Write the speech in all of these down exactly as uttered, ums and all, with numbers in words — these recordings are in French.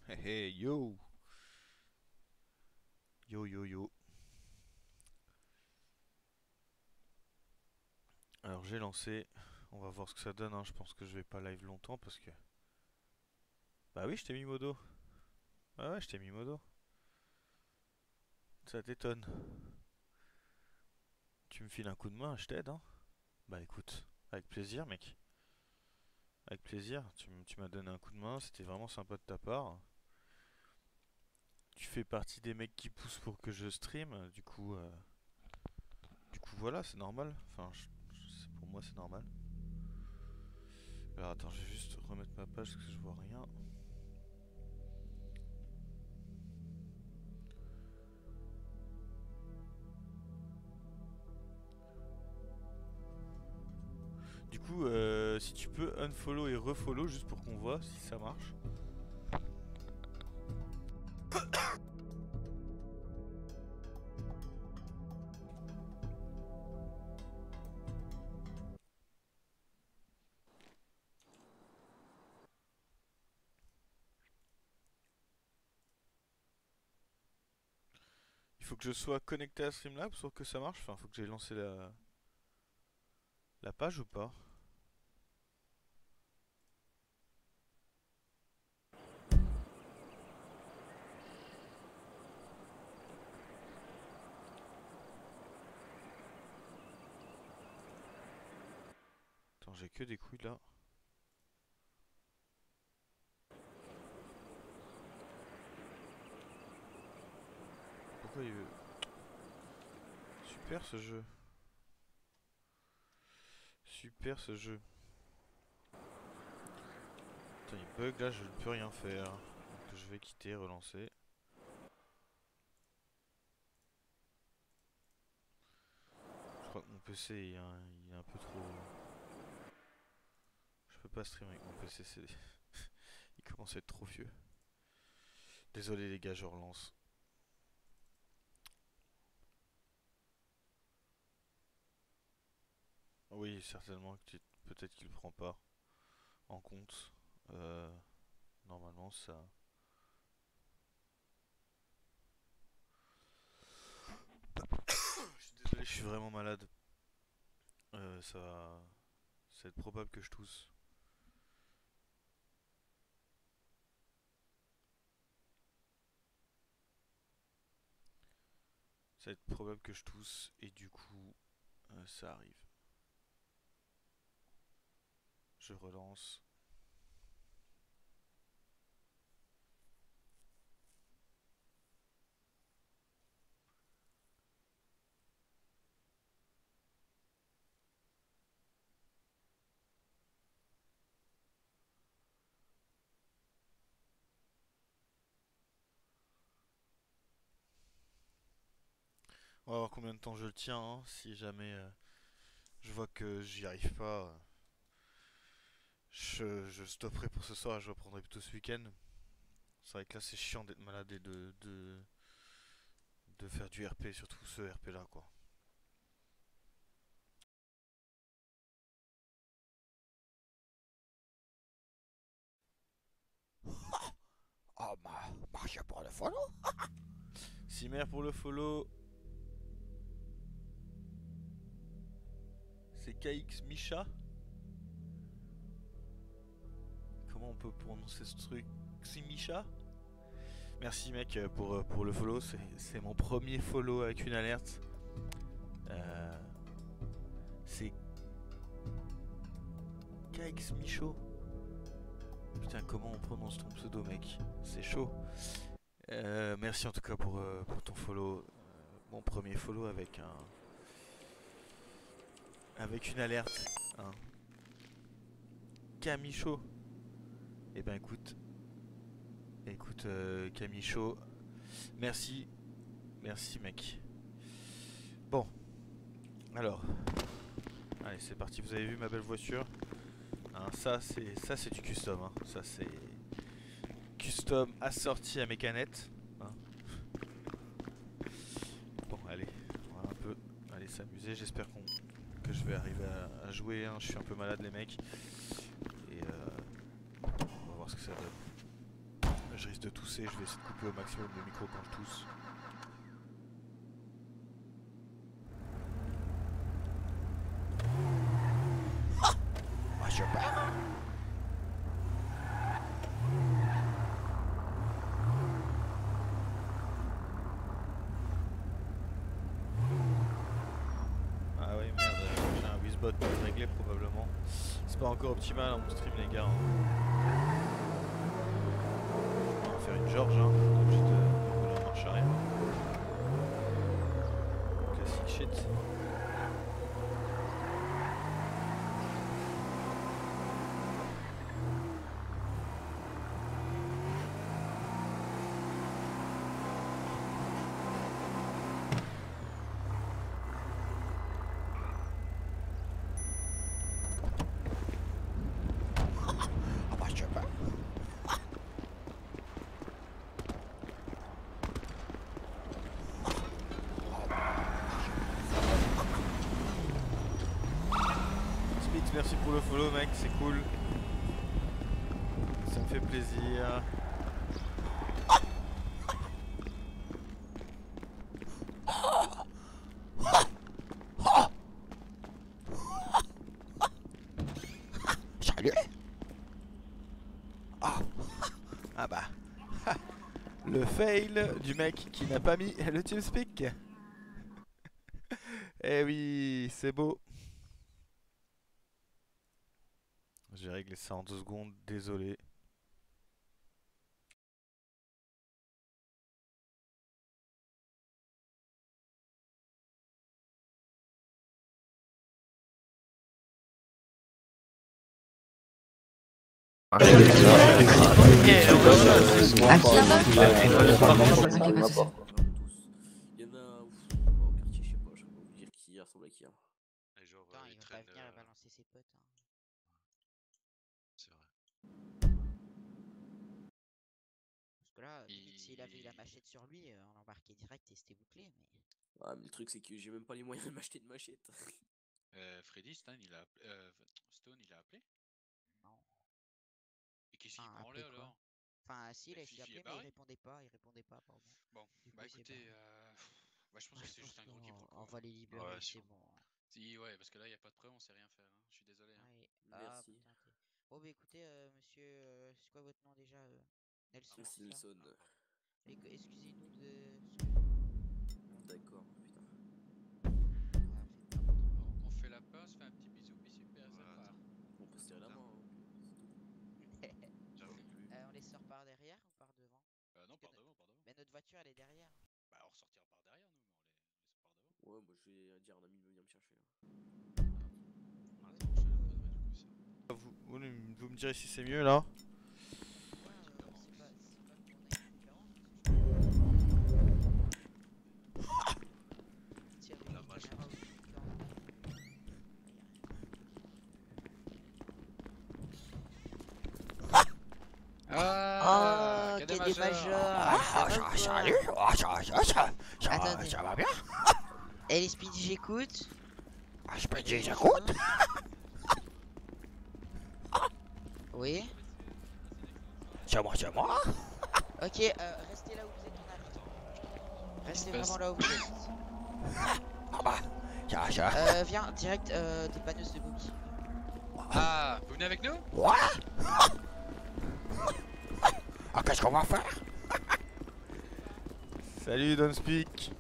Hey, hey, yo. Yo, yo, yo. Alors j'ai lancé. On va voir ce que ça donne, hein. Je pense que je vais pas live longtemps parce que... Bah oui, je t'ai mis modo. Ouais, ouais, je t'ai mis modo. Ça t'étonne. Tu me files un coup de main, je t'aide, hein. Bah écoute, avec plaisir, mec. Avec plaisir. Tu, m- tu m'as donné un coup de main, c'était vraiment sympa de ta part. Tu fais partie des mecs qui poussent pour que je stream. Du coup, euh, du coup voilà, c'est normal. Enfin, je- je- pour moi, c'est normal. Alors attends, je vais juste remettre ma page parce que je vois rien. Du coup, euh, si tu peux unfollow et refollow juste pour qu'on voit si ça marche. Il faut que je sois connecté à Streamlabs pour que ça marche. Enfin, il faut que j'ai lancé la, la page ou pas. Attends, j'ai que des couilles là. Pourquoi il veut... Super ce jeu. Super ce jeu. Attends, il bug là, je ne peux rien faire. Donc je vais quitter, relancer. Je crois que mon P C il est un, il est un peu trop... Je peux pas streamer avec mon P C, c'est... il commence à être trop vieux. Désolé les gars, je relance. Oui, certainement que tu- peut-être qu'il prend pas en compte. Euh, normalement ça... Je suis désolé, je suis vraiment malade. Euh, ça va... C'est probable que je tousse. Ça va être probable que je tousse et du coup euh, ça arrive. Je relance. On va voir combien de temps je le tiens, hein. Si jamais euh, je vois que j'y arrive pas, euh, je, je stopperai pour ce soir et je reprendrai plutôt ce week-end. C'est vrai que là c'est chiant d'être malade et de, de, de faire du R P, surtout ce R P là quoi. Oh, ma, marche pour le follow. Simer pour le follow. C'est K X Misha. Comment on peut prononcer ce truc? C'est Misha. Merci mec euh, pour, euh, pour le follow. C'est c'est mon premier follow avec une alerte. Euh, c'est K X Michaud. Putain, comment on prononce ton pseudo, mec? C'est chaud. Euh, merci en tout cas pour, euh, pour ton follow. Euh, mon premier follow avec un. Avec une alerte. Hein. Camicho. Eh ben écoute. Écoute, euh, Camicho. Merci. Merci, mec. Bon. Alors. Allez, c'est parti. Vous avez vu ma belle voiture? Hein, ça, c'est ça c'est du custom. Hein. Ça, c'est. Custom assorti à mes canettes. Hein. Bon, allez. On va un peu aller s'amuser. J'espère qu'on que je vais arriver à, à jouer. Hein. Je suis un peu malade, les mecs. Et euh, on va voir ce que ça donne. Je risque de tousser. tousser, je vais essayer de couper au maximum le micro quand je tousse. Moi je pars. Ah oui merde, j'ai un Wizbot mal réglé probablement. C'est pas encore optimal hein, mon stream les gars. Hein. On va faire une George hein, obligé de rouler en marche arrière. Classique shit. Ah bah je pars. Smith, merci pour le follow mec, c'est cool. Ça me fait plaisir. Salut. Ah, Ah bah. Le fail du mec qui n'a pas mis le TeamSpeak. Eh oui, c'est beau. J'ai réglé ça en deux secondes, désolé. Il y en a ouf, au quartier, je sais pas, je sais pas vous dire qui ressemble à qui. Hein. Et genre, Putain, euh, il ils va traînent, venir euh, balancer ses potes. Hein. c'est vrai. Parce que là, limite, Il- s'il avait eu la machette sur lui, euh, on l'embarquait direct et c'était bouclé. Mais Ouais, mais le truc, c'est que j'ai même pas les moyens de m'acheter de machette. Euh, Freddy, Stone, il a appelé. Euh, Stone, il a appelé. non. Et qu'est-ce qu'il Enfin, branlait appelé quoi. alors? Enfin, si, il La a essayé Fifi est d'appeler, mais il barré? répondait pas. Il répondait pas, pardon. Bon, Du coup, bah il s'est écoutez, barré. euh... bah, je pense Ouais, que je c'est pense juste un gros qu'on quiproquo. on va les libérer, Ouais, c'est sûr. bon. Hein. Si, ouais, parce que là, il n'y a pas de preuve, on sait rien faire. Hein. Je suis désolé. Hein. Ouais. Ah, Merci. putain, t'es- bon, bah écoutez, euh, monsieur, euh, c'est quoi votre nom déjà euh, Nelson, Ah, C'est c'est ça. Nelson. Ah, pardon. Et que- Excusez-nous de. D'accord, putain. Ah, faites n'importe quoi. Bon, on fait la paix, on se fait un petit bisou, puis super Ouais, sympa. attends. On peut se tirer la main. Hein. J'avoue. Plus. Euh, on les sort par derrière ou par devant? Euh, non, Parce par que no- devant, par devant. Mais notre voiture, elle est derrière. Bah, on ressortira par derrière, nous, mais on les, on les sort par devant. Ouais, moi je vais dire à un ami de venir me chercher là. Attends, je te la poserai du coup, ça. Vous, vous, vous me direz si c'est mieux là. Ouais, euh, c'est pas, c'est pas qu'on a une préférence. Tiens, La une machette. caméra au dessus, là. Ah, Oh, quel des majors. ah, Ça va ça, ou quoi salut. Ah, ça, ça, ça, ça, Attendez. ça va bien. Eh les Speedy, j'écoute. Ah, je peux te dire, j'écoute. Oui. C'est moi, c'est moi. Ok, euh, restez là où vous êtes, on arrive. Restez Passe. vraiment là où vous êtes. Ah bah, ça, ça. Euh, viens, direct euh, dépanneuse de Bobby. Ah, vous venez avec nous? Ouais. Ah, qu'est-ce qu'on va faire? Salut Don't Speak.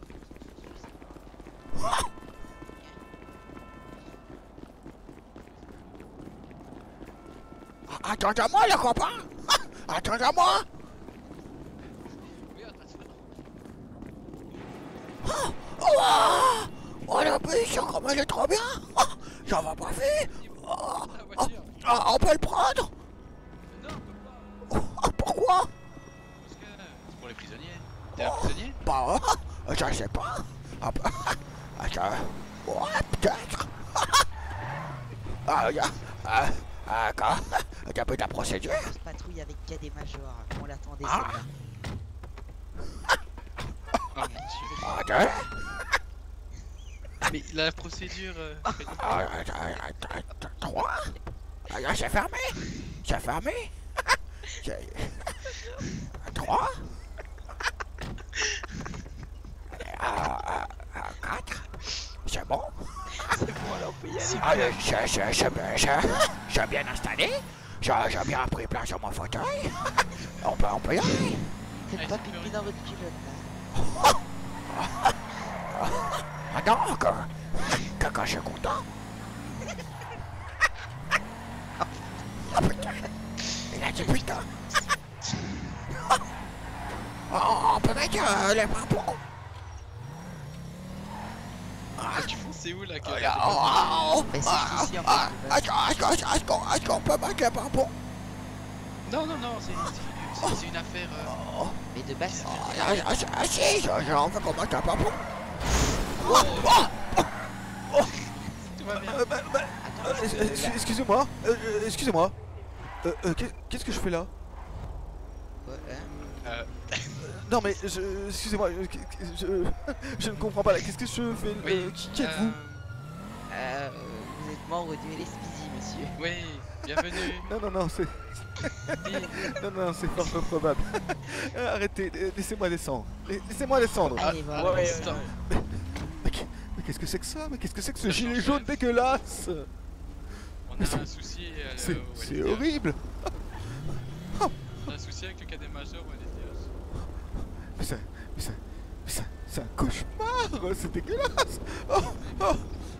Ah, attends-moi, le copain. Ah, attends-moi. Oui, attention. Oh, oh, la biche, comme elle est trop bien. Ah, ça va pas vite. Ah, La ah, voiture. ah, on peut le prendre. Mais non, on peut pas. Ah, pourquoi? Parce que c'est pour les prisonniers. T'es un prisonnier? Bah, euh, je sais pas. Ah, bah, ah, ça, ouais, peut-être. Ah, y a, ah, ah, quand, t'as peu de la procédure. Grosse patrouille avec qu'il y a des majors. On l'attendait Ah. celle-là. Oh mon dieu. Ah, t'es- Mais la procédure. euh, Freddy. ah, ah, ah, ah, ah, trois. Ah, là, c'est fermé. C'est fermé. C'est- trois. quatre. C'est bon. C'est bon, alors on peut y aller. Ah, je, je, je, je, je, j'ai bien installé. J'ai j'ai bien pris place sur mon fauteuil. On peut, on peut y aller. Faites pas pipi dans votre culotte, là. Ah non, que, que quand je suis content. Ah putain. Il a dit putain. Oh, on peut mettre euh, les pompons. Ah, tu penses c'est où là que... Oh, Mais c'est ah, ici, en ah, fait. Est-ce qu'on- est-ce qu'on- est-ce qu'on est-ce qu'on peut mettre les pompons? Non, non, non, c'est c'est- c'est une affaire... euh, Mais de base, Ah, c'est ah, ah, ah, si, j'ai j'ai envie qu'on mette les pompons. Tout va bien. Euh, bah, bah, euh, Attends, euh, excuse- Excusez-moi, euh, euh, excusez-moi. Euh, euh, qu'est- Qu'est-ce que je fais là? ouais, hein. Euh, Non mais, je- excusez-moi, je, je, je ne comprends pas là. Qu'est-ce que je fais? oui, euh, Qui, qui êtes-vous? Euh, vous êtes membre du L S P D, monsieur. Oui, bienvenue. Non, non, non, c'est... Non, non, c'est fort peu probable. Euh, Arrêtez, euh, laissez-moi descendre. La- Laissez-moi descendre. Allez, Ah, voilà. ouais, ouais, Mais qu'est- mais qu'est-ce que c'est que ça? Mais qu'est-ce que c'est que ce Ça gilet change, jaune chef. dégueulasse? On a un souci à la- C'est au c'est L S D H. horrible. On a un souci avec le cadet majeur au L S D H. Mais ça, mais ça, mais ça, c'est un cauchemar. C'est dégueulasse. Oh, oh.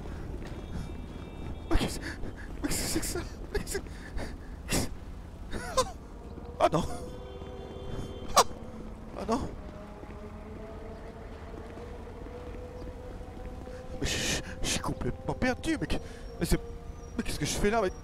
Mais qu'est-ce mais qu'est-ce que c'est que ça? Mais qu'est-ce que- qu'est-ce- Oh, oh non. Oh, oh non. Mais je, je- je suis complètement perdu. Mais, que- mais c'est, mais qu'est-ce que je fais là? Mais,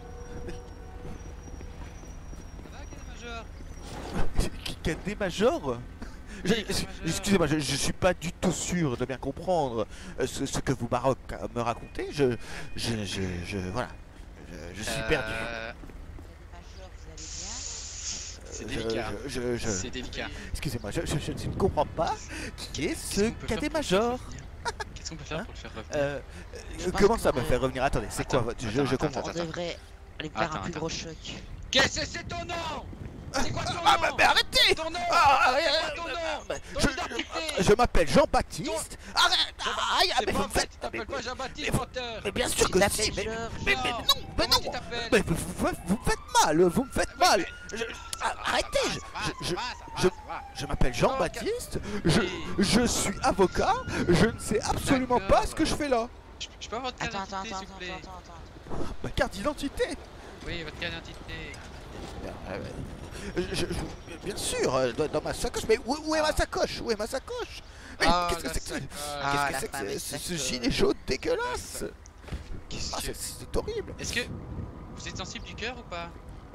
Ça va, cadet majeur? Qui- Cadet major? Je- Oui, cadet major. Excusez-moi, je, je suis pas du tout sûr de bien comprendre euh, ce, ce que vous maro- me racontez. Je, je, je, je- voilà, je, je suis perdu. Euh, Major, vous allez bien? C'est Euh, délicat. je- je- je- C'est délicat. Excusez-moi, je, je- je ne comprends pas qui est Qu'est-ce ce qu'on peut faire cadet pour le faire major. revenir Qu'est-ce qu'on peut faire Hein pour le faire revenir? Euh, Je euh, pense comment ça qu'on me peut- fait revenir? Attendez, c'est quoi Attends, votre- Je, attends, je attends, comprends. On attends. devrait aller faire Attends, un plus attends. gros choc. Qu'est-ce que c'est ton nom? C'est quoi ton nom? Ah, mais, mais arrêtez! Ton nom? Ah, C'est euh, quoi ton nom? euh, Ton je- identité? Je m'appelle Jean-Baptiste. Arrête! Aïe, ah, C'est mais pas vous me vrai, faites. tu t'appelles mais- pas Jean-Baptiste mais- menteur. Mais bien sûr Tu que t'appelles si, mais, Georges. mais, mais Non. non, mais Comment non. tu t'appelles? Mais vous, vous- vous me faites mal, vous me faites mal. Je- ah, Arrêtez, je, je, je, je, je m'appelle Jean-Baptiste, je, Oui. je suis avocat, je ne sais absolument D'accord. pas ce que je fais là. Je, je peux avoir votre carte Attends, attends, d'identité, attends, s'il vous attends, plaît? attends, attends. Ma carte d'identité. Oui, votre carte d'identité. Je- je- je- bien sûr, euh, dans, dans ma sacoche, mais où, où est ma sacoche? Où est ma sacoche? Mais Ah, qu'est-ce que la c'est que ça? sacoche. Ah, Qu'est-ce la que c'est que fameuse ce, ce sacoche. gilet jaune dégueulasse? Qu'est-ce Ah, que- c'est- c'est horrible. Est-ce que vous êtes sensible du cœur ou pas?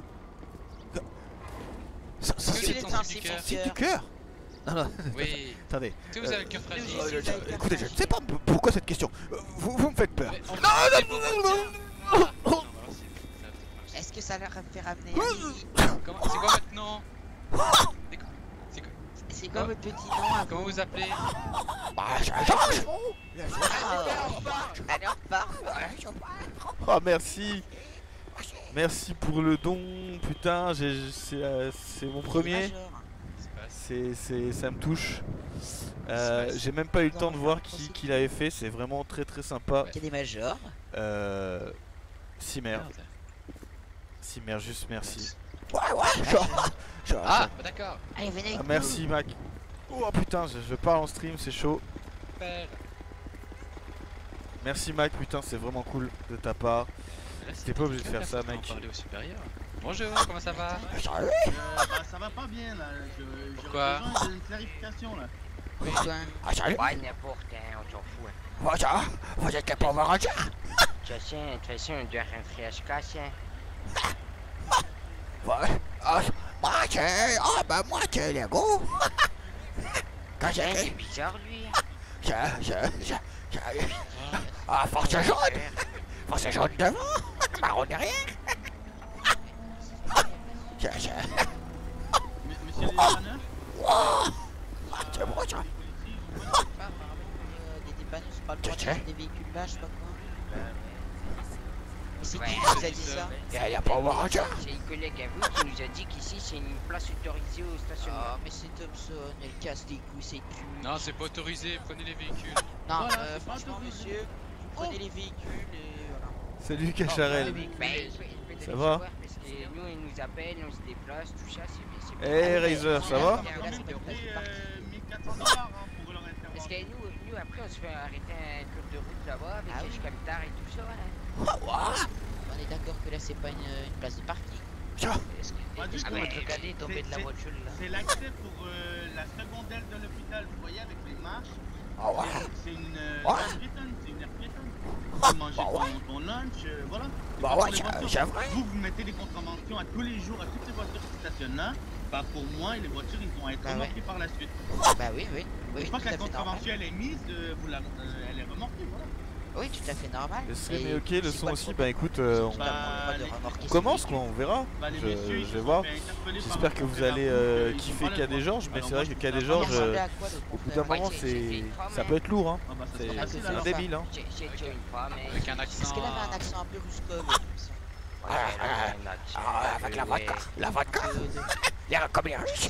Ça- ça- Est-ce que C'est vous êtes c'est sensible du sensible cœur? c'est du cœur. Non, non, Oui. attendez. Est-ce que vous avez le cœur fragile? Euh, Oui, je- c'est pas écoutez, je ne fragile. sais pas p- pourquoi cette question. Euh, Vous, vous me faites peur. Mais on- Non, c'est non, pour non, votre non, cœur. non. Non, bah alors, c'est- Est-ce que ça leur fait ramener Oui. Amélie? Comment- C'est quoi votre nom? C'est quoi- c'est quoi- C'est quoi votre petit nom à Comment vous appelez? Bah, je- Georges. Allez, on repart. Oh, merci. Merci pour le don. Putain, j'ai- c'est euh, c'est mon premier. Major. C'est, c'est, ça me touche. Euh, j'ai même pas eu le temps de voir qui, qui l'avait fait. C'est vraiment très très sympa. Il y a des majors. Euh, Simer, Merde. Simer, juste merci. Ouais, ouais, je- je- Ah, bah d'accord. Allez, venez avec Ah, nous. merci Mac. Oh putain, je, je parle en stream, c'est chaud. Super. Merci Mac, putain, c'est vraiment cool de ta part. Là, T'es pas obligé de faire ça, faut en mec. parler au supérieur. Bonjour, comment ça va? Salut. Euh, bah, ça va pas bien là, je, j'ai Pourquoi? besoin d'une clarification là. Pourquoi? Ah, salut. Ouais, n'importe, hein, on s'en fout. Hein. Voilà, vous êtes les pauvres rangers. Tu sais, de toute façon, on doit rentrer à ce casse-hein. Ouais. Ah, moi, c'est... Ah, ben moi, c'est Lego. Quand Hein, c'est j'ai... bizarre, lui. Je... Je... Je... je- Ah, force jaune. Force jaune devant. Marron derrière. Je... Je... M- Monsieur le dépanneur? Ah, c'est bon, ça. Pas, apparemment, euh, des dépanneurs, c'est pas le droit de Tiens. faire des véhicules là, je sais pas quoi. Mais c'est Ouais, qui qui vous a dit ça? Il y a pas ranger. C'est Hugo collègue à vous qui nous a dit qu'ici c'est une place autorisée au stationnement. Ah, mais c'est Thompson, elle casse les couilles, c'est plus. Non, c'est pas autorisé, prenez les véhicules. Non, Voilà, euh, c'est pas franchement, autorisé. monsieur, vous prenez les véhicules et voilà. Salut Oh, Cacharel. oui. Ben, je- je peux Ça te va? savoir parce que nous, ils nous appellent, on se déplace, tout ça, c'est c'est bien. Eh Ah, Razer, mais- ça mais- va? Ça va quand même coûter euh, mille quatre cents dollars hein, pour leur Parce que intervention. nous, nous, après, on se fait arrêter un cours de route là-bas avec Ah les oui. camtars et tout ça. Hein. On est d'accord que là, c'est pas une, une place de parking. Est-ce que, Pas du est-ce tout. que Ah, votre mais cadet est tombé c'est- de la c'est- voiture là? C'est l'accès pour euh, la seconde aile de l'hôpital, vous voyez, avec les marches. Ah ouais. C'est une euh, Ouais. aire piétonne, c'est une aire piétonne. Ah, Tu manges bah ton, ouais. ton lunch, euh, voilà. C'est Bah pas ouais, pour les c'est- voitures. c'est vrai. Vous, vous mettez des contraventions à tous les jours à toutes les voitures qui stationnent là. Bah pour moi, et les voitures, ils vont être Bah ouais. remorquées par la suite. Bah oui, oui. Oui, Une fois tout que à la fait normal. contravention elle est mise, euh, vous la, euh, elle est remorquée, voilà. Oui, tout à fait normal. Ce serait Et mais ok, le c'est son quoi aussi, problème? bah écoute, euh, on, Tout à fait normal de les- remorquer on ses commence véhicules. quoi, on verra. Bah les Je, messieurs, ils je se vais sont voir. fait interpeller par J'espère un que vous porte-à-faux, allez euh, euh, ils ont kiffer pas le Cadet droit. Georges, mais Alors c'est moi, vrai que je Cadet trouve ça Georges, pas euh, ressemblait à quoi, le au bout d'un porte-à-faux? moment, Ouais, j'ai- j'ai fait c'est, une fois, ça mais- peut être lourd, hein. Ah bah ça C'est sera facile c'est alors. débile, hein. J'ai j'ai déjà une fois, mais. Avec un accent. Est-ce qu'elle avait un accent un peu ruscov? Ouais, Ah, elle ah, avait un accent, Ah, avec la ouais. vodka. La vodka. Il y a comme les Russes.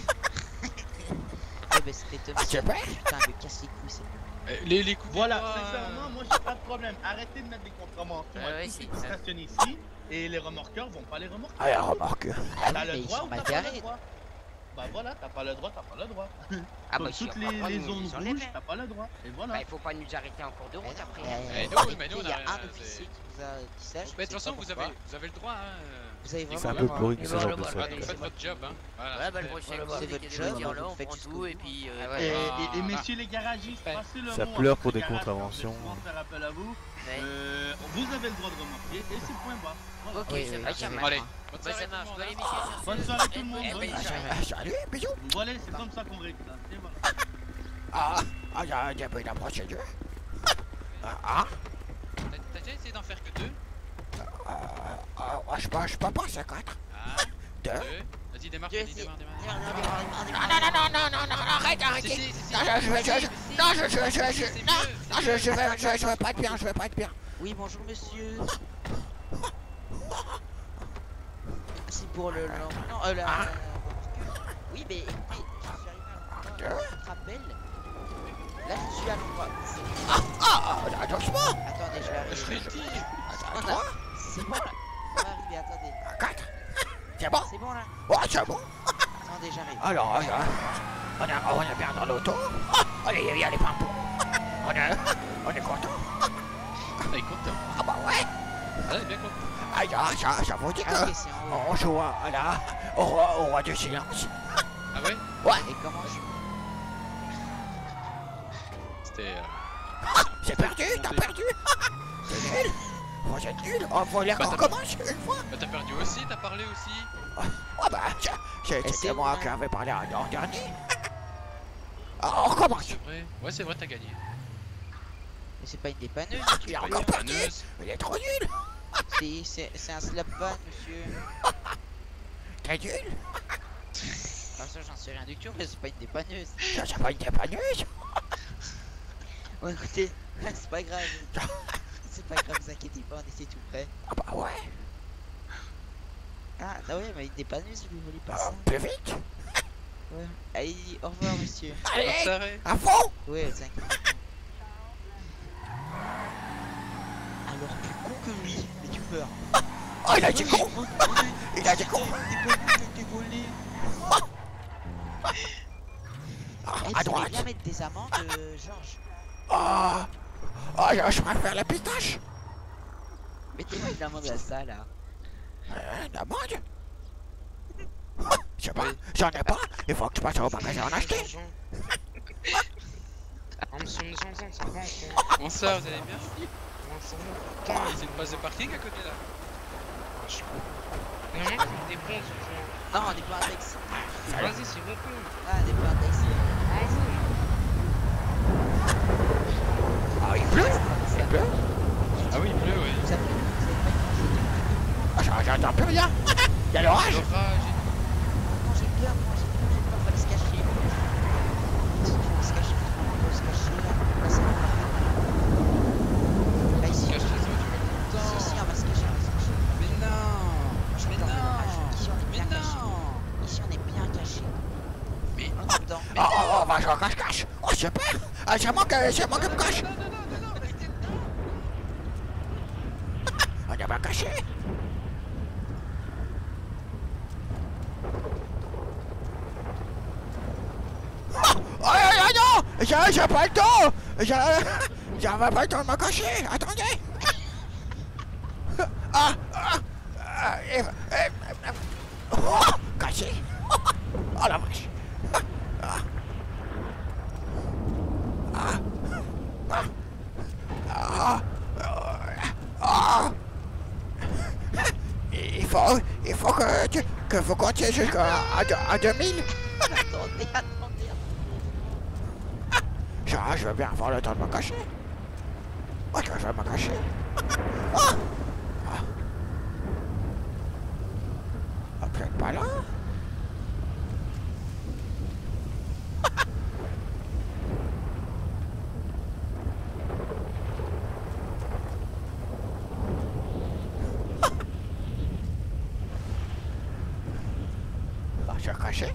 Ouais, bah c'était Ah, Thompson. c'est vrai. Putain, me casse les couilles, c'est Euh, Les, les coups de Voilà, poing, sincèrement, moi j'ai pas de problème. Arrêtez de mettre des contraventions Ouais, à ouais, tous ceux c'est qui ça. stationnent ici et les remorqueurs vont pas les remorquer. Ah, la remarque. Ah T'as oui, le mais ils droit sont ou mal t'as pas le garés. droit? Bah voilà, t'as pas le droit, t'as pas le droit. Ah Sur bah si, toutes on les, va pas les nous- zones nous enlever. rouges, t'as pas le droit. Et voilà. Bah, il faut pas nous arrêter en cours de route après. Eh, Euh, nous, mais nous, on il y a a rien, un c'est- officier qui vous a dit ça. je Mais de sais toute façon, pas vous pourquoi. avez, vous avez le droit. Hein. Vous avez C'est vraiment un peu le droit. boring Et ce voilà, genre de voilà, ça. Bah, ouais, donc c'est faites votre job. Hein. Voilà. Ouais, bah le prochain C'est coup, votre dès qu'il y a job, des gens là, vous on faites prend ce que tout vous et puis. euh, voulez. ouais. Et, Ah. et- et messieurs les garagistes, Ouais. passez le Ça mot pleure à pour votre des garage quand contraventions. vous êtes souvent faire appel à vous. Ouais. Euh, vous avez le droit de remorquer et c'est point barre. Voilà. Ok, Oui, ça oui, marche, ça oui. marche. Allez, bonne Bah soirée ça tout le marche, monde, bon hein. les messieurs sur ce. Bonne soirée tout le monde, Eh, bonne ben, soirée. j'arrête. Ah, salut, bisous. Voilà, c'est comme ça qu'on règle ça. Et voilà. Ah, ah, il y a il y a pas eu la procédure. Ah, ah, T'as t'as déjà essayé d'en faire que deux? ah, ah, je peux, je peux pas, c'est quatre. Ah, Deux. deux. Vas-y, démarre, Deux, Freddy, si. démarre, démarre. Viens, viens, viens, viens, Non, viens. non, non, non, non, non, non, arrête, Si, arrêtez. si, si, si. Non, je, je, je, je, non, je, je, je, je, C'est non, mieux, non, je, je vais, je, je vais pas être bien, je vais pas être bien. Oui, bonjour monsieur. C'est pour le. le- Non, euh, la. Ah. Oui, mais écoutez, je suis arrivé à l'endroit. Je te rappelle. Là, je suis à l'endroit. Ah, ah, doucement. Attendez, je vais arriver. Freddy. Attends, trois, C'est bon là. Ça va arriver, attendez. quatre. C'est bon. C'est bon là. Oh, c'est bon. Attendez, j'arrive. Alors, euh, on est, on est bien dans l'auto. Ah, allez, il y a les pimpons. On est, on est content. Ah, il est content. Ah bah ouais. Ah, il est bien content. Ah, ça, ça, ça vous dit Ah, ok, que c'est en haut. on joue à la, au roi, au roi du silence. Ah ouais? Et comment je. C'était. euh, C'est perdu, t'as perdu. C'est nul. Vous êtes nul. Oh, faut les Bah, qu'on t'as- recommence une fois. Bah, t'as perdu aussi, t'as parlé aussi. Ah bah, c'est- c'est- Eh, c'est c'était moi vrai. qui avais parlé l'an dernier. Ah, on recommence. C'est vrai. Ouais, c'est vrai, t'as gagné. Mais c'est pas une dépanneuse, Il a tu encore perdu. Paneuse. Il est trop nul. C'est- C'est c'est un slap van, monsieur. T'es nul. Enfin, ça, j'en sais rien du tout, mais c'est pas une dépanneuse. Ça, c'est pas une dépanneuse. Bon, écoutez, c'est pas grave. C'est pas grave, vous inquiétez pas, on était tout prêt. Ah bah ouais. Ah, ah ouais, mais une dépanneuse, vous voulez pas Ah, ça? plus vite. Ouais. Allez, au revoir, monsieur. Allez, Bonne soirée. à fond. Ouais, vous inquiétez pas. Alors, plus con que lui, mais tu peur. Oh, il a été con. Il a été con. Ah, Eh, à vous droite. voulez bien mettre des amendes, euh, Georges? Ah, ah, je je préfère la pistache. Mettez-moi une amende à ça, là. Euh, la mode. Ah, je sais pas, j'en ai pas. Il faut que je passe au magasin en acheter. Bonsoir, vous allez bien? Putain, c'est une base de parking à côté là. Non, on est pas un taxi. Vas-y, s'il vous plaît. Ah, on est pas un taxi. Ah, il pleut. Il pleut. Ah oui, il pleut, ouais. Vous avez, vous avez pas une manger. Ah, j'en- j'entends plus rien. Il y a l'orage. L'orage et Mangez peur, mangez peur, j'ai peur, fallait se cacher. Si tu veux se cacher, on peut se cacher. Là, c'est pas Là, ici, tout. Cache, ça va durer si, longtemps. si, on va se cacher, on va se cacher. Mais non. J'ai Mais peur de non. l'orage. Qui on va jouer à cache-cache. Oh, super. Ah, c'est moi, que- c'est moi qui me cache. On est bien caché. Oh, aïe, aïe, aïe, non. J'ai j'ai pas le temps. J'ai- J'avais pas le temps de me cacher. Attendez. Ah, ah, ah, et- et- oh, caché. Oh la vache. Ah. Ah. Ah. Ah. Ah. Il faut, il faut que tu, que vous comptiez jusqu'à à, deux- à deux mille. Attendez, attendez. Je, je veux bien avoir le temps de me cacher. Moi, je vais me cacher. Ah. Ah. Ah, peut-être pas là. Ah, je suis caché.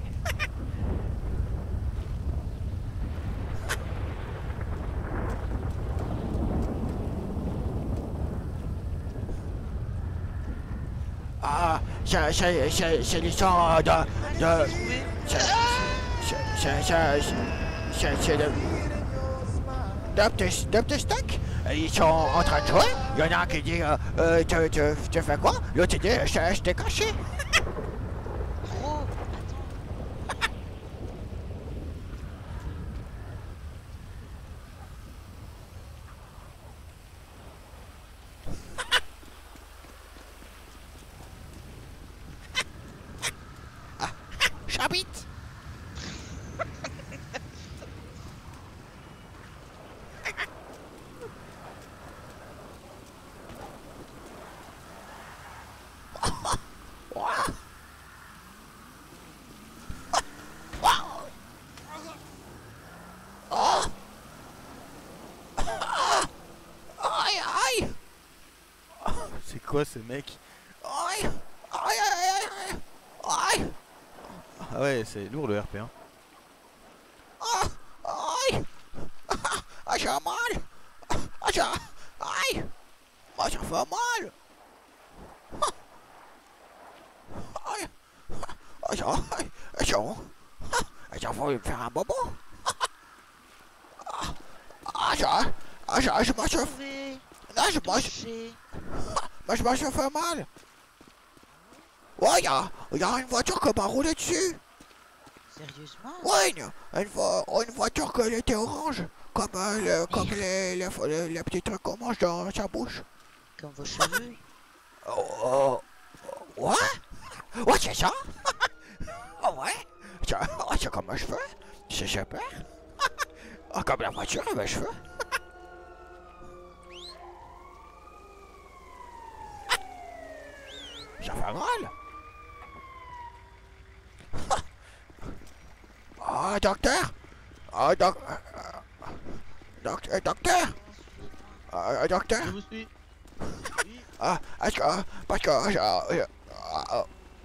Ah, c'est c'est- c'est- c'est l'histoire de... de... C'est... c'est- c'est- c'est- c'est- c'est de... de petits de petits stocks. Ils sont en train de jouer. Il y en a un qui dit euh, euh, tu, tu, tu fais quoi? L'autre il dit je, je t'ai caché. Gros, attends. J'habite. Aïe aïe. C'est quoi ce mec? Aïe aïe aïe aïe aïe. Ah ouais, c'est lourd le R P, hein. Ah, aïe. Ah, j'ai mal. Ah, j'ai... Aïe. Ah, ça fait mal. Ah. Aïe. Ah, ça... Aïe. Ça... Ah, ça va me faire un bobo. Ah, ah, ça... Ah, ça... Je me suis... Sauvé. Non, je me suis... Touché. Mais je me suis fait mal. Ouais, y'a... Y'a une voiture qui m'a roulé dessus. Sérieusement? Ouais, une, une, vo- une voiture qui était orange. Comme, euh, le, comme les, les, les, les petits trucs qu'on mange dans sa bouche. Comme vos cheveux. Oh, oh, ouais? Ouais, c'est ça? Oh, ouais? Ça- oh, c'est comme mes cheveux? C'est super? Oh, comme la voiture et mes cheveux? Ça fait mal? Ah, docteur? Ah, doc... euh, doc- euh, docteur? Ah, docteur? Je vous suis. Oui. Ah, est-ce que... Parce que... euh, euh, euh,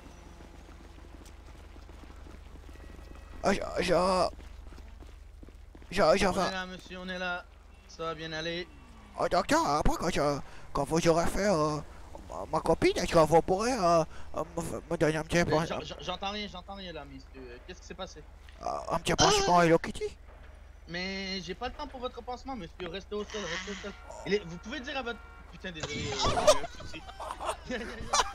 euh, je... Je... Je... Je... On est là, monsieur, on est là. Ça va bien aller. Oh, docteur, après, quand, je, quand vous aurez fait euh, ma, ma copine, est-ce que vous pourrez euh, euh, me, me donner un petit, Mais pan- j'en- j'en- J'entends rien, j'entends rien là, monsieur. Qu'est-ce qui s'est passé? euh, un petit pansement Hello Kitty? Mais j'ai pas le temps pour votre pansement, monsieur. Restez au sol, restez au sol. Il est- Vous pouvez dire à votre... Putain, désolé. euh, il y a un souci. Il y a- il y a- il y a un souci, euh. Désolé,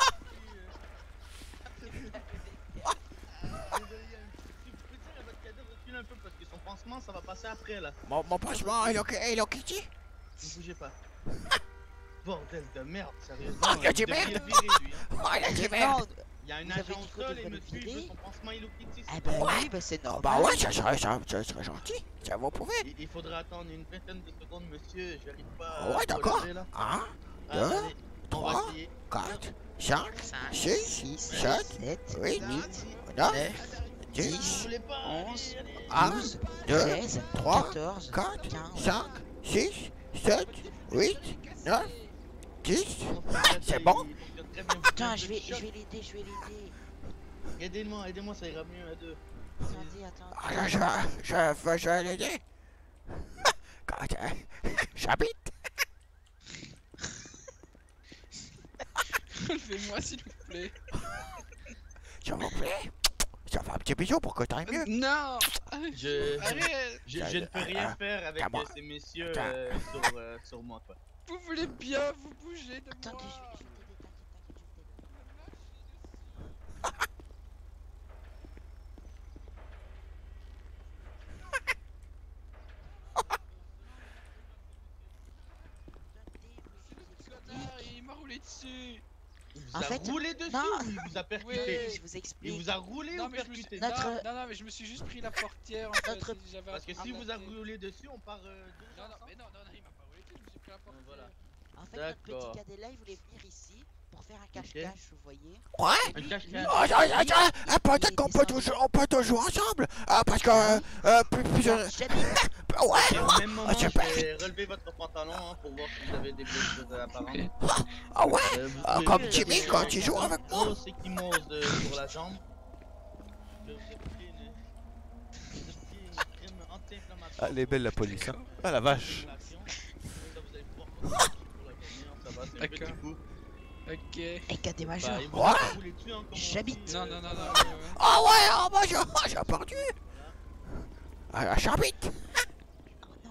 il y a un souci. Vous pouvez dire à votre cadet de reculer un peu parce que son pansement, ça va passer après là. Mon, mon pansement Hello, Hello Kitty? Ne bougez pas. Bordel de merde, sérieusement. Ah, il a vous dit devriez merde. le virer, lui, hein. Oh, il a dit Non, merde! Il y a un Vous avez agent dit au qu'on sol devrait et le monsieur il virer. veut son pansement Hello Kitty. Eh ben oui, bah c'est Ah, normal. bah ouais, ça serait, ça, ça serait gentil. Ça vous pouvez. Il, il faudra attendre une vingtaine de secondes, monsieur. J'arrive pas Ah ouais, à d'accord. relever, là. Un, Ah, deux, allez, on va trois, essayer. quatre, cinq, cinq, six, six, sept, sept, huit, huit, neuf, neuf, Vous dix, voulez pas? onze, Allez, allez. un, douze, deux, treize, trois, quatorze, quatre, quinze. cinq, six, sept, huit, neuf, dix. Ah, c'est bon? il fonctionne très bien. Putain, je vais, je vais l'aider, je vais l'aider. Aidez-moi, aidez-moi, ça ira mieux à deux. Attendez, attendez. Ah, je, je, je, je vais l'aider. Quand euh, j'habite, Relevez-moi s'il vous plaît. s'il vous plaît. Ça fait un petit bisou pour que t'ailles mieux. Non. Je, Arrête. je, je ne peux rien faire avec Attends, moi. euh, ces messieurs Attends. euh, sur, euh, sur moi, quoi. Vous voulez bien vous bouger de Attendez, moi. je vais, je vais t'aider, t'inquiète, t'inquiète, je vais t'aider. Connard, il m'a roulé dessus. Il vous En a fait, roulé dessus non. ou il vous a percuté? Ouais. Je vous Il explique. vous a roulé Non ou mais, je me suis... percuté? Notre- non, non, non, mais je me suis juste pris la portière en fait. Notre- et j'avais Parce que un- si un vous a raté. roulé dessus, on part euh, deux Non, non, ensemble. mais non, non, non, il m'a pas roulé dessus, je me suis pris la portière. Voilà. En fait, notre D'accord. petit cadet là, il voulait venir ici pour faire un cache-cache, vous voyez. Ouais. Et Un lui, cache-cache. lui, Oh, ah, ah, lui, ah, ah, il peut-être est qu'on peut descendu. toujours, on peut toujours ensemble. Ah, parce que, euh, euh, plus, plus, euh, J'habite. ouais. Et au même moment, Ah, j'ai je vais relever votre pantalon hein, pour voir si vous avez des blessures euh, apparentes. Ah ouais. Euh, vous Ah, pouvez comme juste, Jimmy euh, quand il joue avec moi. grosse échymose euh, sur la jambe. Je vais vous appliquer une, je vais vous appliquer une crème anti-inflammatoire. Ah, elle est belle la police, hein. Ah la vache. Ça, vous allez pouvoir continuer pour la journée, hein, ça va, c'est un petit D'accord. coup. Ok. Et cadet Bah, major. il vous Ouais. a roulé dessus, hein, comme on J'habite. dit, Non, euh, non, non, sur non. la- ouais, ouais. Ah ouais, ah bah j'ai, ah, j'ai perdu. Ah, j'habite. Oh non.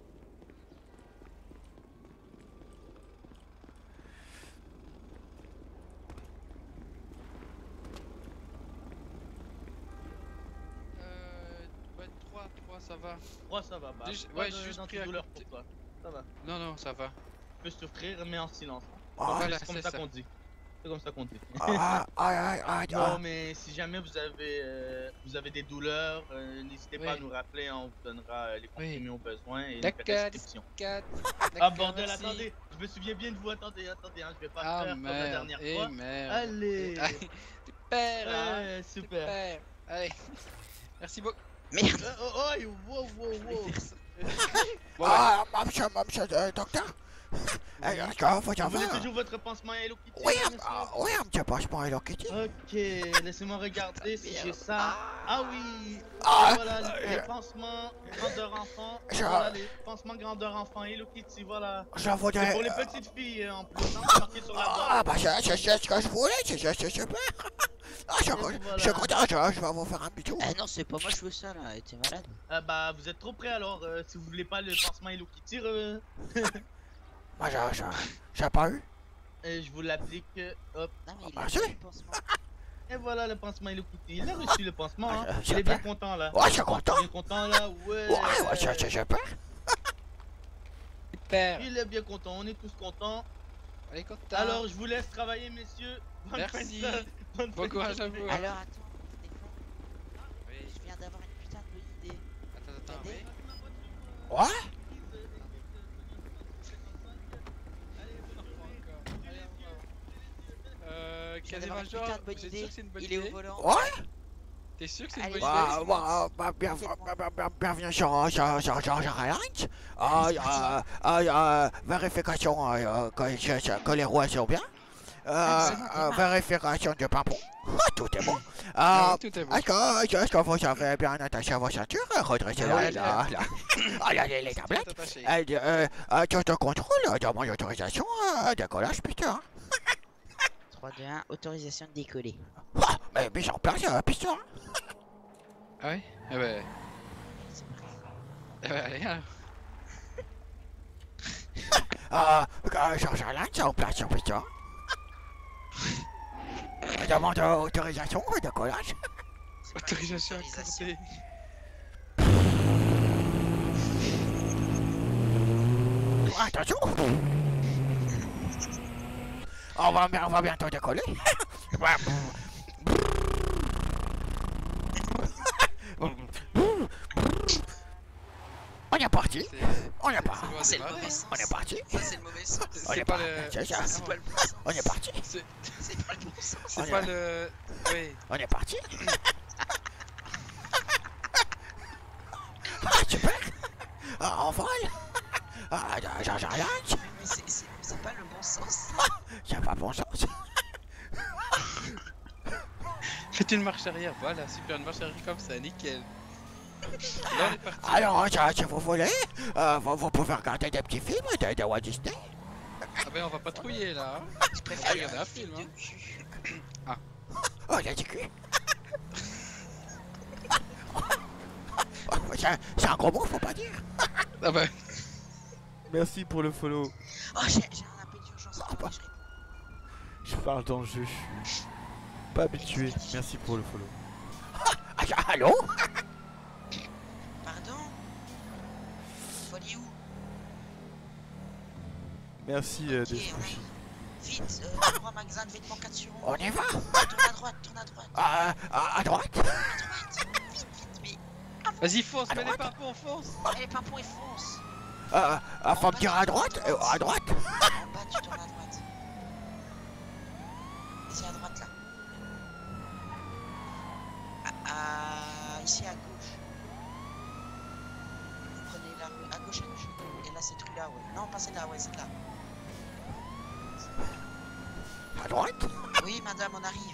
Euh. Ouais, trois, trois, ça va. Ouais, ça va, bah, Déjà- pas ouais, de- j'ai juste pris à d'antidouleur côté. pour toi. Ça va. Non, non, ça va. Tu peux souffrir, mais en silence. Ah, Voilà, c'est comme c'est ça ça. qu'on dit. C'est comme ça qu'on dit. ah, ah, ah, ah, Non, ah. mais si jamais vous avez, euh, vous avez des douleurs, euh, n'hésitez pas à Oui. nous rappeler, hein, on vous donnera euh, les comprimés au besoin et les D'accord. prescriptions. quatre. Ah bordel, attendez, je me souviens bien de vous, attendez, attendez, hein, je vais pas Ah le faire comme la merde. dernière Eh fois. merde. Allez, Super, hein. ouais, super. Super. Allez. Merci beaucoup. Merde. Euh, oh, oh, et wow, wow, wow. Bon, Ah, monsieur, monsieur le docteur. Eh, est-ce qu'il faut Vous voulez savoir? toujours votre pansement Hello Kitty Oui, là, un, monsieur ah, oui, un petit passeport Hello Kitty. Ok, laissez-moi regarder si j'ai ça. Ah oui, Ah, voilà, les, les euh, pansements grandeur enfant. Je- Voilà, les pansements grandeur enfant Hello Kitty, voilà. je C'est voudrais... pour les petites filles euh, en plus, hein, c'est marqué sur la boîte. Ah, bah c'est c'est- c'est ce que je voulais, c'est c'est- c'est super. Ah, je, Et je, voilà. je suis content, je, je vais vous faire un bisou. Ah non, c'est pas moi, je veux ça là. T'es malade. Ah bah vous êtes trop près alors, euh, si vous voulez pas le pansement Hello Kitty, euh, Moi, je, je, j'ai pas eu. euh, je vous l'applique, euh, hop. Non, mais il Ah, a c'est fait le pansement. Et voilà le pansement Hello Kitty, il a reçu le pansement, hein. Ah, Il est bien super. content là. Ouais, je suis content. Il est content là, ouais. Ouais, ouais, c'est c'est super. super. Il est bien content, on est tous contents. Allez, content. Alors je vous laisse travailler messieurs. Bonne fin de Merci. soirée. Bonne Bon fin de courage à journée. vous. Alors attends, Stéphane, Oui. je viens d'avoir une putain de bonne idée. Attends, attends, Cadet. oui. Ouais. Euh, Je viens Cadet d'avoir une Major, putain de bonne vous êtes idée. sûr que c'est une bonne Il est idée au volant. Ouais. T'es sûr que c'est une Allez, bonne Ouais, idée Bah, bah, bah, bien, bah, bah, bah, bienvenue sur, sur, sur, sur Airlines. Ah, il y a, ah, il y a vérification euh, que, que, que les roues sont bien. Euh, Ah, c'est bon, euh, démarre. vérification de pimpon. Ah, tout est bon. Ah, Euh, tout est bon. Est-ce que, est-ce que vous avez bien attaché vos ceintures? Redressez Ah, la, ouais, la, la, ah, la, les, les tablettes. Attaché. Euh, euh, euh, test de contrôle, demande d'autorisation, euh, décollage, putain. trois, deux, un, autorisation de décoller. Ah, mais mise en place, euh, putain. Ah ouais Eh ben, C'est prêt. eh ben, allez, alors. Euh, euh, Georges Airlines, c'est en place, putain. Demande d'autorisation, décollage. Autorisation Autorisation. accordée. Attention. On va, on va bientôt décoller. On est parti. C'est On est parti. c'est bon à C'est le démarrer. mauvais sens. On est parti. Ça, c'est le mauvais sens. On est C'est pas parti. le. C'est ça. C'est pas le bon sens. On est parti. C'est C'est pas le bon sens. On c'est est- pas le. Oui. On est parti. Ah, super. Ah, on vole. Ah, Georges Airlines. Mais c'est- c'est c'est pas le bon sens. C'est pas bon sens. Faites une marche arrière, voilà, super, une marche arrière comme ça, nickel. Là, on est parti. Alors, ça, si vous voulez, euh, vous, vous pouvez regarder des petits films de, de Walt Disney. Ah ben, on va patrouiller là. Hein. Je On préfère va regarder un film film. de Hein. cul. Oh, il a dit cul. Oh, c'est un- c'est un gros mot, faut pas dire. Ah ben, Merci pour le follow. Oh, j'ai j'ai un appel d'urgence. Attendez, je réponds. Je parle dans le jeu, je suis pas habitué. Merci pour le follow. Ah, allô? Pardon? Faut aller où? Merci euh, Ok, des on sushis. arrive. Vite, euh, droit magasin de vêtements quatre sur On onze. y va? Tourne à droite, tourne à droite. à, à, à droite? À droite. Vite, vite, mais. vas-y, fonce, À mets les droite. pimpons, fonce. Allez, pimpon et fonce. euh, euh, Faut me dire à droite? euh, à droite? En bas, tu tournes à droite. Ici à droite là. Ah, ah, ici à gauche. Vous prenez la rue à gauche, à gauche. Et là, cette rue là, ouais. Non, pas celle-là, ouais, celle-là. À droite? Oui, madame, on arrive.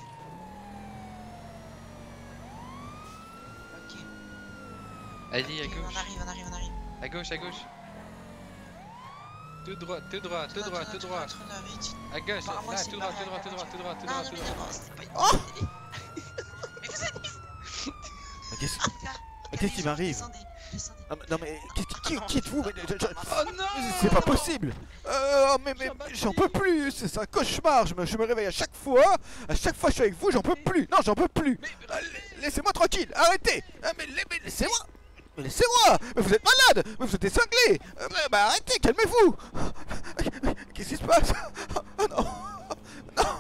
Ok. Allez, à Ok, gauche. on arrive, on arrive, on arrive. À gauche, à gauche. Tout droit, tout droit, tout droit, tout droit. Tourne là, vite. À gauche, Par moi, là, c'est tout pas droit, tout droit, la tout droit, tout droit, tout Non, droit, non, tout mais droit. non, c'est pas une Oh. bonne idée. Mais vous êtes fous. Mais qu'est-ce Ah, là, mais qu'est-ce qui allez, m'arrive? Descendez, descendez. Ah, mais- Non mais qu'est-ce- qui, qui êtes-vous? Mais je- je- Oh non! C'est pas possible! Euh, mais mais j'en peux plus! C'est un cauchemar! Je me, je me réveille à chaque fois! À chaque fois que je suis avec vous, j'en peux plus! Non, j'en peux plus! Ah, la- Laissez-moi tranquille! Arrêtez! Ah, mais, la- mais laissez-moi! Mais laissez-moi! Mais vous êtes malade! Mais vous êtes des cinglés! Euh, mais, bah, arrêtez! Calmez-vous! Qu'est-ce qui se passe? Oh non! Non!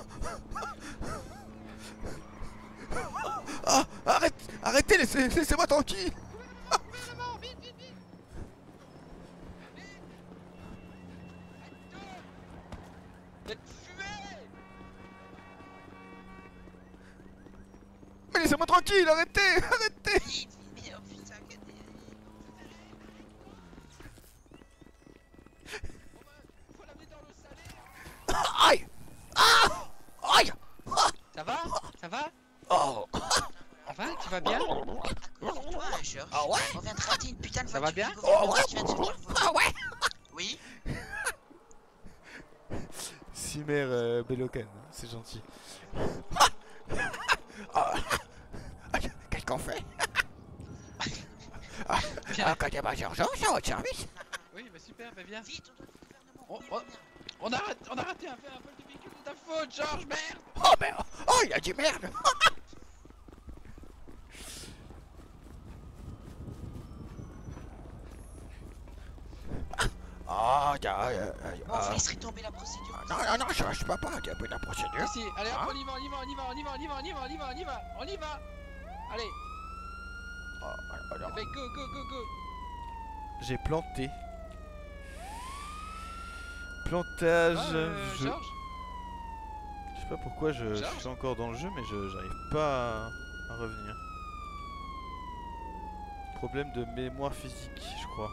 Ah, arrête, arrêtez, laissez, laissez-moi tranquille. Mais laissez-moi tranquille, arrêtez, arrêtez. Vite, vite, oh putain, que des- Aïe! Ah! Aïe! Ça va? Ça va? Oh! Ça va? Tu vas bien? À cause de toi, Georges. Ah ouais? On vient de rater une putain de Ça voiture va bien? du gouvernement Oh ouais? qui vient de se faire voler. Ah ouais? Oui? Simer euh, Belokan, c'est gentil. Ah. Aïe, qu'est-ce qu'on fait? Ah, Viens. ah, quand il y a pas d'urgence, c'est à votre service. Oui, bah super, bah viens. Vite, on doit au gouvernement. Oh, Oui, oh. viens. On a raté, on a raté un, un vol de véhicule de ta faute, Georges, merde! Oh, mais oh, il a dit merde. Ah, t'as, euh, euh, Bon, on euh, laisserait tomber la procédure. non, non, non, je, je peux pas, il y a plus de la procédure. Ici, allez hop, Hein? on y va, on y va, on y va, on y va, on y va, on y va, on y va, on y va, on y va! Allez, Oh, alors, eh ben go, go, go, go! J'ai planté. Plantage. Ah, euh, je... Georges? je sais pas pourquoi je, je Georges suis encore dans le jeu, mais je j'arrive pas à, à revenir. Problème de mémoire physique, je crois.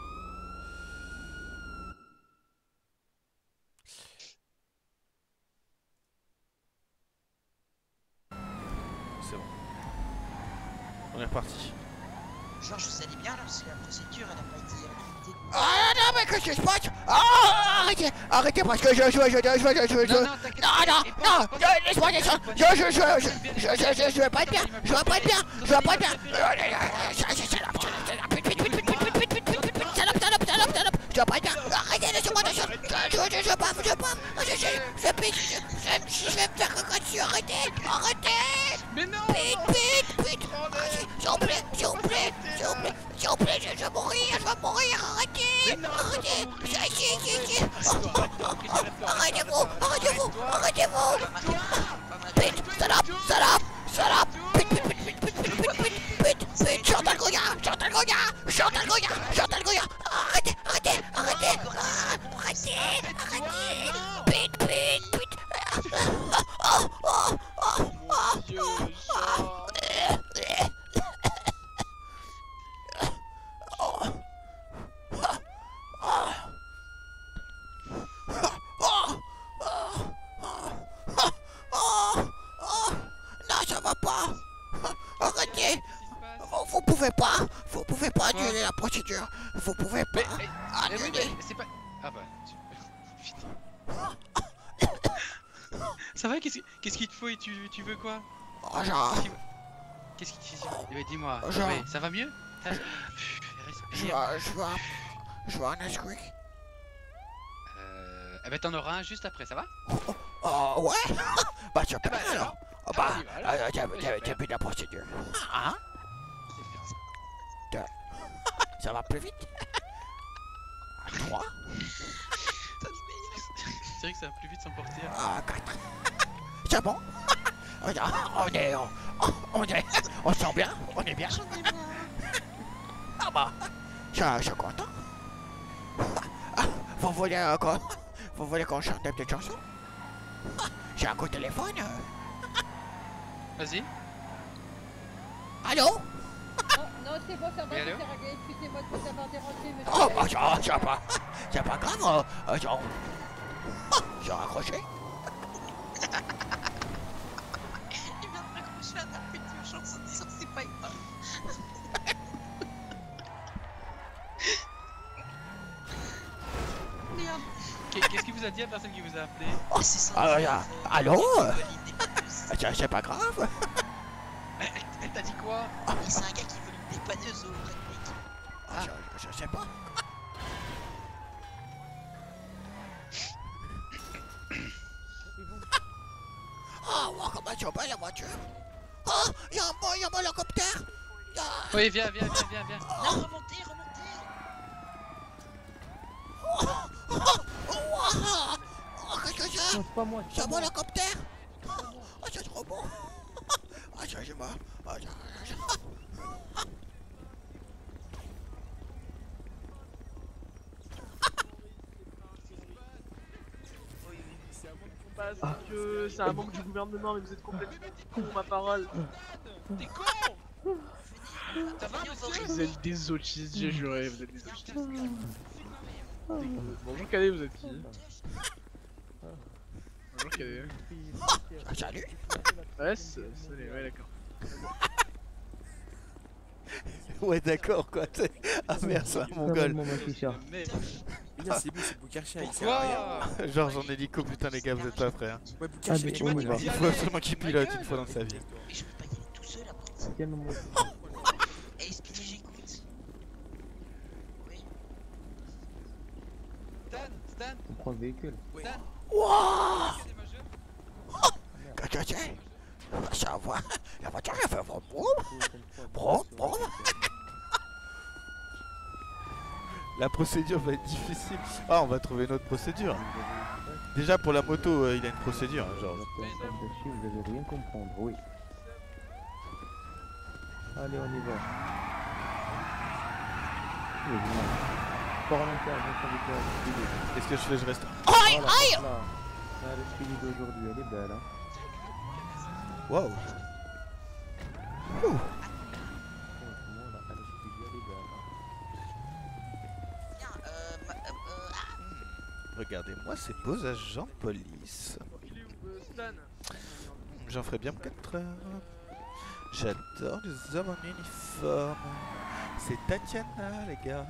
C'est bon. On est reparti. Georges, vous allez bien là? Parce que la procédure, elle a pas été respectée. ah non, mais qu'est-ce qui se passe? Ah, arrêtez, arrêtez parce que je, je, je, je, je, je, je, Non, non, t'inquiète non, pas, non, et pense- non, pense- je- laisse-moi descendre. Je, je, je, je, je, je, je, je vais pas être bien, je vais pas être bien, je vais pas être bien. Salope, salope, vite, vite, vite, vite, vite, vite, vite, vite, vite, vite, salope, salope, salope, salope, je vais pas être bien. Arrêtez, laissez-moi descendre. Je, je, je, je bave, je bave, je, je, je pique, je, je, je vais me faire caca dessus, arrêtez, arrêtez. Mais non! Pite, pite, pite. S'il vous plaît, s'il vous plaît, s'il vous plaît, s'il vous plaît, je, je vais mourir, je vais mourir, arrêtez, arrêtez, si, si, si, si. Arrêtez-vous, arrêtez-vous, arrêtez-vous. Pite, salope, salope, salope, pite, pite, pite, pite, pite, pite, pite, pite, pite, Chantal Goya, Chantal Goya, Chantal Goya, Chantal Goya, arrêtez, arrêtez, arrêtez, arrêtez, arrêtez, pite, pite, pite. Oh, oh, oh, oh, Dieu, oh. Georges! Non, ça va pas. pouvez pas, vous pouvez pas Quoi? annuler la procédure. Vous pouvez pas Mais, eh, eh oui, annuler. mais c'est pas. Ah bah. tu- Putain. Ça va? Qu'est-ce qu'est-ce qu'il te faut et tu, tu veux quoi? Oh, genre, Qu'est-ce qu'il te faut? Eh ben, dis-moi. Genre. Ouais, ça va mieux? Ça- je Respire. veux, je veux, un- je veux un Nesquik. Euh. Eh ben, t'en auras un juste après, ça va? Oh, ouais. Bah, tu Eh ben, peux alors. alors. Oh, bah, on y va, alors. euh, t'as Ouais, t'as- super. t'as vu la procédure. Hein? Ça va plus vite. trois, C'est vrai que ça va plus vite s'emporter. à quatre. C'est bon? Regarde, on est, on, on est, on se sent bien, on est bien. Ah bah, je je suis content. Ah, vous voulez euh, qu'on, vous voulez qu'on chante des petites chansons? Ah, j'ai un coup de téléphone. euh. Vas-y. Allô? Non, c'est bon, ça va, Oui, allô? c'est réglé. Excusez-moi de vous avoir dérangé, monsieur. Oh, bah, ça, c'est pas, c'est pas grave. Euh, euh, genre, ah, j'ai raccroché. Il vient de m'accrocher à ta petite chanson en disant que c'est pas une bonne. Merde. Qu'est- Qu'est-ce qu'il vous a dit la personne qui vous a appelé? Oh, c'est ça. Ah, regarde. Allô? Il vole une dépanneuse. Ah, tiens, c'est pas grave. Elle, elle t'a dit quoi? Et c'est un gars qui vole une dépanneuse au Redneck. Ah, je, je sais pas. Oh, wow, comment tu vas la voiture? Oh, y'a un, bon- y'a un hélicoptère. Y'a... Oui, viens, viens, viens, viens, viens. Non, remontez, remontez. Oh, oh, oh, wow. Oh, qu'est-ce que c'est? Non, c'est pas moi, C'est un hélicoptère? Oh, c'est trop beau. Ah, ça, j'ai mal. Ah, ça, ça. Parce que c'est un manque du gouvernement, mais vous êtes complètement con, ma parole. T'es con! Ça va, monsieur? Vous êtes des autistes, j'ai juré, vous êtes des autistes. Bonjour Cadet, vous êtes qui? Bonjour Cadet. Ah, salut. Ouais, c'est... c'est- ouais, d'accord. Ouais, d'accord, quoi. t'sais. Ah merde, c'est un mongol. Mais Là, c'est bon, c'est Boukarcha, il sert pourquoi? à rien. Genre, en hélico, putain, les gars, vous êtes pas prêts. Hein. Ouais, Boukarcha, mais tu on vois, y tu va. vas Il faut absolument qu'il pilote une fois dans sa vie. Mais je peux pas y aller tout seul après. Quel moment? Eh, Speedy, j'écoute. Oui. Stan, Stan, On prend le véhicule. Stan. Wow. T'es majeur? Qu'est-ce que c'est? Ça va. La voiture, elle fait vroom, vroom. Vroom, vroom. La procédure va être difficile. Ah, on va trouver une autre procédure. Déjà, pour la moto, euh, il a une procédure. hein, Genre, Vous allez rien comprendre, oui. Allez, on y va. Oui, dis-moi. Port à l'intérieur, viens avec la speedy. qu'est-ce que je fais? Je reste. Aïe, Voilà, aïe. voilà. Ah, la speedy d'aujourd'hui, elle est belle, hein. Waouh. Franchement, la la speedy, elle est belle, hein. Tiens, euh, ma- euh, euh, ah, Regardez-moi ces beaux agents de police. Euh, Stan. J'en ferai bien quatre heures. J'adore les hommes en uniforme. C'est Tatiana, les gars.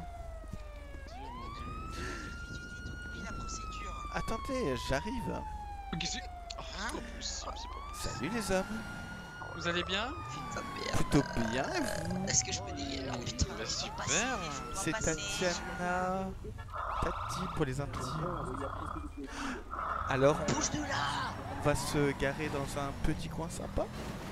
oui, la procédure. Attendez, j'arrive. Qu'est-ce que- Oh, Hein? en plus, c'est pas possible. Salut les hommes. Vous allez bien? Putain de merde. Plutôt bien, et vous? Est-ce que je peux dégager? Oh putain, Bah, je dois super. passer, je dois C'est passer. Tatiana. Tati pour les intimes. Alors, Bouge de là! on va se garer dans un petit coin sympa.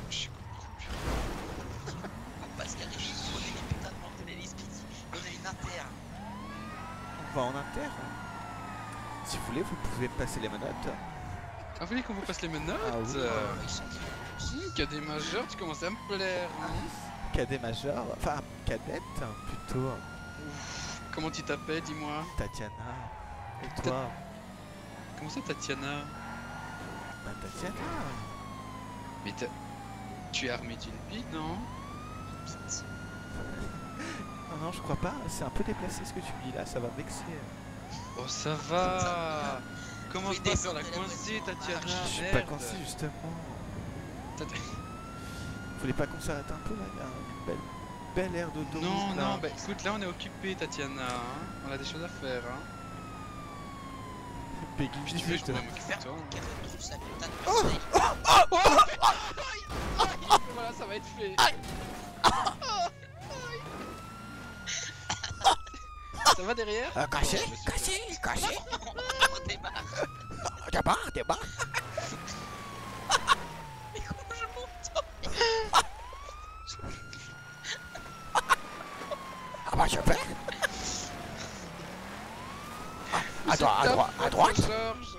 Parce qu'à l'échelle, on est des putains de mortels les Speedy. On a une inter. On va en inter. Si vous voulez, vous pouvez me passer les menottes. Ah, vous voulez qu'on vous passe les menottes? Ah oui. Euh, Ils sont hmm, Cadet majeur, tu commences à me plaire. hein. Cadet majeur, enfin cadette plutôt. Comment tu t'appelles, dis-moi? Tatiana. Et toi? Comment ça, Tatiana? Bah Tatiana. Mais t'as... Tu es armé d'une bite, non? Non, non, je crois pas. C'est un peu déplacé ce que tu me dis là, ça va me vexer. Oh, ça va. Commence Oui, pas à faire la descendez la coincée, voiture. Tatiana. Ah, Je suis merde. pas coincé justement. Tat- Vous voulez pas qu'on s'arrête un peu là? Il y a une belle belle aire d'autoroute. Non, là. non, bah écoute, là on est occupé, Tatiana. Hein. On a des choses à faire. Hein. Peggy Si tu veux, je Vite. pourrais m'occuper de toi. Qu'elle retrouve sa putain de Oh, conseil. Voilà, ça va être fait. Ça va derrière? Euh, caché, Bon, bah, super. caché, caché. On démarre. Débarre, débarre. Mais comment je monte? Ah bah je fais. À droite, à droite, à droite. Georges.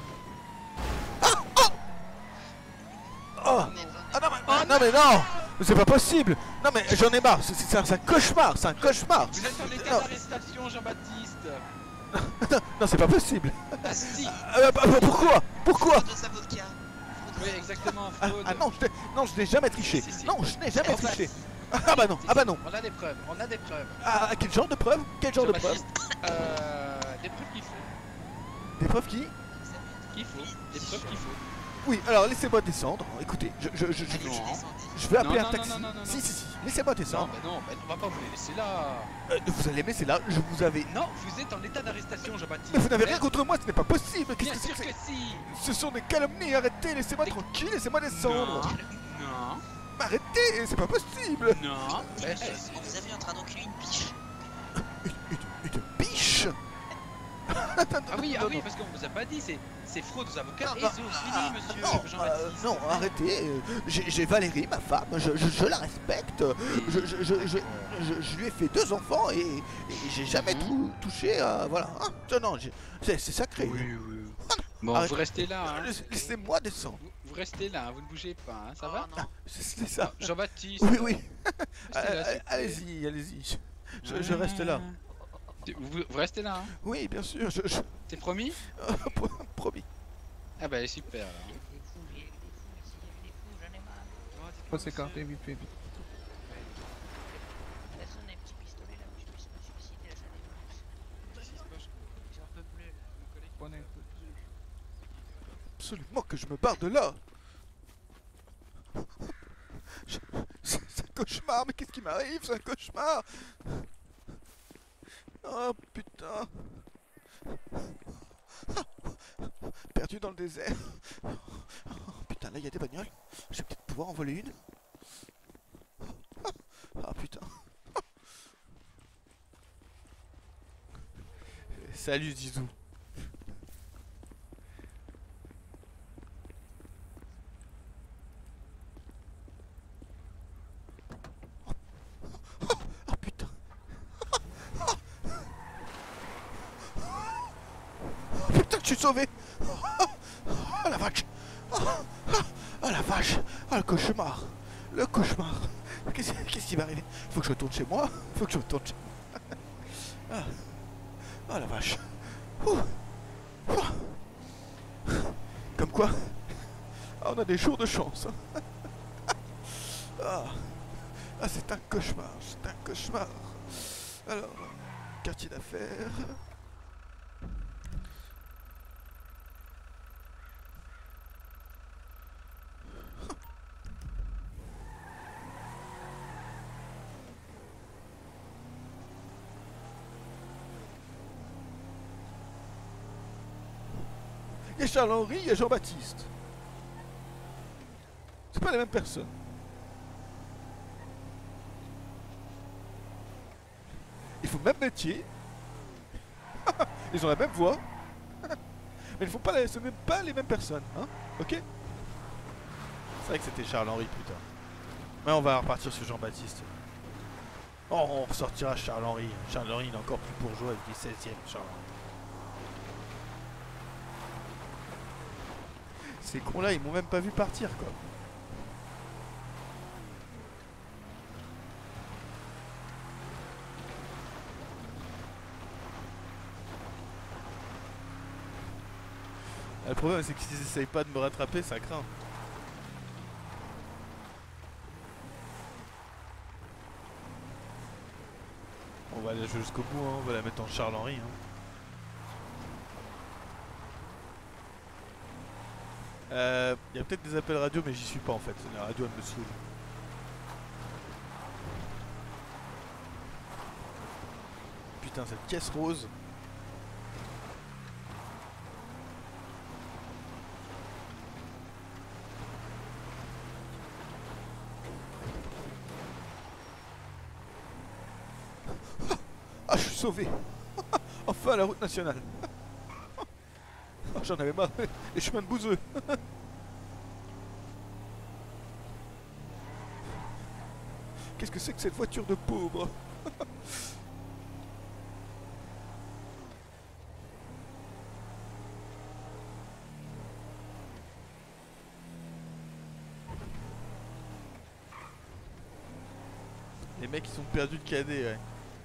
Oh. Ah non mais, ah, non mais non, c'est pas possible. Non mais j'en ai marre, c'est c'est un, c'est un cauchemar, c'est un cauchemar. Vous êtes en état Non. d'arrestation, Jean-Baptiste. Non, non, c'est pas possible. Ah si. Ah, bah, bah, pourquoi? Pourquoi? Deux avocats. Oui, exactement, Ah, fraude. ah non, je n'ai non, je n'ai jamais triché. Si, si, si. Non, je n'ai jamais En fait, triché. Ah bah non, Si, ah bah si, non. On a des preuves, on a des preuves. Ah, quel genre de preuve? Quel genre de preuve? Jean-Baptiste, euh, des preuves qu'il faut. Des preuves qui? Qu'il faut. Des preuves qu'il faut. Oui, alors laissez-moi descendre. Écoutez, je, je, je, je, Non. je vais appeler Non, un non, taxi. non, non, non, Si, non. si, si, laissez-moi Non, descendre. bah non, bah on va pas vous les laisser là. Euh, vous allez me laisser là, je vous avais... Non, vous êtes en état d'arrestation, Jean-Baptiste. Mais vous n'avez rien contre moi, ce n'est pas possible. Qu'est-ce Bien que c'est sûr que que c'est? si. Ce sont des calomnies, arrêtez, laissez-moi Des- tranquille, laissez-moi descendre. Non. Arrêtez, c'est pas possible. Non. Eh, Eh, on vous a vu en train d'enculer une biche. Une, une, une biche. Ah oui, ah oui, parce qu'on vous a pas dit, c'est c'est fraude aux avocats et Non, zoophilie, monsieur Non, euh, Jean-Baptiste. non, arrêtez. euh, J'ai j'ai Valérie, ma femme, je, je, je la respecte. Je, je, je, je, je- je lui ai fait deux enfants et, et j'ai jamais Mhm. tou- touché à... Voilà. Hein. Non, non, j'ai- c'est c'est sacré. Oui, oui. Bon, Arrête. vous restez là, hein. Laisse- Laissez-moi descendre. Vous, vous restez là, hein, vous ne bougez pas, hein, ça Oh, va non. C'est c'est ça. Ah, Jean-Baptiste. Oui, oui. restez là, Euh, s'il vous plaît. Allez-y, allez-y. Je, je reste là. Vous, vous restez là, hein. Oui, bien sûr, je... je... C'est promis? Promis. Ah bah super alors. Il y a eu des fous, il y a eu des fous, merci, il y a eu des fous, j'en ai marre. Faut s'écarter vite fait. vite. Personne n'a un petit pistolet là où je puisse me suicider, j'en ai marre. J'en peux plus. Prenez. Absolument que je me barre de là. Je- C'est c'est un cauchemar, mais qu'est-ce qui m'arrive? C'est un cauchemar. Oh putain. Perdu dans le désert. Oh, putain, là il y a des bagnoles. Je vais peut-être pouvoir en voler une. Ah putain. Salut Zizou. Oh putain. Oh putain, je suis sauvé. Oh la vache. Oh, oh, oh la vache. Oh le cauchemar. Le cauchemar. Qu'est-ce qu'est-ce qui va arriver? Faut que je retourne chez moi. Faut que je retourne chez moi. Ah. Oh la vache. Ouh. Ouh. Comme quoi, ah, on a des jours de chance. hein. Ah, ah c'est un cauchemar, c'est un cauchemar. Alors, quartier d'affaires. Il y a Charles-Henri, il y a Jean-Baptiste. C'est pas les mêmes personnes. Ils font le même métier. Ils ont la même voix. Mais ils font pas la... ce n'est pas les mêmes personnes, hein. Ok. C'est vrai que c'était Charles-Henri, putain. Mais on va repartir sur Jean-Baptiste. Oh, on ressortira Charles-Henri. Charles-Henri, il est encore plus bourgeois avec des seizième, Charles-Henri. Ces cons là ils m'ont même pas vu partir quoi. Ah, le problème c'est qu'ils essayent pas de me rattraper, ça craint. On va aller jusqu'au bout, hein. On va la mettre en Charles-Henri. Hein. Euh, y a peut-être des appels radio mais j'y suis pas en fait, la radio elle me saoule. putain, cette caisse rose. Ah, je suis sauvé. Enfin, la route nationale. Oh, j'en avais marre. Les chemins de bouseux. Qu'est-ce que c'est que cette voiture de pauvre? Les mecs ils ont perdu le cadet, ouais.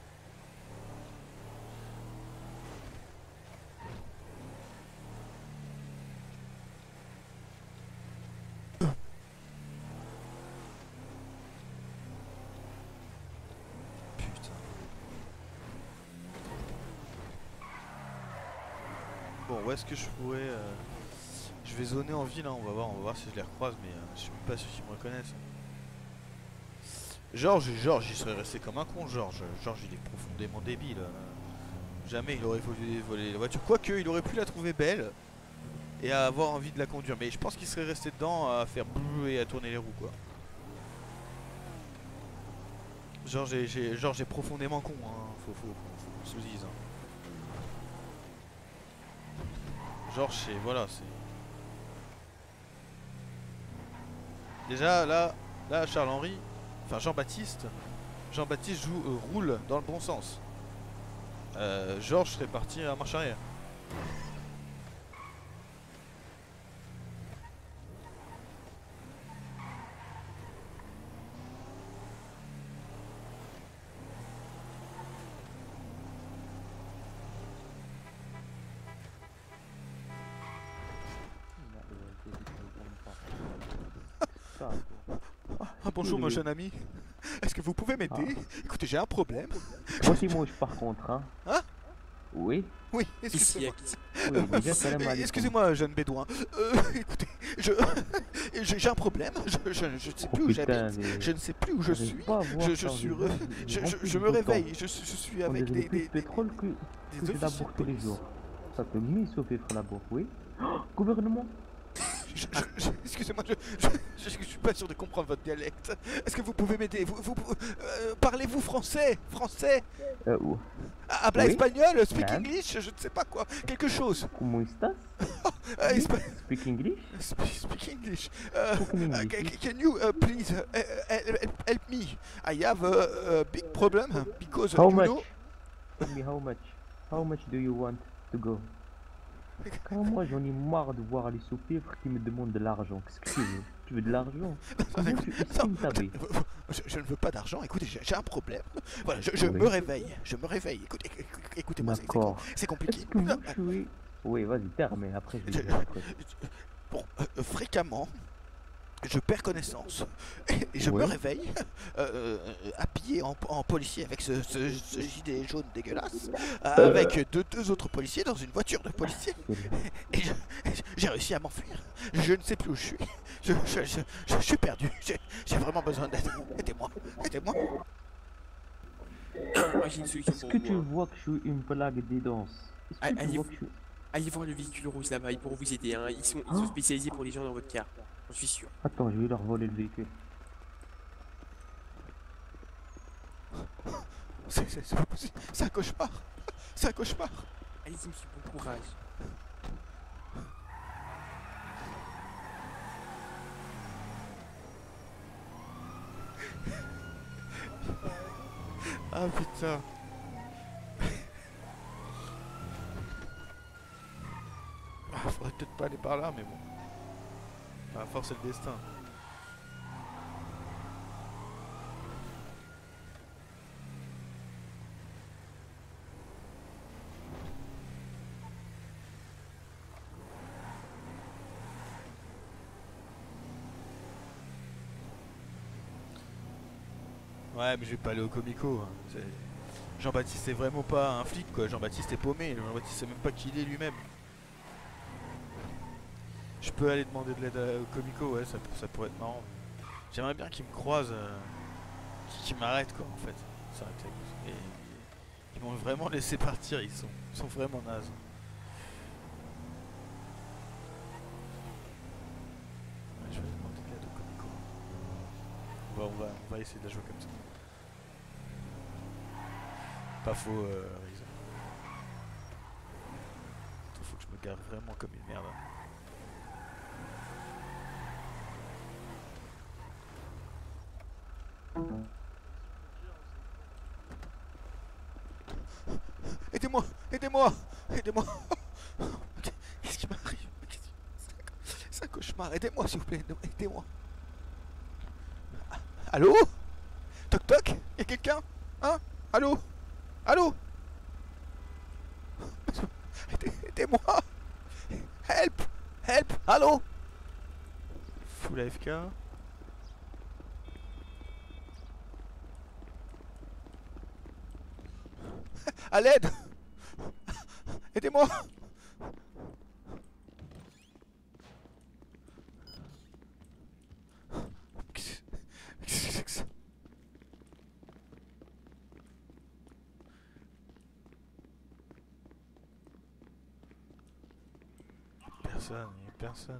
Bon, où est-ce que je pourrais... Euh... Je vais zoner en ville, hein, on va voir, on va voir si je les recroise, mais euh, je suis même pas sûr qu'ils me reconnaissent. Georges, Georges, il serait resté comme un con, Georges. Georges, il est profondément débile. Jamais il aurait voulu voler la voiture. Quoique, il aurait pu la trouver belle et à avoir envie de la conduire. Mais je pense qu'il serait resté dedans à faire bleu et à tourner les roues, quoi. Georges est, Georges est profondément con, hein. Faut, faut, faut qu'on se le dise. Hein. Georges, c'est... Voilà, c'est... Déjà, là, là, Charles-Henri... Enfin, Jean-Baptiste... Jean-Baptiste joue, euh, roule dans le bon sens. Euh, Georges serait parti à marche arrière. Ah, bonjour mon jeune ami, est-ce que vous pouvez m'aider? Ah. Écoutez, j'ai un problème. Moi aussi mouche par contre, hein. Hein? Oui. Oui, excusez-moi. Oui, excusez-moi, jeune bédouin. Euh, écoutez, je j'ai un problème. Je, je, je ne sais plus oh, où j'habite. Je ne sais plus où je suis. Je, je suis. Re... Je, je, je me réveille. Je, je suis avec des, des, des pétrole que, que des officiers de tous les jours. Ça te mise au pétrole là-bas, oui. Oh, gouvernement. Je, je, je, Excusez-moi, je, je, je, je suis pas sûr de comprendre votre dialecte. Est-ce que vous pouvez m'aider? Vous, vous euh, parlez-vous français? Français? Euh, où? Habla oui? Espagnol? Speak Man. English? Je ne sais pas quoi. Quelque chose. Comment estás? uh, Speak English? Sp speak English. Uh, uh, can you uh, please uh, help, help me? I have a, a big problem because how you much? know. Tell me how much? How much do you want to go? Car moi j'en ai marre de voir les sous-fifres qui me demandent de l'argent. Qu'est-ce que tu veux? Tu veux de l'argent? je, je ne veux pas d'argent, écoutez, j'ai un problème. Voilà, je, je oui. me réveille, je me réveille. Écoutez, écoutez-moi, c'est compliqué. Que vous jouez... Oui, vas-y, termine, après je vais dire un truc. Bon, euh, fréquemment, je perds connaissance et je oui. me réveille euh, habillé en, en policier avec ce, ce, ce gilet jaune dégueulasse euh, avec deux, deux autres policiers dans une voiture de policier et j'ai réussi à m'enfuir. Je ne sais plus où je suis. Je, je, je, je, je suis perdu. J'ai vraiment besoin d'aide. Aidez-moi. Aidez-moi. Est-ce que tu vois que je suis une blague des danses? Allez, je... allez voir le véhicule rouge là-bas, ils pourront vous aider. Hein. Ils, sont, ils sont spécialisés pour les gens dans votre car. Je suis sûr. Attends, je vais leur voler le véhicule. C'est pas possible. C'est un cauchemar. C'est un cauchemar. Allez-y, monsieur, bon courage. Ah putain. Ah, faudrait peut-être pas aller par là, mais bon. À force, c'est le destin. Ouais, mais je vais pas aller au Comico. Hein. Jean-Baptiste est vraiment pas un flic, quoi. Jean-Baptiste est paumé. Jean-Baptiste sait même pas qui il est lui-même. Je peux aller demander de l'aide au Comico, ouais, ça, ça pourrait être marrant. J'aimerais bien qu'il me croise, euh, qu'il m'arrête, quoi, en fait. Ça et, Ils m'ont vraiment laissé partir, ils sont, ils sont vraiment nazes. Ouais, je vais lui demander de l'aide au Comico. On va, on, va, on va essayer de la jouer comme ça. Pas faux, euh, Riz. Attends, faut que je me gare vraiment comme une merde. Aidez-moi, aidez-moi, aidez-moi. Qu'est-ce qui m'arrive? C'est un cauchemar, aidez-moi s'il vous plaît, aidez-moi. Allô? Toc toc? Y'a quelqu'un? Hein? Allô? Allô? Aidez-moi! Help! Help! Allô? Full A F K. À l'aide! Aidez-moi! Qu'est-ce que c'est que ça? Personne, il n'y a personne.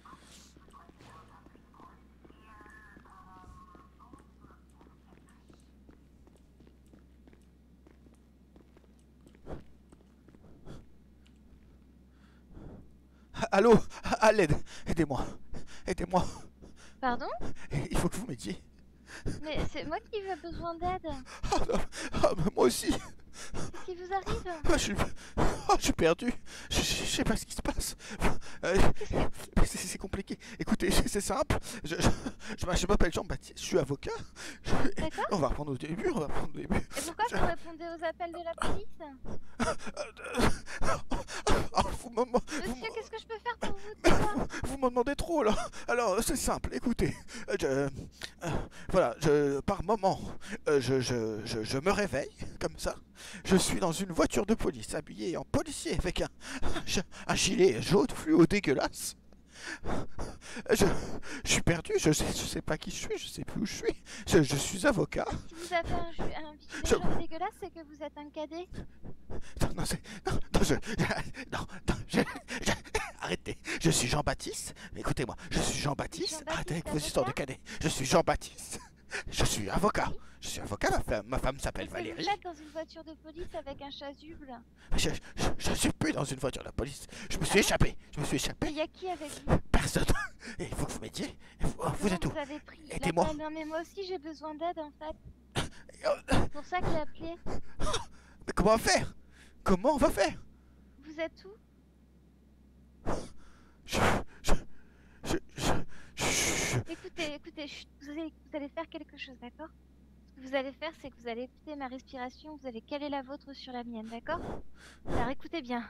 Allô? À l'aide! Aidez-moi! Aidez-moi! Pardon? Il faut que vous m'aidiez. Mais c'est moi qui ai besoin d'aide. Oh, non. Oh, mais moi aussi! Qu'est-ce qui vous arrive? Oh, je suis... Oh, je suis perdu. Je, je, je sais pas ce qui se passe. Euh, c'est c'est compliqué. Écoutez, c'est simple. Je, je, je, je m'appelle Jean-Baptiste, je suis avocat. Je- D'accord. on va reprendre au début, on va reprendre au début. Et pourquoi vous répondez aux appels de la police? Oh, vous me- vous Monsieur, qu'est-ce que je peux faire pour vous? Dites-moi. Vous m'en demandez trop là. Alors c'est simple, écoutez. Euh, Je, euh, voilà, je, par moment, euh, je, je, je, je me réveille comme ça. Je suis dans une voiture de police habillée en policier avec un, un gilet jaune fluo dégueulasse. Je, je suis perdu, je sais, je sais pas qui je suis, je sais plus où je suis. Je, je suis avocat. Si vous avez un, ju- un gilet Je- jaune dégueulasse, c'est que vous êtes un cadet. Non, non, c'est. Non, non, je. Non, non, je. je- arrêtez. Je suis Jean-Baptiste. Écoutez-moi, je suis Jean-Baptiste. Jean-Baptiste, Arrêtez avec vos avocat. histoires de cadet. Je suis Jean-Baptiste. Je suis avocat. Je suis avocat, ma femme, ma femme s'appelle Qu'est-ce que vous Valérie. faites dans une voiture de police avec un chasuble? Je, je, je suis plus dans une voiture de la police. Je me suis échappé. Je me suis Il échappé. y a qui avec vous? Personne. Et il faut que vous m'aidiez. Et Vous, vous Comment êtes où? vous avez pris Aidez-moi. l'appel? Non mais moi aussi j'ai besoin d'aide en fait. C'est pour ça que j'ai appelé. Mais comment on va faire? Comment on va faire? Vous êtes où? Je. Je. Je. Je. je- Écoutez, écoutez, chut, vous allez, vous allez faire quelque chose, d'accord? Ce que vous allez faire, c'est que vous allez écouter ma respiration, vous allez caler la vôtre sur la mienne, d'accord? Alors écoutez bien.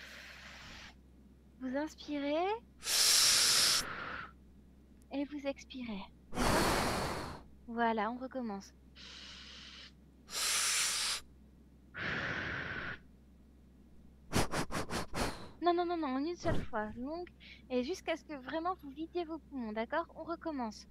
Vous inspirez et vous expirez. D'accord. Voilà, on recommence. Non, non, non, non, en une seule fois, longue, et jusqu'à ce que vraiment vous vidiez vos poumons, d'accord? On recommence.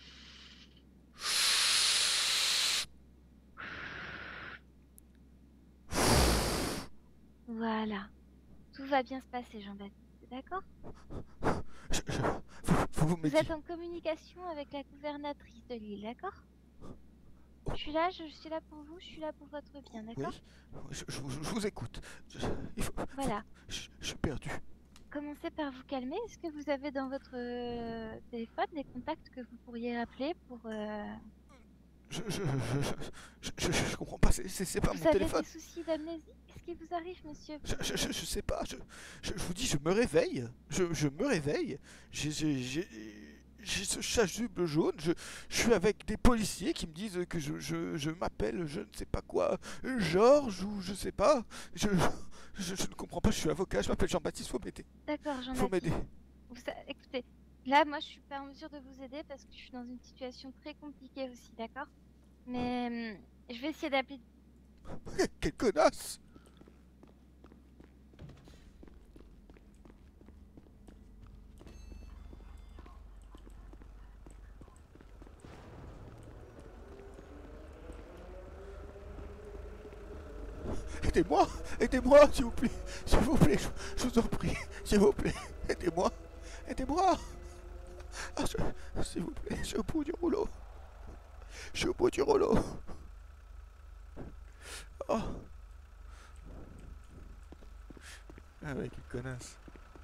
Voilà. Tout va bien se passer, Jean-Baptiste, d'accord? je- je- Vous, vous, vous Vous m'aidiez. êtes en communication avec la gouvernatrice de l'île, d'accord? Je suis là, je suis là pour vous, je suis là pour votre bien, Oui. d'accord? Je, je vous- je vous écoute. Je, il faut- Voilà. je, je suis perdu. Commencez par vous calmer. Est-ce que vous avez dans votre euh, téléphone des contacts que vous pourriez appeler pour... euh, Je, je, je, je, je, je comprends pas. C'est- C'est c'est pas Vous mon avez téléphone. des soucis d'amnésie? Qu'est-ce qui vous arrive, monsieur? Je, je, je, je sais pas. Je, je, je vous dis, je me réveille. Je, je me réveille. J'ai j'ai- j'ai- j'ai ce chasuble jaune. Je, je suis avec des policiers qui me disent que je, je, je m'appelle je ne sais pas quoi, Georges ou je sais pas. Je, je, je ne comprends pas. Je suis avocat. Je m'appelle Jean-Baptiste. Faut m'aider. D'accord, Faut Jean-Baptiste. m'aider. Vous sa- Écoutez, là, moi, je suis pas en mesure de vous aider parce que je suis dans une situation très compliquée aussi, d'accord? Mais hum, je vais essayer d'appeler... Quelle connasse! Aidez-moi, aidez-moi, s'il vous plaît, s'il vous plaît, je, je vous en prie, s'il vous plaît, aidez-moi, aidez-moi. Ah, je- s'il vous plaît, je suis au bout du rouleau. Je suis au bout du rouleau. Oh. Ah ouais, quelle connasse.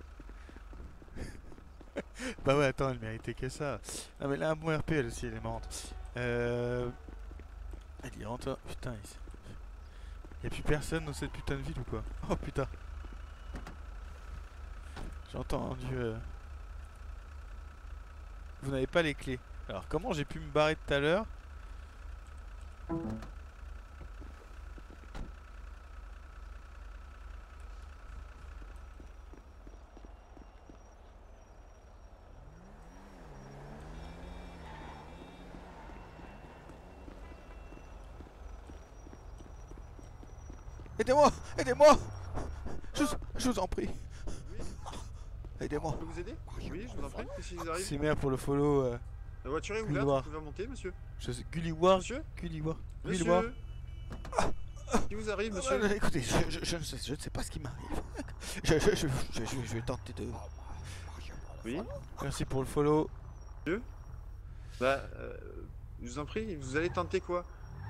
Bah ouais, attends, elle méritait que ça. Ah mais là, un bon R P, elle aussi, elle est marrante. Euh... Elle y rentre. Putain, il y a plus personne dans cette putain de ville ou quoi? Oh putain. J'ai entendu... Euh... Vous n'avez pas les clés. Alors, comment j'ai pu me barrer tout à l'heure? Aidez-moi! Aidez-moi! Je, je vous en prie. Aidez-moi. Je peux vous aider? Oui, je vous en prie. Qu'est-ce qui vous arrive? C'est merde pour le follow. Euh... La voiture est ouverte, Gulliwar. vous pouvez remonter, monsieur. Je sais, Gulliwar. Monsieur Gulliwar. Gulliwar. Monsieur Qu'est-ce qui vous arrive, monsieur? Euh, écoutez, je, je, je, ne sais, je ne sais pas ce qui m'arrive. Je, je, je, je, je, je vais tenter de... Oui. Merci pour le follow. Monsieur Bah, euh, je vous en prie, vous allez tenter quoi?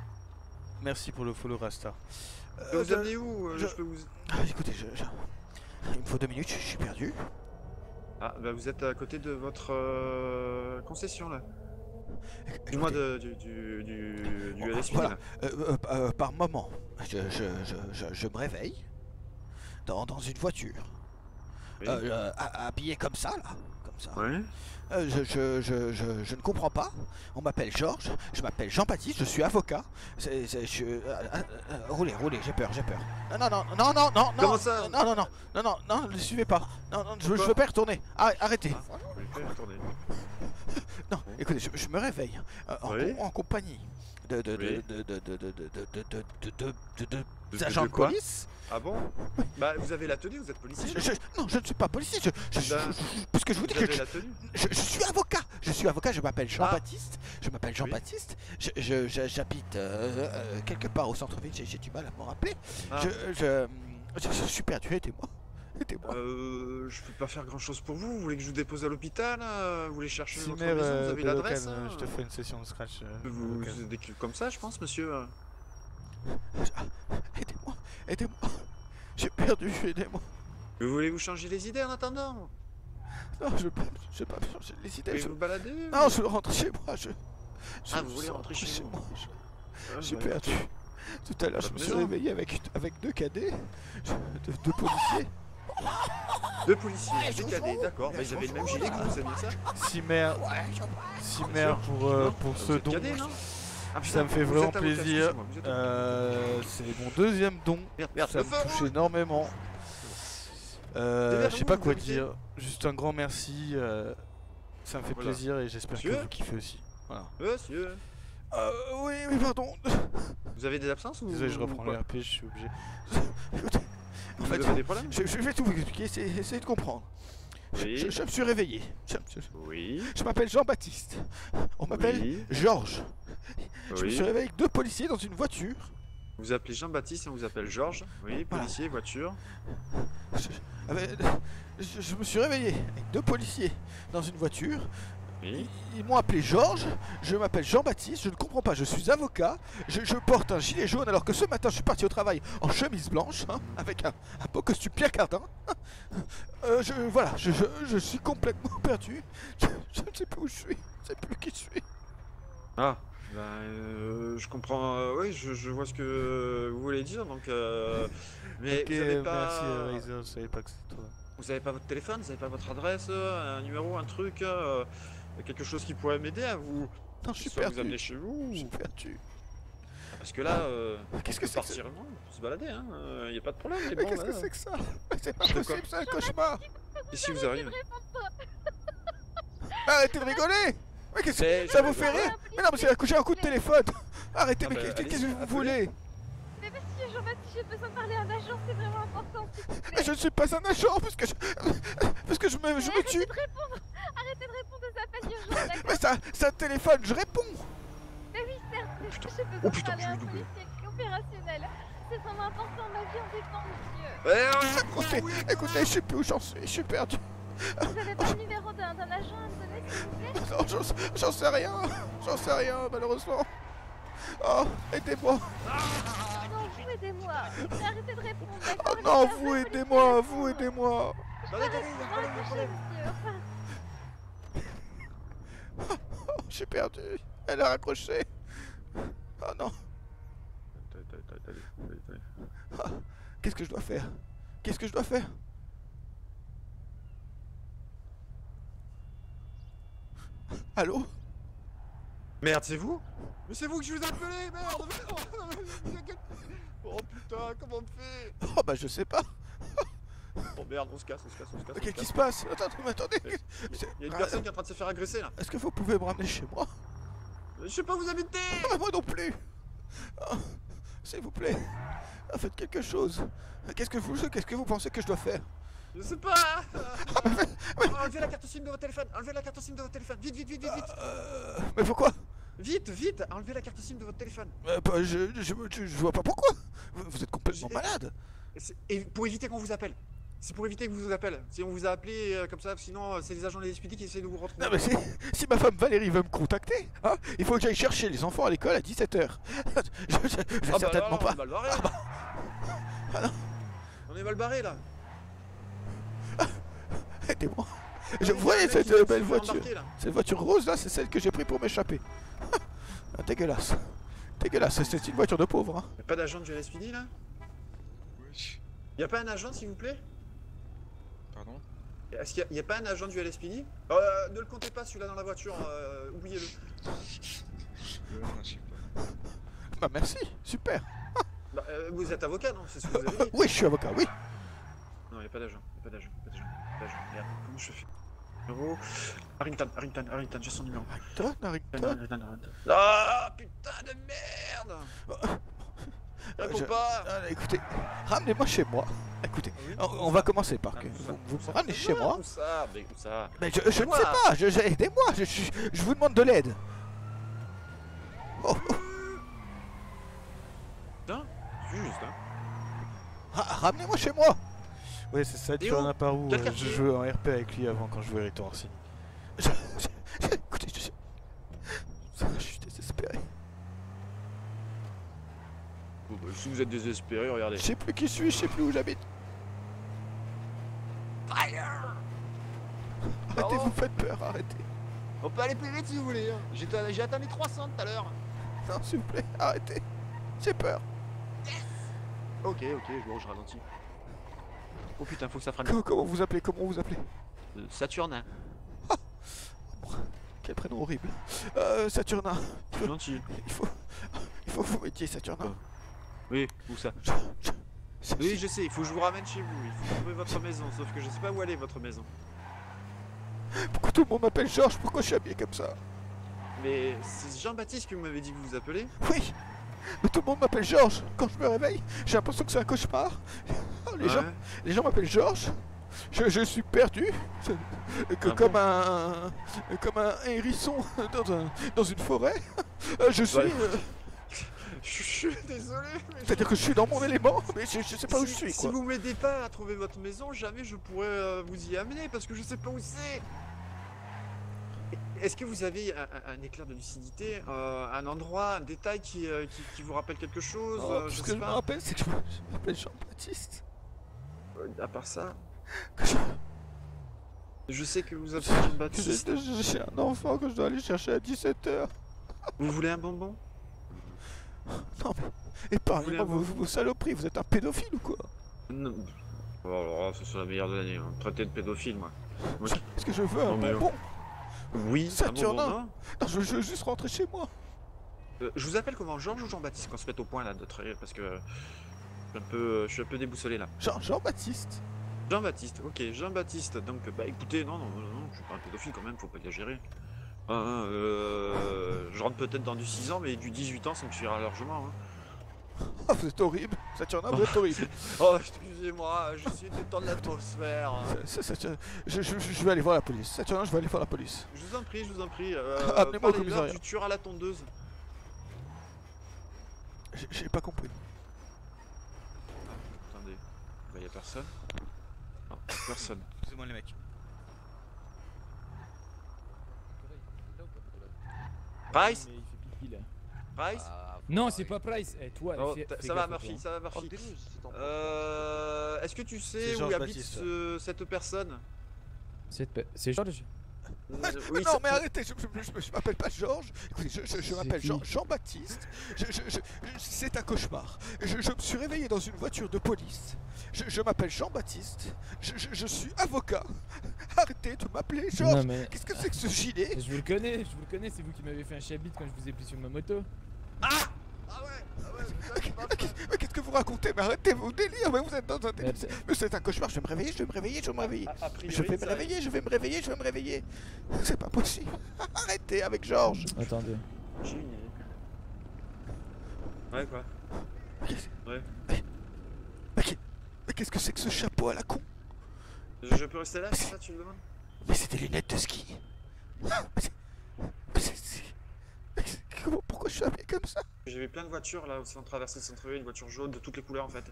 Merci pour le follow, Rasta. Je peux vous amener où? Je, je peux vous... Ah, écoutez, je, je... il me faut deux minutes, je suis perdu. Ah, bah vous êtes à côté de votre euh, concession, là. Du moins de, du, du, du, du L S P, Voilà, là. euh, euh, euh, par moment, je, je, je, je, je me réveille dans, dans une voiture, Oui. euh, euh, ha- habillé comme ça, là, comme ça. Ouais. Euh, je, je, je, je, je ne comprends pas. On m'appelle Georges, je m'appelle Jean-Baptiste, je suis avocat. C'est, c'est, je, euh, euh, euh, roulez, roulez, j'ai peur, j'ai peur. Non, non, non, non, non, non, Comment non, ça? non, non, non, non, non, non, ne le suivez pas. Non, non, je, je Pourquoi? veux pas y retourner. Ah, arrêtez. Ah, vous voulez pas y retourner? Non, écoutez, je, je me réveille euh, en, Oui. en compagnie de, de, de, Oui. de, de, de, de, de, de, de, de, de, de, de, De- de de- agents de de quoi? police. Ah bon? Bah vous avez la tenue, vous êtes policier. Je, je- non, je ne suis pas policier, je, je, je, Bah, je- je- puisque je vous dis Vous que avez je, la tenue? je, je suis avocat. Je suis avocat, je m'appelle Jean-Baptiste. Je m'appelle Oui. Jean-Baptiste. Je, je, je- j'habite euh, euh, quelque part au centre-ville, j'ai, j'ai du mal à m'en rappeler. Ah. Je, je, je, je suis perdu, aidez-moi. Aidez-moi. Euh, je peux pas faire grand chose pour vous. Vous voulez que je vous dépose à l'hôpital? euh, Vous voulez chercher votre Simer, maison? Vous euh, avez de l'adresse? local, euh, hein je te fais une session de scratch. euh, Je peux vous, local. vous aider comme ça, je pense, monsieur. Aidez-moi. Aidez-moi. J'ai perdu, aidez-moi. Vous voulez vous changer les idées en attendant? Non, je ne veux pas, je veux pas changer les Vous idées. voulez Je... vous balader? Non, je veux rentrer chez moi. Je, je Ah, vous voulez sens rentrer chez vous? moi. Je- Ah, J'ai bah, perdu. Tout à l'heure, je Votre me suis maison. réveillé avec, avec deux cadets, je- deux, deux policiers. Deux policiers, deux cadets, d'accord. Bah, ils avaient le même gilet que vous, c'est bien ça? Simer, Simer pour, euh, pour Ah, ce vous êtes don. cadet, non? Ah, putain, Ça me fait vous vraiment êtes avocat, plaisir. excusez-moi, vous êtes avocat. Euh, c'est mon deuxième don. Merde, merde, Ça le me feu touche rouge. énormément. Euh, Derrière je sais vous, pas vous quoi habitez dire. Juste un grand merci. euh, ça me fait Voilà. plaisir et j'espère que Monsieur vous kiffez aussi. Voilà. Monsieur, Euh, oui, oui, pardon. vous avez des absences ou Désolé, je reprends quoi? le R P, je suis obligé. Écoutez, en Vous fait, avez des problèmes? je, je vais tout vous expliquer, essayez, essayez de comprendre. Je, Oui. je- je me suis réveillé. Je, je- Oui. je m'appelle Jean-Baptiste. On m'appelle Oui. Georges. Je me Oui. suis réveillé avec deux policiers dans une voiture. Vous vous appelez Jean-Baptiste et on vous appelle Georges. Oui, Voilà. policier, voiture. Je, avec- je- je me suis réveillé avec deux policiers dans une voiture. Oui. Ils m'ont appelé Georges, je m'appelle Jean-Baptiste, je ne comprends pas, je suis avocat, je, je porte un gilet jaune alors que ce matin je suis parti au travail en chemise blanche, hein, avec un, un beau costume Pierre Cardin. Euh, je, voilà, je, je, je suis complètement perdu, je, je ne sais plus où je suis, je ne sais plus qui je suis. Ah, ben, euh, je comprends. euh, oui, je, je vois ce que vous voulez dire. Donc, euh, mais Ok, vous avez pas. merci euh, Razer, je savais pas que c'était toi. Vous avez pas votre téléphone, vous avez pas votre adresse, euh, un numéro, un truc, euh, quelque chose qui pourrait m'aider à vous. Non, je suis soit vous perdu. amener chez vous. Je suis ou- perdu. Parce que là, euh, Qu'est-ce on que peut c'est que partir loin, on peut se balader, hein. Il y a pas de problème. Mais Mais bon, qu'est-ce que voilà. c'est que ça? C'est pas De quoi possible, c'est un cauchemar. Qu'est-ce qui vous arrive? Arrêtez de rigoler. Mais qu'est-ce Mais que ça je- vous fait rire? Mais non, mais c'est j'ai un coup de téléphone. Arrêtez, Ah mais bah, qu'est-ce allez-y, qu'est-ce que vous appelez. voulez? Mais monsieur Jean-Baptiste, j'ai besoin de parler à un agent, c'est vraiment important. s'il vous plaît. Mais je ne suis pas un agent parce que je, parce que je me, je Mais me tue. arrêtez de répondre, arrêtez de répondre aux appels urgents, d'accord? Mais ça, c'est un téléphone, je réponds. Mais oui, certes, mais putain. j'ai besoin Oh de putain, parler je à un vais louper. policier. opérationnel. C'est vraiment important, ma vie en dépend, monsieur. Écoutez, écoutez, je sais plus où j'en suis, je suis perdu. Vous avez pas le numéro d'un d'un agent à me donner, s'il vous plaît? Non, j'en j'en sais rien, j'en sais rien, malheureusement. Oh, aidez-moi. Non, vous aidez-moi. Arrêtez de répondre, Oh d'accord? non, vous aidez-moi, vous aidez-moi. Je suis perdu, elle a raccroché. Oh non. Ah, qu'est-ce que je dois faire? Qu'est-ce que je dois faire? Allô? Merde, c'est vous? Mais c'est vous que je vous appelais, merde! Oh putain, comment on fait? Oh bah je sais pas. Oh merde, on se casse, on se casse, on se casse. Qu'est-ce qui se passe? Attendez, mais attendez. Il y a une personne qui est en train de se faire agresser là. Est-ce que vous pouvez me ramener chez moi? Je sais pas où vous habitez. Ah, moi non plus. Oh, s'il vous plaît, ah, faites quelque chose. Qu'est-ce que vous, qu'est-ce que vous pensez que je dois faire? Je sais pas. Enlevez la carte SIM de votre téléphone. Enlevez la carte SIM de votre téléphone. Vite, vite, vite, vite, vite. Euh, mais pourquoi? Vite, vite. Enlevez la carte SIM de votre téléphone. Euh, bah, je, je, je, je vois pas pourquoi. Vous, vous êtes complètement malade. Et pour éviter qu'on vous appelle. C'est pour éviter que vous vous appelle. Si on vous a appelé euh, comme ça, sinon euh, c'est les agents de l'A S P D qui essaient de vous retrouver. Non mais si, si ma femme Valérie veut me contacter, hein, il faut que j'aille chercher les enfants à l'école à dix-sept heures. je je, je vais ah certainement bah là, pas. On est mal barré. Ah bah. Ah non. On est mal barré là. Aidez-moi. Je voyais cette euh, belle voiture. Cette voiture rose là, c'est celle que j'ai pris pour m'échapper. Ah, dégueulasse. Dégueulasse, c'est une voiture de pauvre. Hein. Y'a pas d'agent du L S P D là? Wesh. Y'a pas un agent s'il vous plaît? Pardon? Est-ce qu'il n'y a, a pas un agent du L S P D? euh, Ne le comptez pas celui-là dans la voiture, euh, oubliez-le. Ouais, non, je sais pas. Bah merci, super. Bah, euh, vous êtes avocat non? C'est ce que vous avez dit? Oui, je suis avocat, oui. Non, y'a pas d'agent, y'a pas d'agent, y'a pas d'agent, y'a pas d'agent. Merde, comment je fais? Numéro... Harrington, Harrington, Harrington, j'ai son numéro. Harrington, Harrington. Harrington, Harrington. Ah putain de merde! Réponds Je- pas! Ah, écoutez, ramenez-moi chez moi. Écoutez, on, on va commencer par que vous, vous me ramenez chez moi. Où ça? Mais où ça? Mais je, je ne sais pas, je, je- aidez-moi, je, je, je vous demande de l'aide. Oh, oh. Putain, c'est juste hein. Ah, ramenez-moi chez moi. Ouais, c'est ça, tu Et en où? as par où? Quel euh, quartier? Je jouais en R P avec lui avant quand je jouais Rito Orsini. Je, je- je- écoutez, je, suis- je suis désespéré. Bon, bah, si vous êtes désespéré, regardez. Je sais plus qui je suis, je sais plus où j'habite. Fire! Arrêtez, vous me faites peur, arrêtez. On peut aller plus vite si vous voulez. Hein. J'ai j'ai atteint les trois cents tout à l'heure. Non, s'il vous plaît, arrêtez. J'ai peur. Ok, ok, bon, je ralentis. Oh putain, faut que ça freine. Comment, comment vous appelez? Comment vous appelez? Euh, Saturnin. Quel prénom horrible. Euh, Saturnin. Je suis gentil. Il faut, il faut que vous m'aidiez, Saturnin. Oui, où ça? Je- je- je- Oui, je sais, il faut que je vous ramène chez vous. Il faut trouver votre maison, sauf que je sais pas où aller votre maison. Pourquoi tout le monde m'appelle Georges? Pourquoi je suis habillé comme ça? Mais c'est Jean-Baptiste que vous m'avez dit que vous vous appelez? Oui, mais tout le monde m'appelle Georges. Quand je me réveille, j'ai l'impression que c'est un cauchemar. Oh, les Ouais. gens, les gens m'appellent Georges. Je, je suis perdu, que- Ah comme bon un, comme un hérisson dans, un, dans une forêt. Euh, Je suis, Bah, euh, Je suis désolé, mais... c'est-à-dire que je suis dans mon élément, mais je, je sais pas où je si, suis, si quoi. vous m'aidez pas à trouver votre maison, jamais je pourrais euh, vous y amener parce que je sais pas où c'est. Est-ce que vous avez un, un- un éclair de lucidité, euh, un endroit, un détail qui, euh, qui, qui vous rappelle quelque chose? Oh, euh, tout je ce que sais je me pas. rappelle, c'est que je, me- je m'appelle Jean-Baptiste. Euh, à part ça, Que je- je sais que vous appelez que Jean-Baptiste. je- je- J'ai un enfant que je dois aller chercher à dix-sept heures. Vous voulez un bonbon? Non mais, épargnez-moi Vous voulez vos, vos saloperies, vous êtes un pédophile ou quoi? Non. Oh, alors, c'est sur la meilleure de l'année, hein. Traité de pédophile, moi. Moi, Est-ce que je veux un Non, mais- bonbon? Oui, un Saturnin. bonbon, non? Non, je, je veux juste rentrer chez moi. Euh, je vous appelle comment? Georges ou Jean-Baptiste? Qu'on se mette au point là, de travailler, parce que euh, je suis un peu, je suis un peu déboussolé là. Jean- Jean-Baptiste. Jean-Baptiste, ok, Jean-Baptiste. Donc, bah écoutez, non, non, non, non, je suis pas un pédophile quand même, faut pas exagérer. Hein, hein, euh, je rentre peut-être dans du six ans, mais du dix-huit ans, ça me suffira largement. Hein. Oh, vous êtes horrible. Saturnin, vous êtes horrible. Oh, excusez-moi, j'essaie de détendre l'atmosphère. Ça- ça- ça- je, je- je vais aller voir la police. Saturnin, je vais aller voir la police. Je vous en prie, je vous en prie. Euh, Amenez-moi au parlez-leur commissariat. du tueur à la tondeuse. J'ai- J'ai pas compris. Ah, attendez. Bah, y'a personne. Non, personne. Excusez-moi les mecs. Price Mais il fait pipi là. Price Non, c'est pas Price. Eh, toi, Oh, fais- t'as- fais ça va gaffe, Murphy, toi, ça va Oh, Murphy. Delouse, c'est en Euh, Est-ce que tu sais C'est où Georges habite Baptiste. ce- cette personne hein. C'est pe- c'est Georges. Euh, Mais oui, non ça- mais arrêtez, je, je, je- je m'appelle pas Georges, écoutez, je, je- je C'est m'appelle qui Jean, Jean-Baptiste, je, je- je- je- c'est un cauchemar, je, je me suis réveillé dans une voiture de police, je, je m'appelle Jean-Baptiste, je, je- je suis avocat, arrêtez de m'appeler Georges, Non, mais- qu'est-ce que c'est que ce gilet? Je vous le connais, je vous le connais, c'est vous qui m'avez fait un chabit quand je vous ai pris sur ma moto. Ah Ah ouais, ah ouais, mais ça, c'est pas Mais qu'est- mais qu'est-ce que vous racontez? Mais arrêtez vos délires, mais vous êtes dans un délire, Mais- mais c'est un cauchemar, je vais me réveiller, je vais me réveiller, je vais me réveiller, A- a priori, je vais me ça- réveiller, je vais me réveiller, je vais me réveiller, c'est pas possible, arrêtez avec Georges. Attendez. J'ai une idée. Ouais, quoi Ouais. Mais qu'est- mais qu'est-ce que c'est que ce chapeau à la con? Je, je peux rester là, c'est ça, tu le demandes Mais c'est des lunettes de ski. Mais c'est- mais c'est- c'est- mais c'est- comment- Pourquoi je suis habillé comme ça? J'ai vu plein de voitures là, aussi on traversait le centre-ville, une voiture jaune de toutes les couleurs en fait.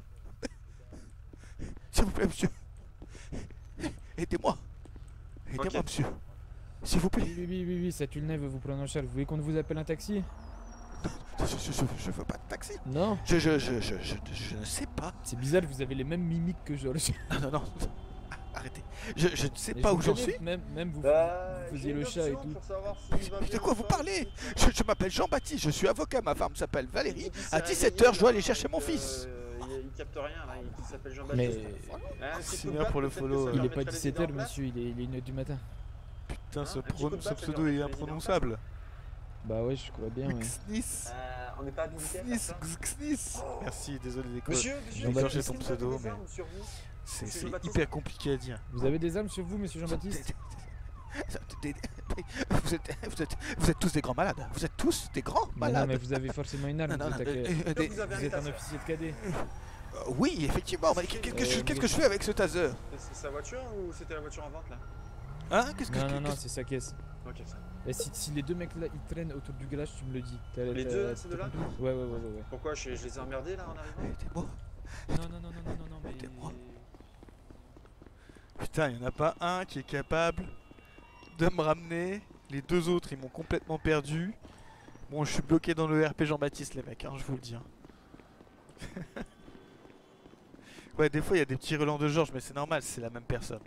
S'il vous plaît, monsieur. Aidez-moi. Aidez-moi, Ok. monsieur. S'il vous plaît. Oui, oui, oui, oui, oui, ça Tulnay veut vous prendre en charge. Vous voulez qu'on vous appelle un taxi? Je, je, je, je veux pas de taxi. Non. Je, je, je, je, je, je ne sais pas. C'est bizarre, vous avez les mêmes mimiques que Georges. Non, non, non. Arrêtez. Je, je ne sais Mais pas je où vous j'en connais, suis. Même, même vous, Bah, vous j'ai faisiez une le chat et option tout. pour savoir s'il va Mais de bien quoi ou vous pas. parlez? Je, je m'appelle Jean-Baptiste, je suis avocat, ma femme s'appelle Valérie. À dix-sept heures, je dois aller chercher mon fils. Euh, il, il capte rien là, il, il s'appelle Mais Jean-Baptiste. Hein, un petit c'est coup de bien batte, pour le peut-être que follow, ça euh. Il est permettrait pas les dix-sept aider en heures, place. monsieur, il est, il est une heure du matin. Putain, ce, Hein, un petit pro- coup de ce batte, ça pseudo lui est permet de les aider en imprononçable. Bah ouais, je crois bien, ouais. Xnis. Euh, on n'est pas habilité à faire Xnis. ça. Xnis. Merci, désolé des Monsieur, monsieur, J'ai est-ce ton que vous avez pseudo, des mais armes sur vous c'est Monsieur c'est Jean-Baptiste hyper compliqué à dire. Vous avez des armes sur vous, monsieur Jean-Baptiste? Vous êtes, vous, êtes, vous êtes tous des grands malades. Vous êtes tous des grands Mais non, malades. mais vous avez forcément une arme, Non, non, vous non, êtes, euh, à- euh, des- vous avez vous un êtes un taser. officier de cadet. Euh, oui, effectivement. Mais qu'est-ce que, je, Euh, qu'est-ce que je fais avec ce taser? C'est sa voiture ou c'était la voiture en vente là Hein? Qu'est-ce que Non, je- non, non, qu'est-ce- c'est sa caisse. Ok, ça. Et si, si les deux mecs là ils traînent autour du garage, tu me le dis. T'as- Les t'as- deux, t'as ces deux-là compris? Ouais, ouais, ouais, ouais. ouais. Pourquoi je, je les ai emmerdés là en arrivant Aidez-moi. Non, non, non, non, non, non, non, mais. Aidez-moi. Putain, il n'y en a pas un qui est capable de me ramener. Les deux autres, ils m'ont complètement perdu. Bon, je suis bloqué dans le R P Jean-Baptiste, les mecs, hein, je vous le dis. hein. Ouais, des fois, il y a des petits relents de Georges, mais c'est normal, c'est la même personne.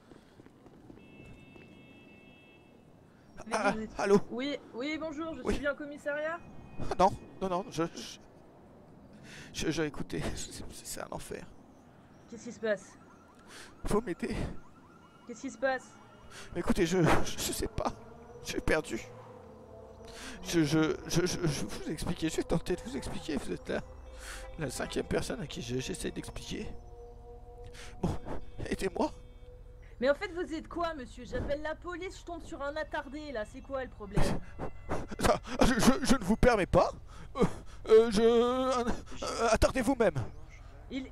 Mais Ah, vous êtes- allô? Oui, oui, bonjour, je Oui. suis bien au commissariat. Ah, non, non, non, je... Je, je, je- écoutez, c'est c'est un enfer. Qu'est-ce qui se passe? Faut m'aider. Qu'est-ce qui se passe? Mais écoutez, je, je, je sais pas. Je suis perdu. Je, je, je, je, je vais vous expliquer. Je vais tenter de vous expliquer. Vous êtes là. La cinquième personne à qui je- j'essaie d'expliquer. Bon, aidez-moi. Mais en fait, vous êtes quoi, monsieur? J'appelle la police, je tombe sur un attardé là, c'est quoi le problème? Ah, je, je, je ne vous permets pas. Euh, euh, je... euh, euh, attardez vous-même. Il...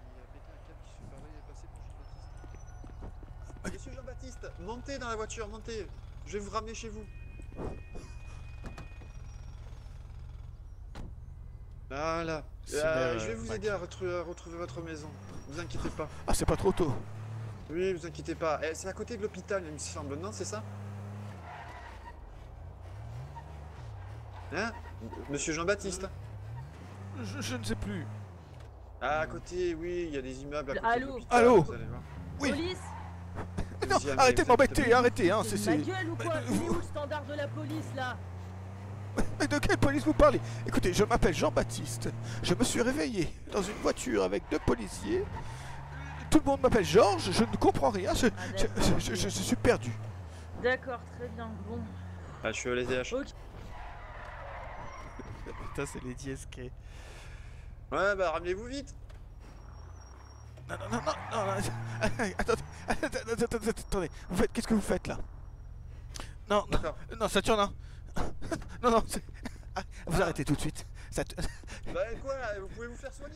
Monsieur Jean-Baptiste, montez dans la voiture, montez. Je vais vous ramener chez vous. Voilà. C'est Euh, bien, je vais vous Mac. aider à retrouver, à retrouver votre maison. Vous inquiétez pas. Ah, c'est pas trop tôt. Oui, vous inquiétez pas. Eh, c'est à côté de l'hôpital, il me semble, non, c'est ça? Hein? Monsieur Jean-Baptiste? Je, je ne sais plus. Ah, à côté, oui, il y a des immeubles à côté Allô? de l'hôpital. Allô? vous allez voir. Oui. Police? Non, Deuxième, arrêtez de vous m'embêter, inquiétez pas. arrêtez, hein, c'est... Ma c'est- gueule ou quoi? Il est où le standard de la police là? Mais de quelle police vous parlez? Écoutez, je m'appelle Jean-Baptiste. Je me suis réveillé dans une voiture avec deux policiers. Tout le monde m'appelle Georges, je ne comprends rien, je, Ah, je, d'accord, je- ok. je- je suis perdu. D'accord, très bien, bon. Ah, je suis au les D H. Ok. Putain, c'est les D S K. Ouais, bah ramenez-vous vite. Non, non, non, non, non, non, attendez, attendez, attendez, attendez, attendez, vous faites, qu'est-ce que vous faites là? Non, non, D'accord. non, Saturnin. Non, non, c'est... Ah, vous Ah. arrêtez tout de suite. Sat- Bah quoi, là, vous pouvez vous faire soigner.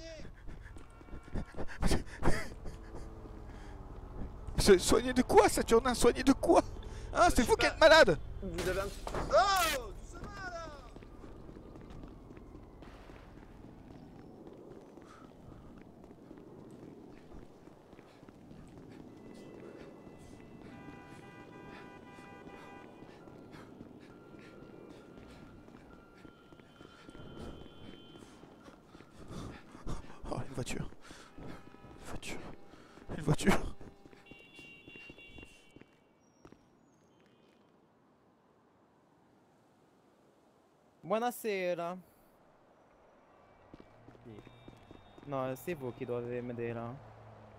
Se- Soigner de quoi, Saturnin? Soigner de quoi? Hein, c'est Je vous sais qui pas. êtes malade. Vous avez un... Oh, doucement là. voiture. Une voiture. Une voiture. Buonasera. Sì. No, sei voi che dovete vedere.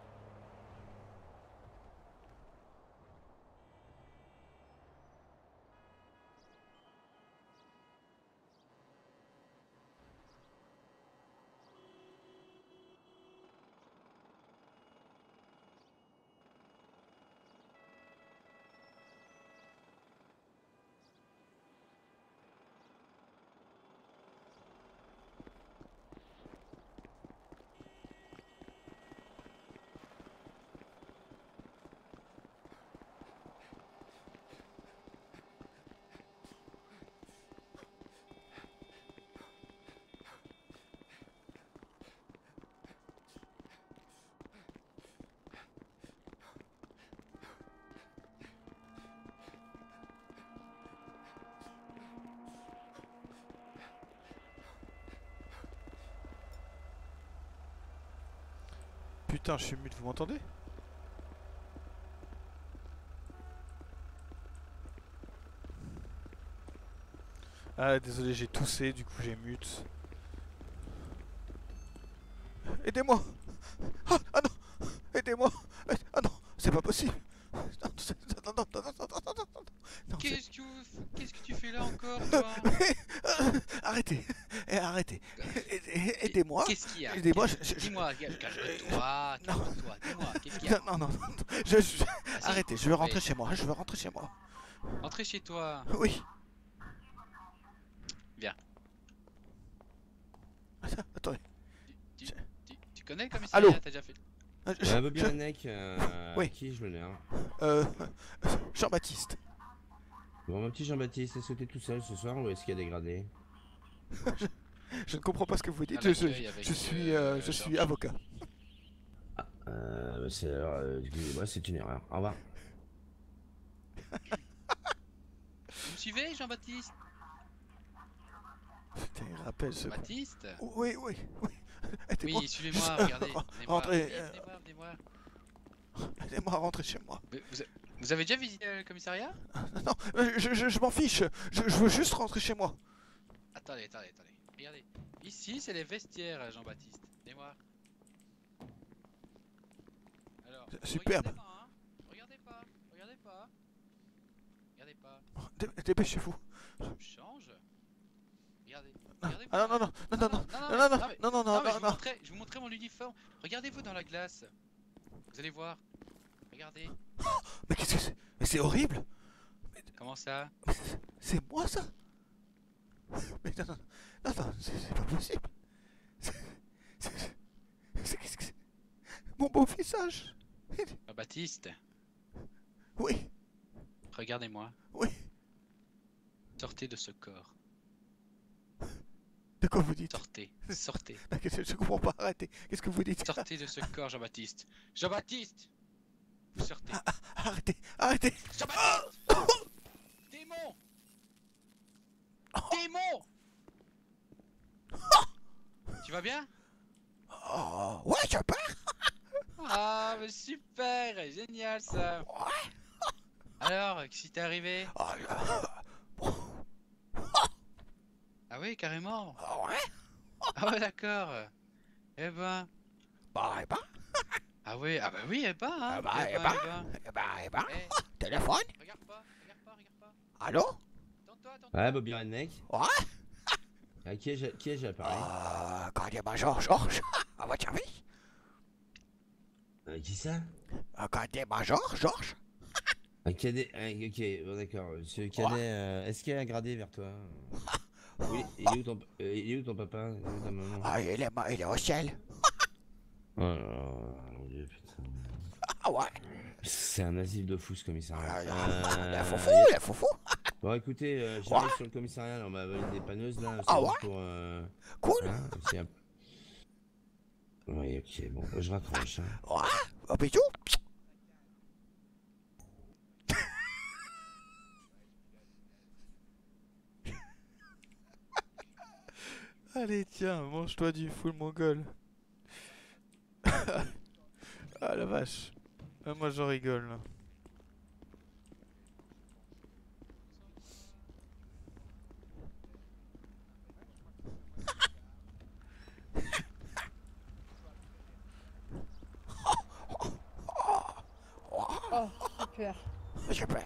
Putain, je suis mute, vous m'entendez? Ah, désolé, j'ai toussé, du coup j'ai mute. Aidez-moi! Ah, ah non! Aidez-moi! Ah non, c'est pas possible! Non, non, non, non, non, non, non, non, non, non. Qu'est-ce que, qu'est-ce que tu fais là encore, toi? Arrêtez! Eh, arrêtez! Aidez-moi! Qu'est-ce qu'il y a? Aidez-moi! je- je- Dis-moi, calme-toi, calme-toi, dis-moi, qu'est-ce qu'il y a? Non, non, non, non. Je, je- Arrêtez, je veux rentrer chez moi, je veux rentrer chez moi. Rentrez chez toi. Oui. Viens. Attendez. Tu, tu, tu connais le commissariat? Allô? T'as déjà fait? Euh, je- Ouais, Bobby je- Redneck, euh, Oui. qui je l'honneur? Euh. Jean-Baptiste. Bon, mon petit Jean-Baptiste, est-ce que t'es tout seul ce soir ou est-ce qu'il y a des gradés? je, je ne comprends pas ce que vous dites, À je, je- l'accueil avec, je suis, euh, euh, je suis Georges. avocat. Euh, c'est euh, du coup, ouais, c'est une erreur. Au revoir. Vous me suivez, Jean-Baptiste? Putain, il rappelle ce. con. Baptiste? Oui, oui, oui. Aidez-moi. Oui, suivez-moi, Je- regardez. Venez voir, Rentrez. venez, euh, venez voir, venez voir. Aidez-moi à rentrer chez moi. Mais Vous, a- vous avez déjà visité le commissariat? Non, euh, je, je, je m'en fiche. Je, je veux juste rentrer chez moi. Attendez, attendez, attendez. Regardez. Ici, c'est les vestiaires, Jean-Baptiste. Venez voir. Alors, Superbe. regardez pas, hein. Regardez pas, regardez pas. Regardez pas. Dé- Dépêchez-vous. Je me change. Regardez. Regardez Ah non, non, non, non, non, non, non, non, mais- non, non, non, mais je non, vous non. montrais- je vous montrais mon uniforme. Regardez-vous dans la glace. Vous allez voir. Regardez. Mais qu'est-ce que c'est? Mais c'est horrible. Comment ça? Mais c'est- C'est moi ça? Mais non, non, non, non, c'est c'est pas possible. C'est. c'est- c'est- Qu'est-ce que c'est? Mon beau visage. Baptiste, Oui, regardez-moi. oui. Sortez de ce corps. De quoi vous dites? Sortez. Sortez. Ah, qu'est-ce que- Je comprends pas, arrêtez. Qu'est-ce que vous dites? Sortez de ce corps, Jean-Baptiste. Jean-Baptiste! Vous sortez. Arrêtez, arrêtez. Jean-Baptiste! Démon! Démon! Tu vas bien? Oh, ouais, je pars. Ah, mais super! Génial ça! Alors, qu'est-ce qui t'est arrivé? Ah oui, carrément? Ah ouais? Ah ouais, d'accord. Eh ben... Bah, eh ben. Ah oui, ah bah oui, eh ben, hein. Eh ben, eh eh ben, ben. eh ben. Eh ben, eh ben. Eh, Téléphone. regarde pas, regarde pas, regarde pas. Allô? Attends-toi, attends-toi. Ouais, Bobby Redneck. Ouais? Ah, qui ai-je qui ai-je à l'appareil? Euh, Gardien-major Georges, à votre service? Euh, qui ça? Euh, Gardien-major Georges? Un cadet. ah, ok, bon, d'accord. Monsieur Cadet, euh, est-ce qu'il y a un gradé vers toi? Oui, il est où ton, euh, il est où ton papa? Il est où ta maman? Ah, il est, ma- il est au ciel. Oh là là, mon Dieu, putain. Ah ouais. C'est un asile de fous ce commissariat. Ah, Euh, il est foufou, y a- il est foufou. Bon, écoutez, euh, j'arrive Ouais. sur le commissariat, là, on m'a volé une dépanneuse là. Ah c'est ouais? pour, euh, Cool. hein, c'est un- Oui, ok, bon, je raccroche. Hein. Ouais, un bisou. Allez, tiens, mange-toi du full mongol. Ah la vache. Ah, moi j'en rigole là. Oh, super. Super.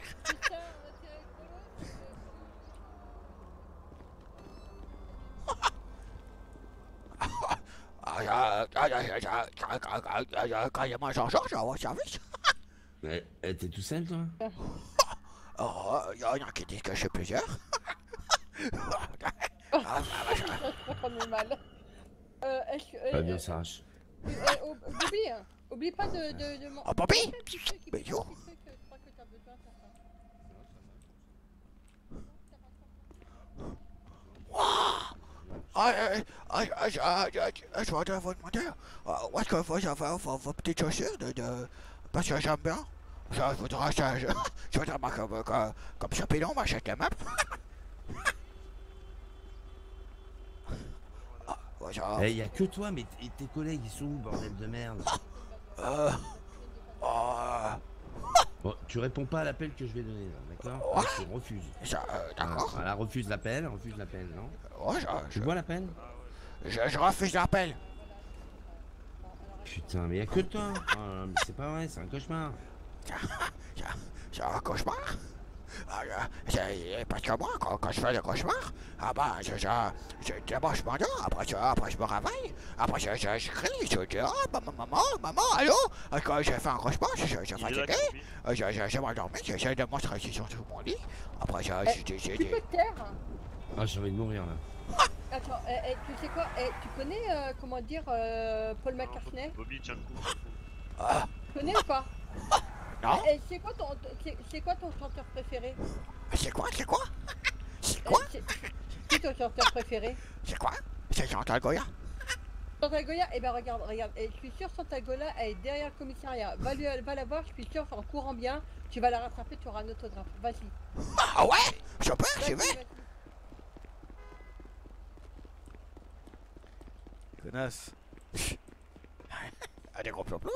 Carrément, Jean-Georges, à votre service. Ouais, euh, t'es tout seul, toi? Oh, il y en a qui disent que je suis plusieurs. Ah, je crois qu'on est mal. Euh, est-ce que... Pas bien, ça arrache. Euh, euh, oublie, hein. Oublie pas de... de, de mon... Oh, Bobby! Mais yo! Je voudrais vous demander, où est-ce que vous avez vos, vos petites chaussures de, de... Parce que j'aime bien. Je voudrais, je, je, je voudrais moi, comme, comme, comme champignon, m'achète les mêmes. Eh, y a que toi, mais t- tes collègues, ils sont où, bordel de merde? Euh... Oh... Bon, tu réponds pas à l'appel que je vais donner, là, d'accord? Ouais. Tu refuses. Ça, euh, d'accord. Voilà, voilà, refuse l'appel, refuse l'appel, non? Ouais, je... Tu je- vois l'appel? Je, je refuse l'appel. Putain, mais y a que toi. Oh, non, mais c'est pas vrai, c'est un cauchemar. C'est un cauchemar. Ah, euh, c'est parce que moi, quand, quand je fais le cauchemar, ah bah, je, je, je d'abord je m'endors, après, je, après je me réveille, après je, je, je crie, je dis, oh, maman, maman, maman, allô? Et quand j'ai fait un cauchemar, je, je, je suis fatigué, euh, je, je, je m'endormis, j'essaie de me stresser sur tout mon lit, après je, je, je, je, Tu peux te taire? Ah, j'ai envie de mourir, là. Attends, eh, eh, tu sais quoi? Eh, tu connais, euh, comment dire, euh, Paul McCartney? Bobby, tiens le coup. Ah. Tu connais ou pas? Non. Eh, eh, c'est quoi ton, c'est, c'est quoi ton chanteur préféré? C'est quoi, c'est quoi? C'est quoi? Eh, c'est qui ton chanteur préféré? C'est quoi? C'est Chantal Goya. Chantal Goya? Eh ben regarde, regarde, eh, je suis sûr Chantal Goya, elle est derrière le commissariat. Va, lui, va la voir, je suis sûr, en courant bien, tu vas la rattraper, tu auras un autographe. Vas-y. Ah ouais? Je peux, Vas-y, j'y vais. vas-y. Connasse. Ah, des gros plots-plots.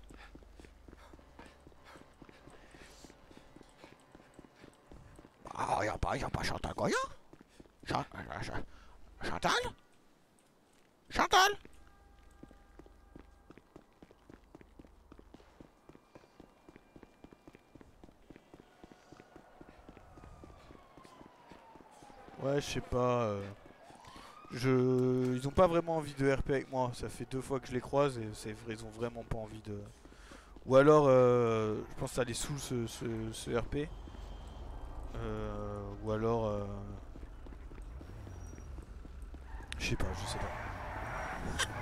Ah, y'a pas, y'a pas Chantal Goya? Chan- Ch- Ch- Chantal? Chantal? Ouais, je sais pas. euh, Je... Ils ont pas vraiment envie de R P avec moi. Ça fait deux fois que je les croise et c'est vrai, ils ont vraiment pas envie de. Ou alors, euh, je pense que ça les saoule ce, ce, ce R P. Euh, ou alors. euh, Je sais pas, je sais pas.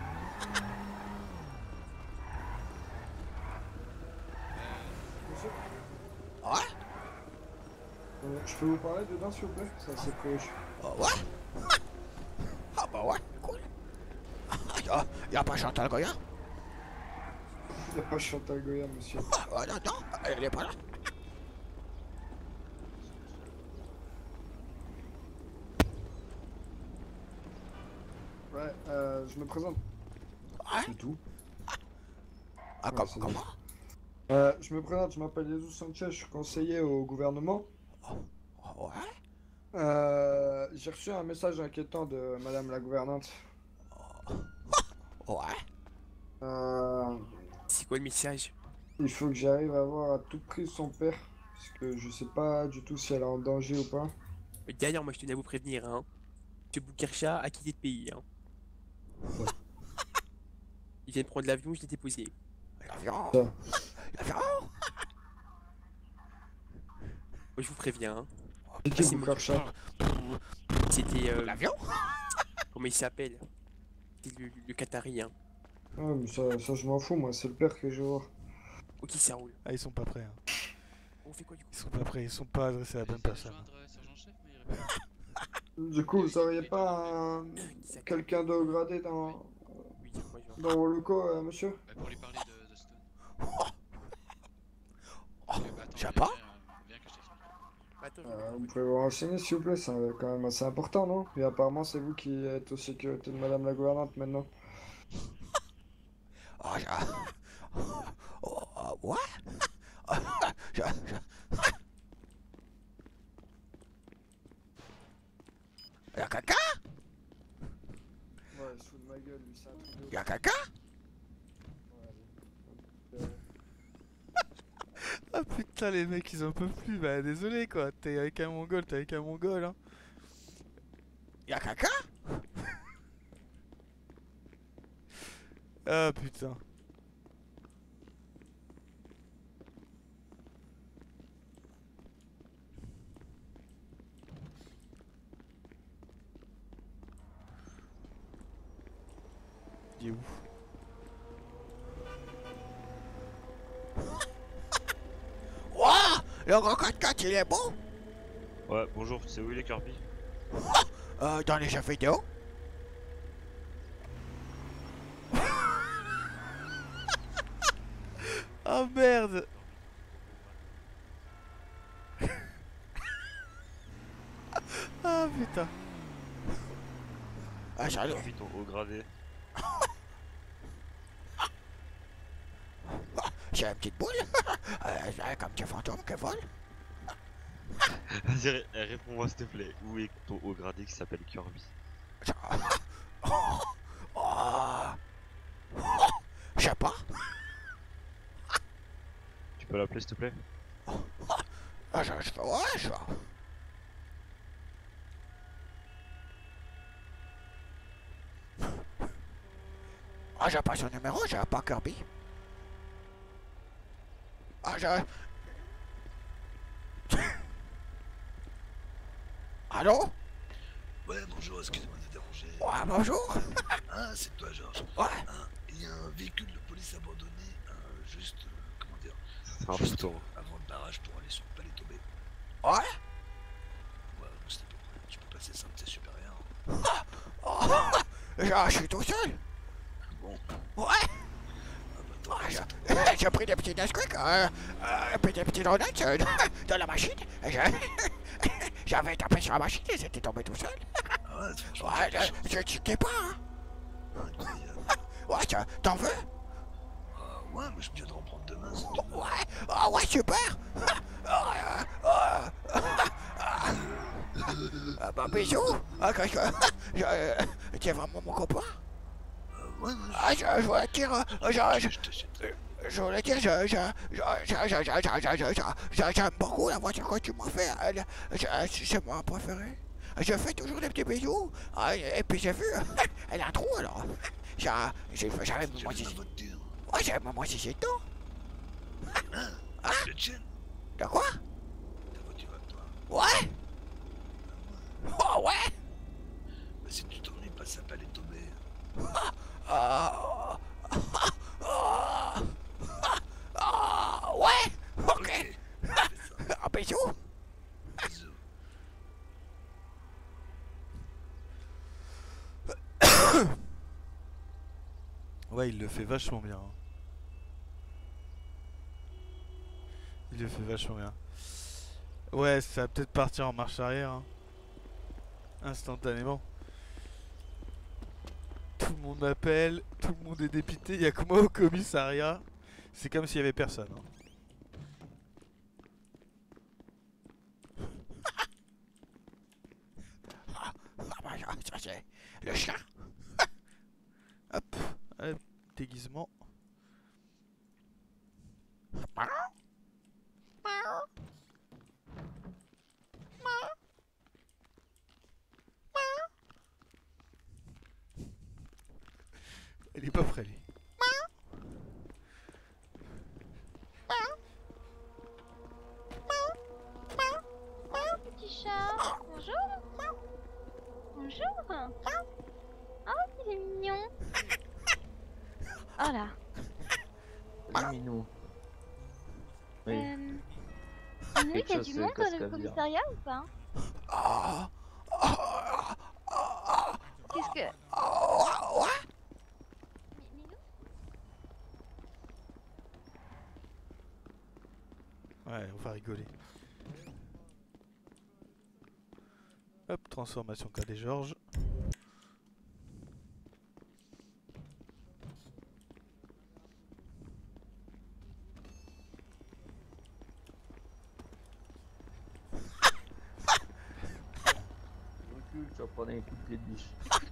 Ouais? Euh, je peux vous parler dedans s'il vous plaît? C'est assez proche. Ah ouais? Ah bah ouais, cool. Ah, y'a, y'a pas Chantal Goya? Y'a pas Chantal Goya, monsieur. Ah non, non, elle est pas là. Ouais, euh, je me présente. Ouais? C'est tout. Ah, Ouais, comme, c'est comment? tout. Euh, je me présente, je m'appelle Jesus Sanchez, je suis conseiller au gouvernement. Ouais? Euh, j'ai reçu un message inquiétant de madame la gouvernante. Ouais? Euh, C'est quoi le message? il faut que j'arrive à voir à tout prix son père. Parce que je sais pas du tout si elle est en danger ou pas. D'ailleurs, moi je tenais à vous prévenir, hein. M. Boukercha a quitté le pays, hein. Il vient de prendre l'avion, je l'ai déposé. L'avion? Ça. L'avion? Moi je vous préviens, hein. C'est qui Boukercha? C'était euh, L'avion? Comment il s'appelle? C'était le, le Qatari, hein. Ouais, mais ça, ça je m'en fous, moi, c'est le père que je veux voir. Ok, ça roule. Ah, ils sont pas prêts. Hein. On fait quoi du coup? Ils sont pas prêts, ils sont pas adressés à la bonne personne. Du coup, vous auriez pas un... quelqu'un de haut gradé dans... dans vos locaux, euh, monsieur? Bah, pour lui parler de, de Stone. Oh, Eh bah, attends, je sais viens, pas. viens, viens que je t'explique. Attends, Euh, vous pouvez vous renseigner s'il vous plaît, c'est euh, quand même assez important, non? Et apparemment c'est vous qui êtes aux sécurités de madame la gouvernante maintenant. Oh, je... Oh, oh, ouais. je... je... Y'a caca? Ouais, il se fout de ma gueule, lui, c'est un truc de... Y'a caca? Ah putain, les mecs ils en peuvent plus. Bah désolé quoi, t'es avec un mongol, t'es avec un mongol hein. Y'a caca? Ah putain. Il est où? Ouah! Le grand quatre-quatre, il est beau? Ouais, bonjour, c'est où il est Kirby? Euh, dans les jeux vidéo? Oh merde. Ah putain. Ah, j'allais. Kirby, ton haut gradé. J'ai une petite boule. euh, comme tu fantôme qui vole. Vas-y, ré- réponds-moi s'il te plaît. Où est ton haut gradé qui s'appelle Kirby? Oh. Oh. Je sais pas. Tu peux l'appeler s'il te plaît? Ah, je, je, ouais, je... Ah, j'ai pas son numéro, j'ai pas Kirby. Ah, je... Allô? Ouais, bonjour, excusez-moi de te déranger. Ouais, bonjour. Ah, c'est toi, Georges. Ouais. Ah, il y a un véhicule de police abandonné, euh, juste, euh, comment dire, un juste putain. avant le barrage pour aller sur le palais tombé. Ouais. Ouais, c'est à peu près. Tu peux passer simple, c'est supérieur. Oh, je, je suis tout seul. Bon. Ouais. Ah, je- j'ai pris des petits Nesquik, euh, euh, puis des petits donuts euh, dans la machine. Je- J'avais tapé sur la machine et c'était tombé tout seul. Ah ouais, franchement, Ouais, t'as de la je, je tiquais pas. Hein. Ouais, t'en- t'en veux? Ah ouais, mais je viens de reprendre demain. si tu veux. Ouais, ah ouais, super. Ah, ah, ah, ah, bah bisous. Ah, que je, je, tu es vraiment mon copain? Ouais, Ah, je, je voulais dire, euh, je, je, je voulais dire, je, je, je, je, je, je, je, je, je, je, je- j'aime beaucoup la voiture que tu m'as fait, elle, je- c'est ma préférée. Je fais toujours des petits bisous, ah, et puis j'ai vu, elle a un trou alors. J'ai, j'ai, j'avais moi si, ouais, j'avais moi si c'est tout. Ah, le tien. De quoi? Ta voiture à toi. Ouais. Oh ouais. Mais si tu t'ennuies, passe à palais tombé. Ah, ah, ah, ouais, ok. Un bisou. Bisous. Ouais, il le fait vachement bien. hein. Il le fait vachement bien. Ouais, ça va peut-être partir en marche arrière. hein. Instantanément. Tout le monde m'appelle, tout le monde est dépité, il y a que moi au commissariat. C'est comme s'il y avait personne. hein. Ah bah ça c'est le chien. Hop, allez, déguisement. Il est pas prêt lui. Petit chat, bonjour. Bonjour. Oh, il est mignon. Oh là. Ah, Minou. Oui. Euh... Minou, il y a chose, du c'est monde dans le Cascavia. commissariat ou pas? Ah, ah, ah, Qu'est-ce que... ah, ouais. Ouais, on va rigoler. Hop, transformation K D Georges. tu vas prendre un coup de pied de biche.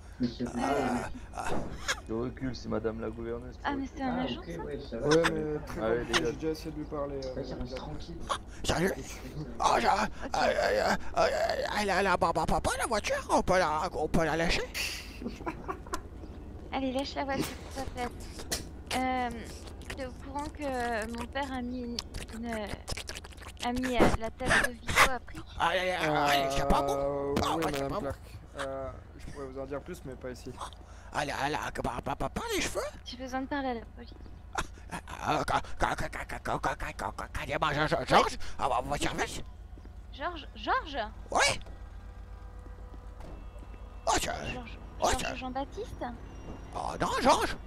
Je recule, c'est madame la gouverneuse. Ah, mais c'est un agent, ça? Ouais, mais très Allez, compliqué, dégage. j'ai déjà essayé de lui parler. euh, tranquille. Sérieux? Oh, j'ai... euh, euh, euh, elle a la barbe à papa, la voiture? On peut la, on peut la lâcher? Allez, lâche la voiture, s'il te plaît. Euh, t'es au courant que mon père a mis une... une a mis euh, la tête de Vico à prix? Allez, allez, c'est pas bon? Euh, Ah, oui, ouais, c'est madame pas bon. Clark. Euh, je pourrais vous en dire plus, mais pas ici. Elle a, elle a la barbe à papa, les cheveux? J'ai besoin de parler à la police. Ah, quand, quand, quand, quand, quand, quand, quand, quand, quand, quand il y a Georges, Georges, à votre service? Georges? Georges? Ouais? Oh, c'est... Georges, Oh, Georges c'est... Jean-Baptiste? Oh, non, Georges?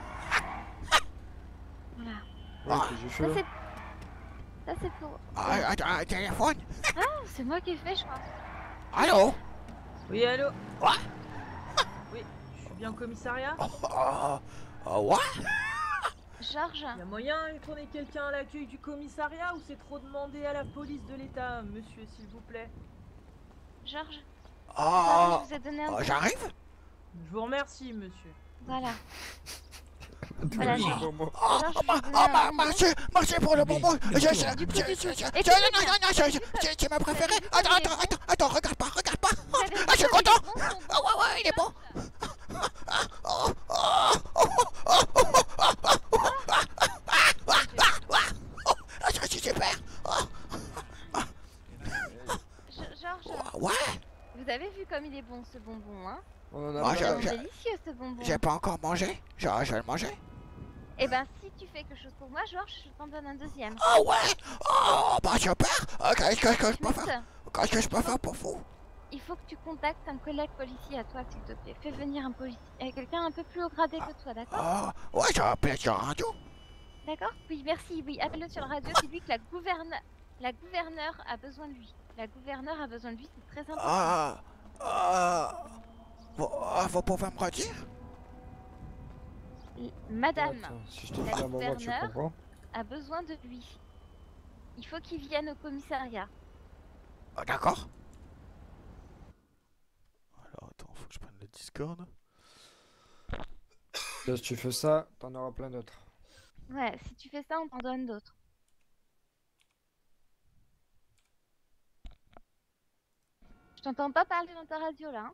Voilà. Ouais, que j'ai Ça chaud. c'est... Ça c'est pour... Ah, attends, un téléphone? Ah, c'est moi qui ai fait, je crois. Allô? Oui, allô? Quoi? Oui, je suis bien au commissariat? Oh, oh, what? Georges? Y'a moyen qu'on ait quelqu'un à l'accueil du commissariat ou c'est trop demandé à la police de l'État, monsieur, s'il vous plaît? Georges? Oh, Je vous ai donné un oh, peu. j'arrive? Je vous remercie, monsieur. Voilà. Voilà, Oui, Georges. bonbon. Oh, Georges, oh, je vais ma- vous oh, donner ma- un bonbon. merci, merci pour le bonbon. Je, je, je, je, Du coup, du coup, je, je, écoutez je- non, bien. non, non, je- je- c'est- c'est ma préférée. Vous Attends, avez attends, raison. attends, attends, regarde pas, regarde pas. Vous avez Ah, je suis raison, content. il est bon, ton Ah, ouais, ouais, il est bon. Ah, oh, oh, oh, oh, oh, oh, oh, oh, oh, ah, ça, c'est super. Oh, Je- Georges, ouais. vous avez vu comme il est bon ce bonbon, hein? On en a Ah, Il j'ai- est j'ai- délicieux ce bonbon. J'ai pas encore mangé. Je, je vais le manger. Eh ben, si tu fais quelque chose pour moi, Georges, je t'en donne un deuxième. Ah ouais. Oh, bah super. Ok, qu'est-ce que je peux Écoute, faire? Qu'est-ce que je peux faire pour vous? il faut que tu contactes un collègue policier à toi, s'il te plaît. Fais venir un policier, euh, quelqu'un un peu plus haut gradé que toi, d'accord? Ah, ouais, j'ai appelé sur la radio. D'accord? Oui, merci. Oui, appelle-le sur la radio. C'est lui que la gouverne... la gouverneure a besoin de lui. La gouverneure a besoin de lui, c'est très important. Ah, ah, vous, ah, vous pouvez me redire? Et Madame, Attends, si je te la fais un bonbon, tu gouverneure comprends? a besoin de lui. Il faut qu'il vienne au commissariat. Ah, d'accord. Alors, attends, faut que je prenne le Discord. Là, si tu fais ça, t'en auras plein d'autres. Ouais, si tu fais ça, on t'en donne d'autres. Je t'entends pas parler dans ta radio là.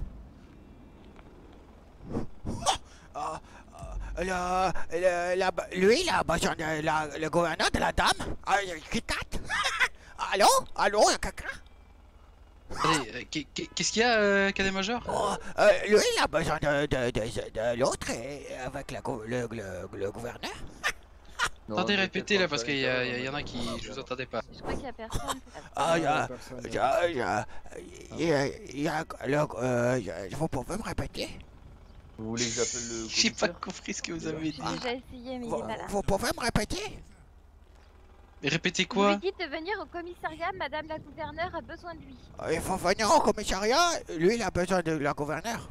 Hein. Ah, ah, le, le, la, lui, il a besoin de la, le gouverneur de la dame. Ah, il y a Kit Kat. Allô? Allô, il y a quelqu'un? Allez, euh, qu'est- qu'est- qu'est-ce qu'il y a, euh, cadet major? Oh, euh, lui, il a besoin de, de, de, de l'autre et avec la, gou- le, le, le gouverneur. Attendez, répétez là parce qu'il y, a- y en a qui. Je vous entendais pas. Je crois qu'il y a personne. Ah, il y a, personne, il y a, il y a, il y a, il y a, le, euh, il y a- vous pouvez me répéter? Vous voulez que j'appelle le J'ai pas commissaire? compris ce que vous avez dit. J'ai déjà essayé, mais il Vous, est pas là. vous pouvez me répéter? Mais répétez Je lui quoi? ai dit de venir au commissariat, madame la gouverneure a besoin de lui. Il faut venir au commissariat, lui, il a besoin de la gouverneure.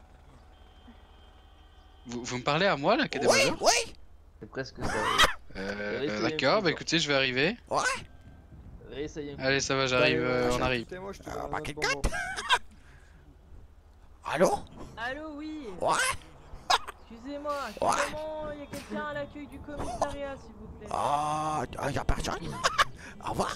Vous, vous me parlez à moi là, cadet Oui, major? oui. C'est presque ça. Euh, Réessayez euh, un D'accord, coup, bah écoutez, je vais arriver. Ouais. Réessayez un coup. Allez, ça va, j'arrive, euh, on arrive. Écoutez-moi, je te Ah, donne un bah, autre Kit bonbon. Kat. Allô? Allô, oui. Ouais. Excusez-moi, Ouais. comment il y a quelqu'un à l'accueil du commissariat, s'il vous plaît? Ah, il y a personne. Au revoir.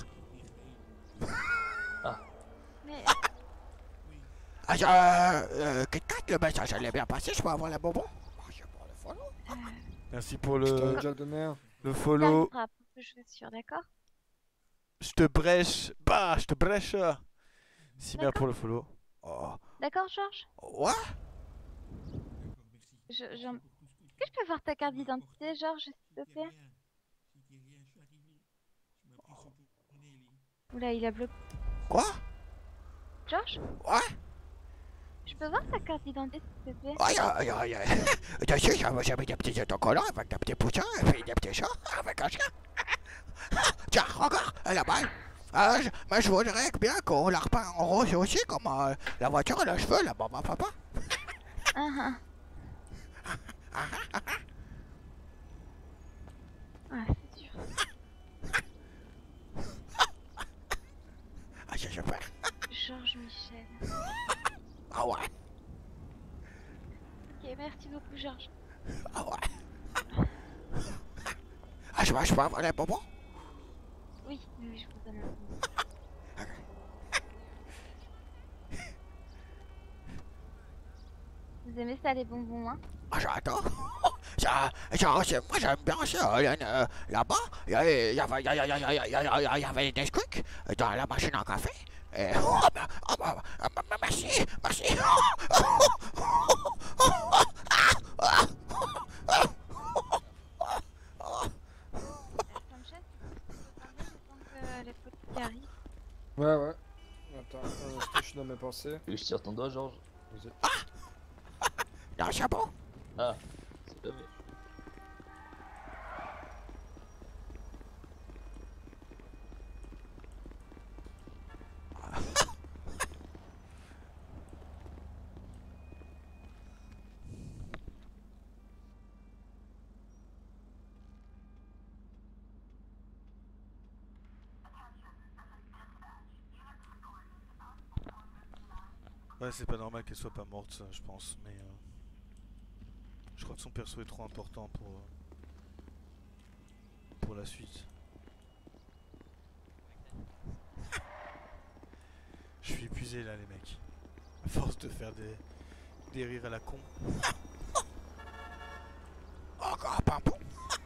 Mais Ah, je- euh, euh, Kit Kat, le message allait bien passer, je peux avoir la bonbon? Merci pour le follow. Merci pour Je t'en ai le, déjà donné un. le ça follow. arrivera pour que je sois sûre, d'accord? Je te brèche. Bah, je te brèche. Si bien D'accord. pour le follow. Oh. D'accord, Georges? Ouais. Je, j'en- Est-ce que je peux voir ta carte d'identité, Georges, s'il te plaît? Oula, il a bloqué. Quoi? Georges? Ouais. Je peux voir ta carte d'identité, s'il te plaît? Ah, y'a, y'a, y'a. Dessus, j'avais j'avais des petits autocollants avec des petits poussins et puis des petits chats avec un chien. Tiens, regarde, là-bas. Ah, je, mais je voudrais bien qu'on la repeint en rose aussi, comme euh, la voiture et le cheveu, la maman, papa. Ah ah. Ah, c'est sûr. Ah, c'est super. Georges Michel. merci beaucoup, Georges. Ah ouais. Ah, je peux, je peux avoir les bonbons? Oui, oui, oui, je vous donne un bonbon. Vous aimez ça, les bonbons, hein? Ah, j'adore. Ça, ça, c'est- moi j'aime bien ça. Il y a une, euh, là-bas, il y, avait- il y avait il y a- il y a- il y a- il y a- il y a- il y avait des Nesquik dans la machine à café. Et, oh, bah, oh, bah, ah, bah, bah, merci, merci. Sanchez, tu peux parler le temps que les policiers arrivent? Ouais, ouais. Attends, un instant, je suis dans mes pensées. Je tire ton doigt, Georges. Il y a un chapeau. Ah, c'est pas vrai. Ouais, c'est pas normal qu'elle soit pas morte, ça, je pense, mais... Euh... Je crois que son perso est trop important pour... euh, pour la suite. Je suis épuisé là, les mecs. À force de faire des... des rires à la con. Encore un pimpon.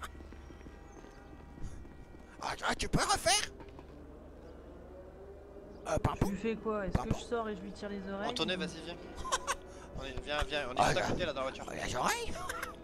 Ah, ah, tu peux refaire? Euh, pimpon? Tu lui fais quoi? Est-ce que je sors et je lui tire les oreilles? Antoine, ou- vas-y, viens. On est, viens, viens, on est Ah, juste à là. côté là dans la voiture. Les oreilles?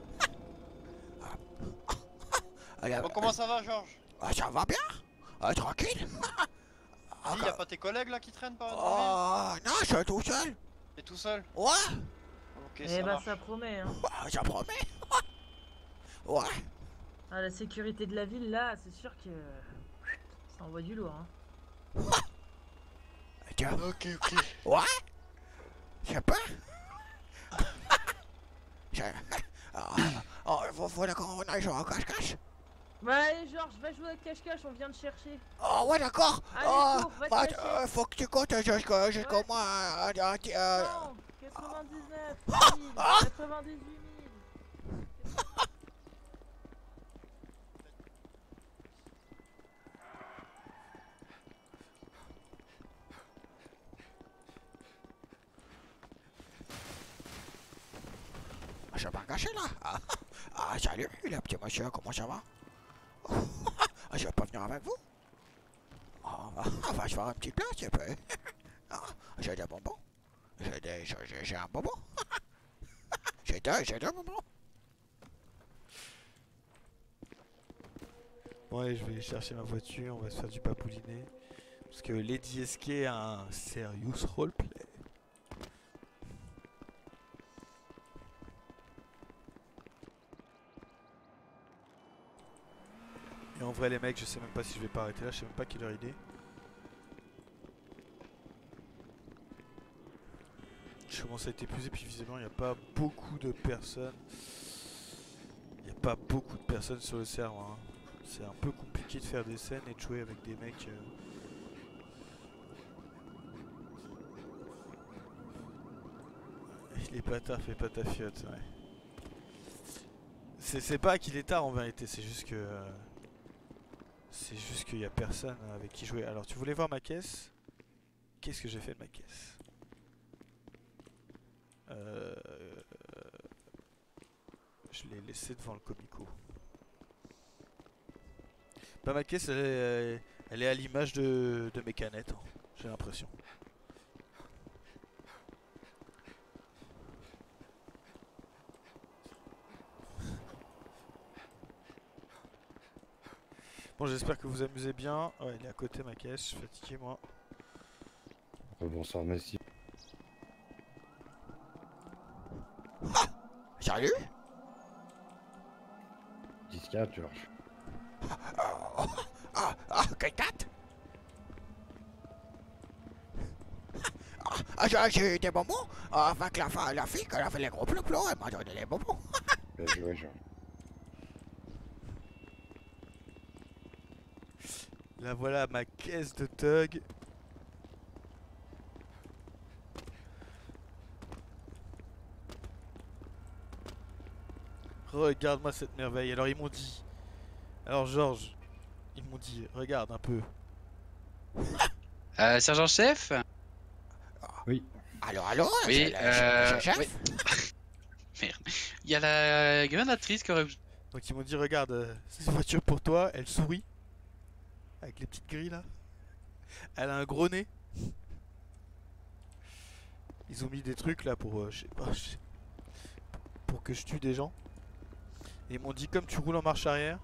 Ah, Bon, comment ça va, Georges? Ah, ça va bien? Ah, tranquille? Si, y'a pas tes collègues là qui traînent par Oh, non, je suis tout seul. T'es tout seul? Ouais. Ok, Eh ça bah marche. ça promet, hein. Ah, ça promet. Ouais. Ah, la sécurité de la ville là, c'est sûr que ça envoie du lourd, hein. Tiens. Ok, ok. Ouais. Je sais pas. Je... Ah, oh, faut, faut qu'on aille jouer en cache-cache. Bah allez Georges, va jouer à cache-cache, on vient de chercher. Oh, ouais, d'accord. Allez, Oh, cours, va te bah, cacher. euh, faut que tu comptes jusqu'au jusqu'au mois. Euh, euh, euh, Non, quatre-vingt-dix-neuf mille, quatre-vingt-dix-huit mille. Je suis pas caché là. Ah, ah, salut, le petit monsieur, comment ça va? Ah, je vais pas venir avec vous. Ah, on va, on va se faire un petit plat, tu peux. Ah, j'ai des bonbons. J'ai des, j'ai, j'ai un bonbon. J'ai deux, j'ai deux bonbons. Bon allez, je vais chercher ma voiture, on va se faire du papouliné. Parce que Lady S K a un serious roleplay. Et en vrai les mecs, je sais même pas si je vais pas arrêter là, je sais même pas quelle heure il est. Je commence à être épuisé, puis visiblement il n'y a pas beaucoup de personnes. Il n'y a pas beaucoup de personnes sur le serveur. Hein. C'est un peu compliqué de faire des scènes et de jouer avec des mecs. Euh... Il est pas tard, fais pas ta fiotte. Ouais. C'est pas qu'il est tard en vérité, c'est juste que. Euh... C'est juste qu'il y a personne avec qui jouer. Alors tu voulais voir ma caisse? Qu'est-ce que j'ai fait de ma caisse? Euh... Je l'ai laissé devant le comico. Bah ma caisse elle est, elle est à l'image de, de mes canettes, hein, j'ai l'impression. Bon, j'espère que vous amusez bien. Ouais, elle est à côté ma caisse, je suis fatigué moi. Bonsoir, merci. Ah, salut. dix quatre, Georges. Ah, ah, ah, Kate. Ah, ah, j'ai- j'ai eu des bonbons. Ah, avec la, fa- la fille, quand elle a fait les gros plots, elle m'a donné des bonbons. Bien joué, Georges. Là voilà ma caisse de thug. Regarde-moi cette merveille. Alors ils m'ont dit. Alors Georges, ils m'ont dit, regarde un peu. Euh, sergent-chef? Oui. Allô, allô? Oui, c'est le- euh... le chef oui. Merde. Il y a la grénatrice qui aurait... Donc ils m'ont dit, regarde, euh, c'est une voiture pour toi, elle sourit. Avec les petites grilles là. Elle a un gros nez. Ils ont mis des trucs là pour, euh, je sais pas, je sais- pour que je tue des gens. Et ils m'ont dit, comme tu roules en marche arrière,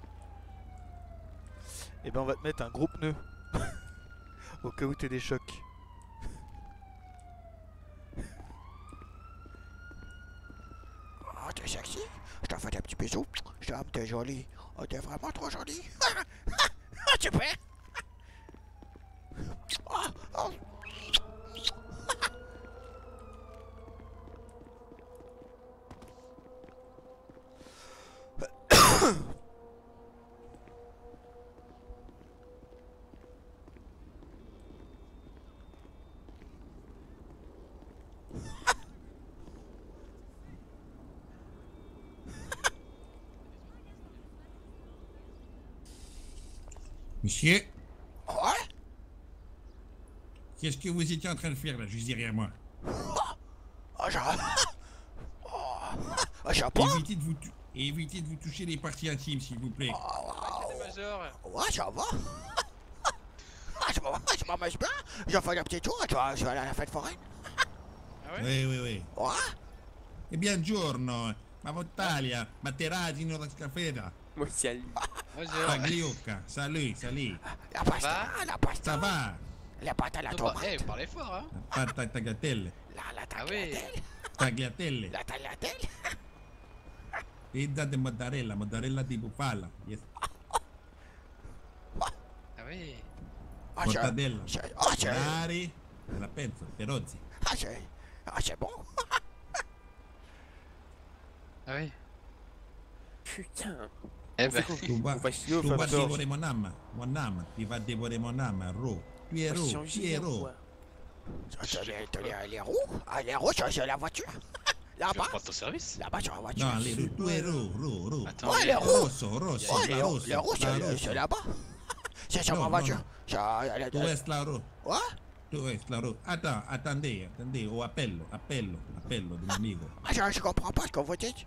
et ben on va te mettre un gros pneu. Au cas où t'aies des chocs. Oh, t'es sexy. Je t'en fais des petits bisous. Je t'aime, t'es jolie. Oh, t'es vraiment trop jolie. Oh, super. Oh, oh. Monsieur, Ouais. qu'est-ce que vous étiez en train de faire là, juste derrière moi? Oh, j'ai... Oh, oh, j'ai pas... Évitez de vous, tou- évitez de vous toucher les parties intimes, s'il vous plaît. Ouais, ça va. Ah, je m'en je m'amuse bien. J'ai fait un petit tour, tu vois, je vais aller à la fête foraine. Oui, oui, oui. Ouais. Eh bien, giorno, ma Vottalia, Materazzi, non la scafera. Moi, c'est Bonjour. Pagliocca, salut, salut. La pasta, la pasta. Ça va? La pâte à la Oh, tomate. bah, eh, vous parlez fort, hein. Pata tagliatelle. La, la Ah oui. Tagliatelle. La tagliatelle. Pizza de mozzarella, mozzarella di bufala. Yes. Ah oui. Ah, c'est- Mortadella. c'est- ah, c'est- Ferrari. Me la penso, Perozzi. Ah, c'est... Ah, c'est bon. Ah oui. Putain. Eh ben. Tu vas, Faccio, tu vas faccio. dévorer mon âme. Mon âme. Tu vas dévorer mon âme, Ro. Tu es Faut Ro. changer, Tu es ou Ro. quoi? T'as les, t'as les, les roues. Ah, les roues, c'est la voiture. Tu Là-bas. veux prendre ton service? Là-bas, sur la voiture. Non, les roues. Tu es Ro, Ro, Ro. Attends, Ouais, les roues. Rosso, rosso, Ouais, la les, rosso. les roues, la c'est, rosso. c'est là-bas. C'est sur Non, ma non, voiture. non. Ça, elle est- Tu es la Ro. Ouais. Tu es la Ro. Attends, attendez, attendez. Oh, appello, appello, appello de mon amigo. Ah, je, je comprends pas ce que vous dites.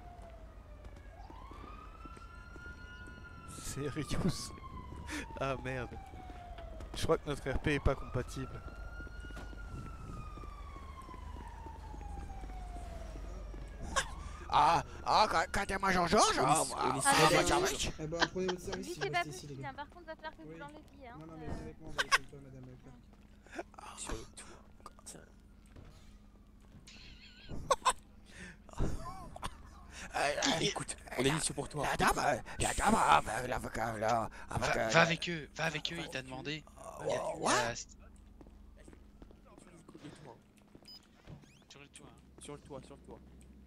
C'est Rius. Ah merde. Je crois que notre R P est pas compatible. Ah, ah, quand, quand t'es major Georges, ah, On est- ah, on est ah, sur- bah, sur- ça va. Eh ben, prenez votre service Lui, si c'est vous pas restez ici, les possible, gars. hein. Par contre, va falloir que vous Oui. l'enleviez. Hein. Non, non, mais euh. venez avec moi, on va aller sur le toit, madame. avec Sur le toit. Tiens. Euh, euh, Écoute, on a une mission pour toi. La dame, euh, la dame, ah, bah, l'avocat, là, avec... Va, euh, va avec eux, va avec eux, il t'a demandé. Il y a- il y a- Sur le toit. hein. Sur le toit, sur le toit.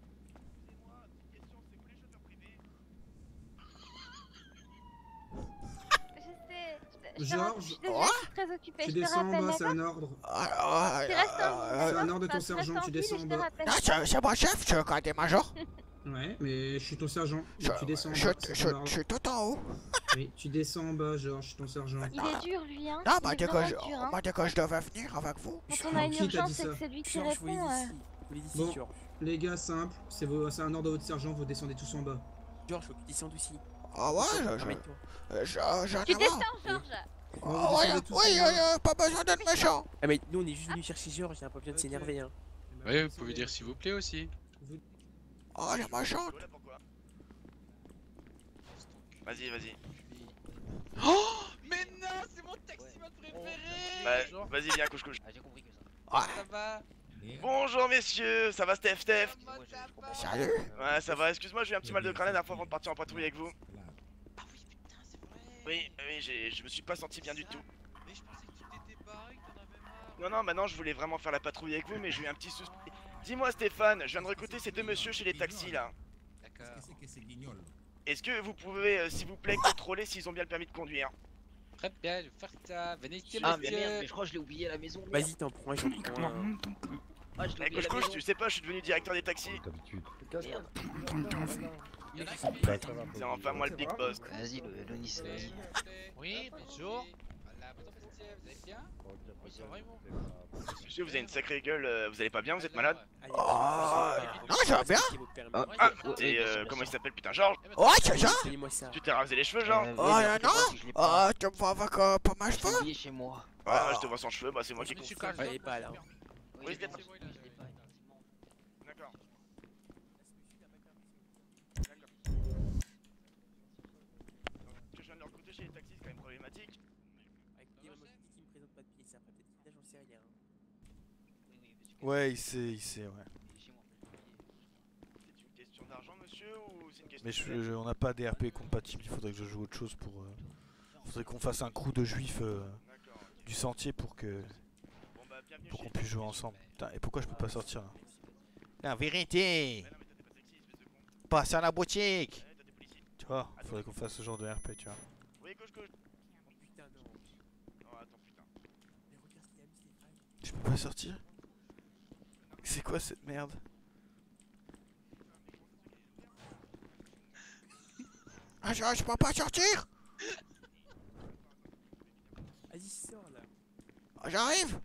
Je sais. je te- je te Georges, rappelle- je suis désolée, ouais. je suis très occupée. Tu Je te descends en rappelle, bas, c'est un d'accord? ordre. Ah, Tu restes en ah, ville, ah, C'est un d'accord? ordre de ton Enfin, tu sergent, restes tu en ville descends et je en te bas. rappelle. Ah, c'est c'est moi chef, je, quand t'es major. Ouais, mais je suis ton sergent. Je, Donc tu descends en je, bas. je, c'est je, ton ordre. je suis tout en haut. Oui, tu descends en bas, Georges, je suis ton sergent. Il est dur, lui, hein. Non, Il bah, est dès que, vraiment je, dur, hein. bah, dès que je devais venir avec vous. Quand on a une Qui t'a urgence dit et que ça c'est lui qui Georges, vous répond. l'avez euh, dit. Vous l'avez dit, Bon, Georges. les gars, simple, c'est vos- c'est un ordre de votre sergent, vous descendez tous en bas. Georges, faut que tu descendes aussi. Ah ouais, je, je, Arrête-toi. euh, je, j'en ai Tu marre. descends, Georges. Bon, Ah vous ouais, descendez tous oui, en bas. euh, pas besoin d'être méchant. Ah, mais nous, on est juste venus chercher Georges, il y a pas besoin de s'énerver, hein. Oui, vous pouvez dire s'il vous plaît aussi. Oh, les méchants. Vas-y, vas-y. Oh mais non, c'est mon taximan préféré. Bah, vas-y, viens, couche, couche. J'ai compris que ça. Ah, Ça va? Bonjour, messieurs, ça va, Steph, Steph? salut. Ouais, ça va, excuse-moi, j'ai eu un petit mal de crâne la dernière fois avant de partir en patrouille avec vous. Ah oui, putain, c'est vrai. Oui, oui, j'ai- je me suis pas senti bien du tout. Mais je pensais que tu t'étais barré, que t'en avais marre. Non, non, maintenant je voulais vraiment faire la patrouille avec vous, mais j'ai eu un petit souci. Dis-moi, Stéphane, je viens de recruter ces deux messieurs chez les taxis là. D'accord. Est-ce que vous pouvez, euh, s'il vous plaît, contrôler s'ils ont bien le permis de conduire? Très bien, je vais faire ça. Venez ici, Ah mais monsieur. merde, mais je crois que je l'ai oublié à la maison. Vas-y, t'en prends un, j'en prends un. Ah, je Eh, couche-couche, tu sais pas, je suis devenu directeur des taxis. D'habitude. C'est enfin moi le big boss. Vas-y, le Lonis, vas-y. Oui, bonjour. Voilà, bonjour, monsieur, vous allez bien? Oui, ça va, et vous? Monsieur, vous avez une sacrée gueule, euh, vous allez pas bien, vous êtes malade? Oh, non, ça va bien. Ah, ah, et euh, comment il s'appelle, putain, Georges? Ouais, c'est ça. Tu t'es rasé les cheveux, genre? Oh, non, non. Oh, tu me vois avec euh, pas mal de cheveux? Il est chez moi. Ah, je te vois sans cheveux, bah c'est moi qui Je suis confonds. calme. Il est pas là. Oui, je l'ai pas. D'accord. D'accord. Donc, que je viens de leur recruter chez les taxis, c'est quand même problématique. Qui me présente pas de pied, ça après peut-être là, j'en sais rien. Ouais, il sait, il sait, ouais. C'est une question d'argent, monsieur, ou c'est une question Mais je, de... je- on n'a pas D R P compatible, il faudrait que je joue autre chose pour... Euh... Faudrait qu'on fasse un crew de juifs euh, du sentier pour que... Pour qu'on puisse jouer ensemble. Putain, et pourquoi je peux pas sortir là? La vérité. Passe à la boutique. Tu vois, faudrait qu'on fasse ce genre de R P, tu vois. Oui, gauche, gauche. Putain, non. Oh, attends, putain. Je peux pas sortir? C'est quoi cette merde? Ah, je, je peux pas sortir. Vas-y, sors là. Ah, j'arrive.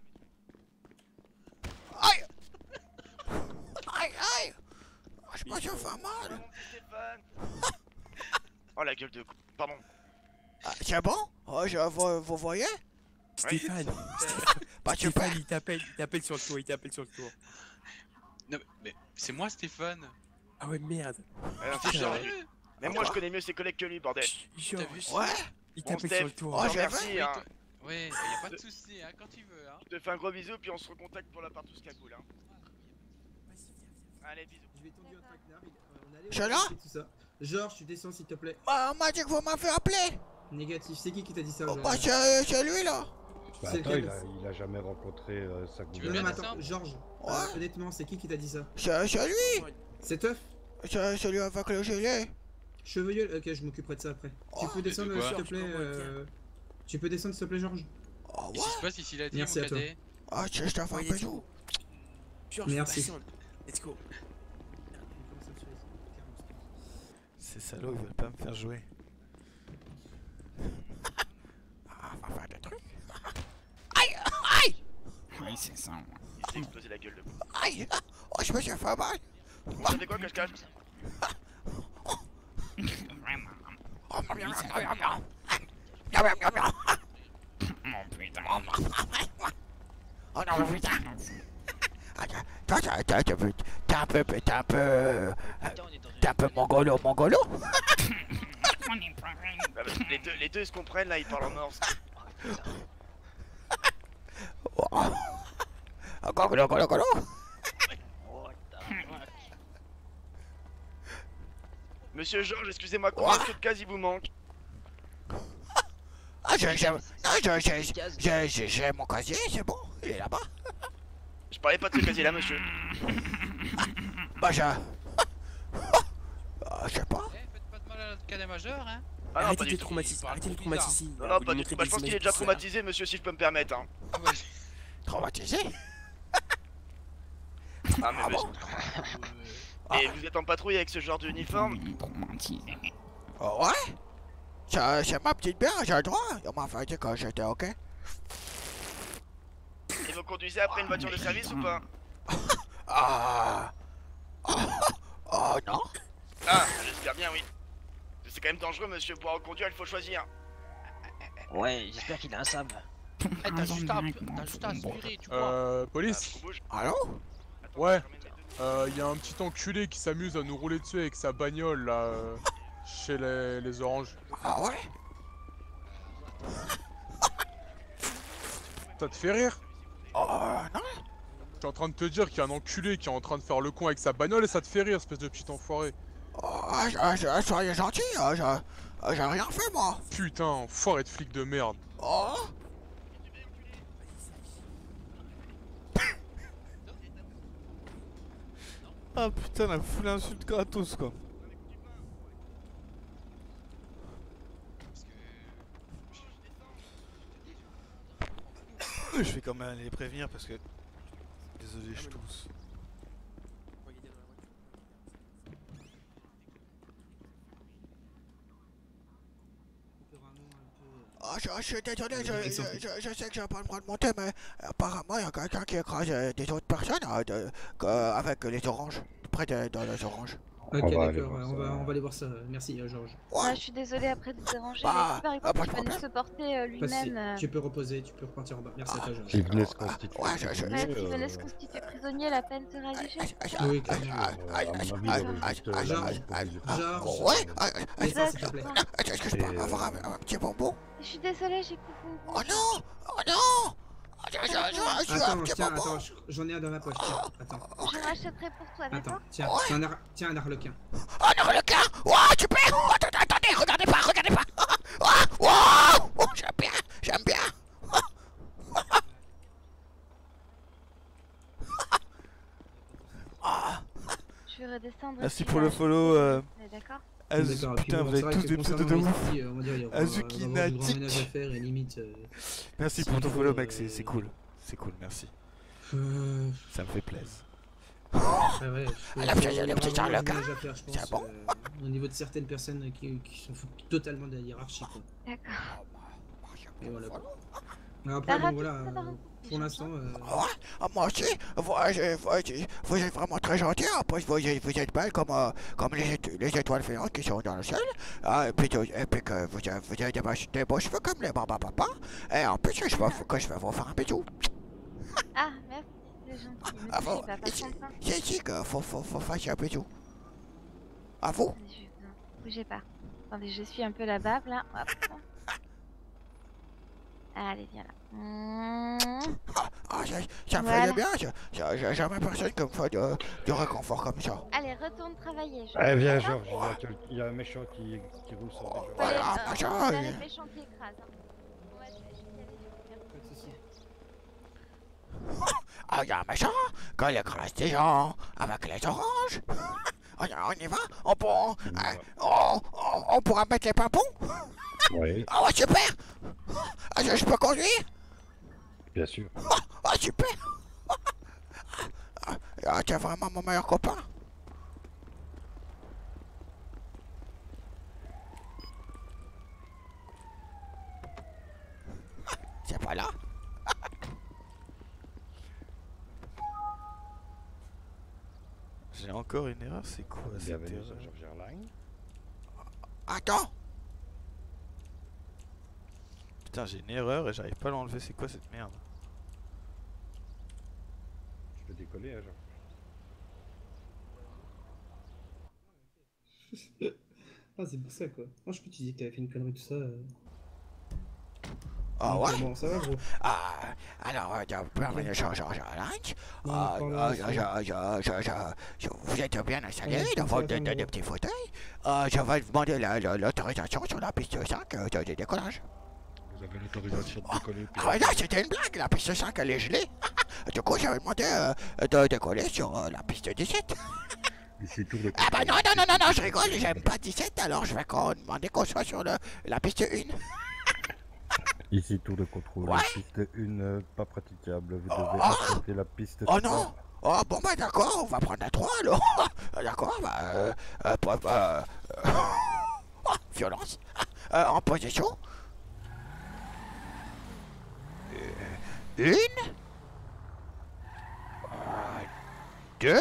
Aïe. Aïe, aïe. Ah, je me suis fait mal. Oh la gueule de con. Pardon. Ah, c'est bon? Oh, je, vous, vous voyez? Stéphane, Bah, tu Stéphane, il t'appelle, il t'appelle sur le tour, il t'appelle sur le tour. Non, mais, mais c'est moi, Stéphane. Ah ouais, merde. Ah, non, c'est Georges. Même moi je connais mieux ses collègues que lui, bordel. Georges. T'as vu ça? Ouais. Il Bon, t'appelle Steph, sur le tour. Oh, non, j'ai merci, fait. hein. Ouais, y a pas de soucis, hein, quand tu veux, hein. Je te fais un gros bisou, puis on se recontacte pour la part tout ce cagoule, hein. Allez, bisous. Je vais conduire un traquenard, il- euh, on allait au Je suis là tout ça. Georges, tu descends s'il te plaît. Bah, on m'a dit que vous m'avez appelé. Négatif, c'est qui qui t'a dit ça? Oh, Georges bah, c'est c'est lui là. Bah, C'est attends, lequel? il a, il a jamais rencontré euh, sa veux Non, gouverne. non, mais bien attends, descendre Georges, Ouais. euh, honnêtement, c'est qui qui t'a dit ça? C'est c'est lui. C'est Teuf? C'est celui avec le gilet. Cheveux, ok, je m'occuperai de ça après. Tu peux descendre, de quoi s'il te plaît, euh... Tu peux descendre, s'il te plaît, Georges? Oh, Qu'est-ce qui se passe ici, la team, Merci mon à toi. cadet? Ah, je je te fais un Ouais, bisou. Georges, Merci. descends. Let's go. Ces salauds, ils veulent pas me faire jouer. Ah, on va faire des trucs. Aïe, aïe. Oui, c'est ça. Il s'est explosé la gueule de con. Aïe. Oh, je me suis fait mal. Vous savez quoi, cache-cache? Vraiment. Oh, miam, miam, miam, miam, miam. Miam, miam, miam, miam. Oh putain. Oh non, mais putain. Ah, toi, toi, toi, t'es un peu, t'es un peu, t'es un peu, euh, t'es un peu mongolo, mongolo. On est pareil. Bah, bah, les, deux, les deux ils se comprennent là, ils parlent en morse. Oh, golo, golo, golo. Monsieur Georges, excusez-moi, combien de cases il vous manque? Ah, j'ai, j'ai, non, j'ai, j'ai, j'ai, j'ai, j'ai mon casier, c'est bon, il est là-bas. Je parlais pas de ce casier là, monsieur. Bah, j'ai, ah, je sais pas. Eh, faites pas de mal à notre cadet majeur, hein. Ah non, Arrêtez pas de du le tout. traumatiser, arrêtez de le traumatiser. Non, non, pas du tout. Bah, je pense qu'il est déjà traumatisé, monsieur, si je peux me permettre. Hein. Traumatisé? Ah, mais monsieur. Et vous êtes en patrouille avec ce genre d'uniforme? Oh, ouais? C'est, c'est ma petite bière, j'ai le droit. On m'a fait dire que j'étais ok. Et vous conduisez après une voiture de service ou pas? Ah. Oh, oh non. Ah, j'espère bien, oui. C'est quand même dangereux, monsieur. Pour conduire, il faut choisir. Ouais, j'espère qu'il a un sable. Eh, t'as juste à t'as juste à aspirer, tu vois. Euh, police? Allô? Ouais. Euh, y a un petit enculé qui s'amuse à nous rouler dessus avec sa bagnole là, euh, chez les, les oranges. Ah ouais? Ça te fait rire? Oh non. Je suis en train de te dire qu'il y a un enculé qui est en train de faire le con avec sa bagnole et ça te fait rire, espèce de petit enfoiré. Oh, je, je, soyez gentil, hein, je, j'ai rien fait moi. Putain, enfoiré de flic de merde. Oh. Ah putain, la foule insulte gratos quoi. Je vais quand même les prévenir parce que... désolé, je tousse. Ah, je, je suis désolé, je, je, je, je sais que j'ai pas le droit de monter, mais apparemment il y a quelqu'un qui écrase euh, des autres personnes euh, de, que- avec les oranges, près de, de les oranges. Ok, d'accord, on va, on va aller voir ça. Merci, euh, Georges. Ouais, je suis désolée après de vous déranger. Bah, mais ah, super, pas il de venait de se porter euh, Passez. lui-même. euh, Tu peux reposer, tu peux repartir en bas. Merci à toi, Georges. Il venait se constituer. Ouais, je, je, Ouais, s'il euh, venait se constituer prisonnier, la peine serait allégée. Oui, clairement. euh, à mon avis, il aurait juste, euh, Georges, la même provision. Georges. Ouais, ah, ah, Descends, s'il te plaît. est-ce que je peux Et, euh, avoir un, un petit bonbon? Je suis désolée, j'ai plus de bonbons. Oh non! Oh non! Je, je, je, je, je, Attends, un petit tiens, bonbon. attends, je- j'en ai un dans ma poche. Tiens, attends. Je rachèterai pour toi, Attends, d'accord? tiens, c'est un, ar- tiens, un harlequin. Oh non, le gars! Ouah, super! Oh, attendez, attendez, regardez pas, regardez pas! Ah, wow! Oh, j'aime bien, j'aime bien! Ah. Je vais redescendre. Merci ici, pour là, le je- follow. Euh... On est d'accord? Azu- D'accord, et puis putain, bon, vous c'est avez vrai tous que des pseudos de concernant ouf. ici, euh, on va dire, il y aura- Azuki on va avoir du grand Natic. ménage à faire et limite. euh, Merci s'il pour ton faut, follow, mec, euh, c'est c'est cool. C'est cool, merci. Euh, Ça me fait plaisir. Ouais, ouais, faut- La faut- petite- il y la aura petite vraiment du harlequin. ménage à faire, je pense, C'est bon? euh, au niveau de certaines personnes qui, qui sont fous totalement de la hiérarchie, quoi. D'accord. Et voilà, quoi. Mais après, bon, voilà, euh, pour l'instant, euh, Ouais, ah, moi aussi, vous, euh, vous, euh, vous êtes vraiment très gentil, en plus vous, êtes- vous êtes belles comme, euh, comme les, éto- les étoiles filantes qui sont dans le ciel, ah, et puis, euh, et puis que vous, avez- vous avez des, beaux- des beaux cheveux comme les barbas papa, et en plus je vais, que je vais vous faire un bisou. Ah, merci, c'est gentil. Mais Ah, tu bon, vas pas ici, prendre ça. c'est ici qu'il faut, faut, faut faire un bisou. À vous? Attendez, je- non, bougez pas. Attendez, je suis un peu la bave là. Hop. Allez, viens là. Mmh. Ah, ça, ça me Voilà. fait bien, ça, ça, j'ai jamais personne qui me fait de, de réconfort comme ça. Allez, retourne travailler. je- Eh viens, D'accord? Georges, il y a quel- il y a un méchant qui, qui roule sur des gens. Allez, Ah, euh, bah, ça, on va il- les méchants qui écrasent. hein. Ouais, je vais- je vais y aller, je vais faire pas de soucis. Ah, il y a un méchant quand il écrase des gens avec les oranges. On y, on y va? On, peut, on, hein, on, on, on pourra mettre les pimpons? Oui, Ah ouais, super! Ah, je, je peux conduire? bien sûr. Ah, super! Ah, ah, t'es vraiment mon meilleur copain. C'est pas là? J'ai encore une erreur, c'est quoi cette Bienvenue erreur? sur George Airlines. Attends! Putain, j'ai une erreur et j'arrive pas à l'enlever, c'est quoi cette merde? Je peux décoller, hein, Georges. Ah, c'est pour ça, quoi. Moi, je peux te dire que t'avais fait une connerie, tout ça. euh. Ah Donc, ouais? euh, Bon, ça va, gros. Ah, alors, euh, bienvenue sur George Airlines. Non, Ah, pardon, ah, c'est- je- je- je- je- je- vous êtes bien installé Ouais, dans ça va, votre ça de, va. de petits fauteuils. Euh, je vais demander la- la- l'autorisation sur la piste cinq euh, de, de décollage. Vous avez l'autorisation de décoller. puis- Ah ouais, non, c'était une blague, la piste cinq elle est gelée. Du coup, j'avais demandé euh, de décoller sur euh, la piste dix-sept. Ici, tour de Ah bah non, non, non, non, non, je rigole, j'aime pas dix-sept, alors je vais qu'on- demander qu'on soit sur le, la piste un. Ici, tour de contrôle. Ouais. Piste un, euh, pas praticable. Vous Oh, devez oh. accepter la piste Oh trois. non! Oh bon bah d'accord, on va prendre la trois alors. D'accord, bah euh, euh, pour- euh, euh, oh, violence. Euh, en position. Euh, Une. Euh, Deux.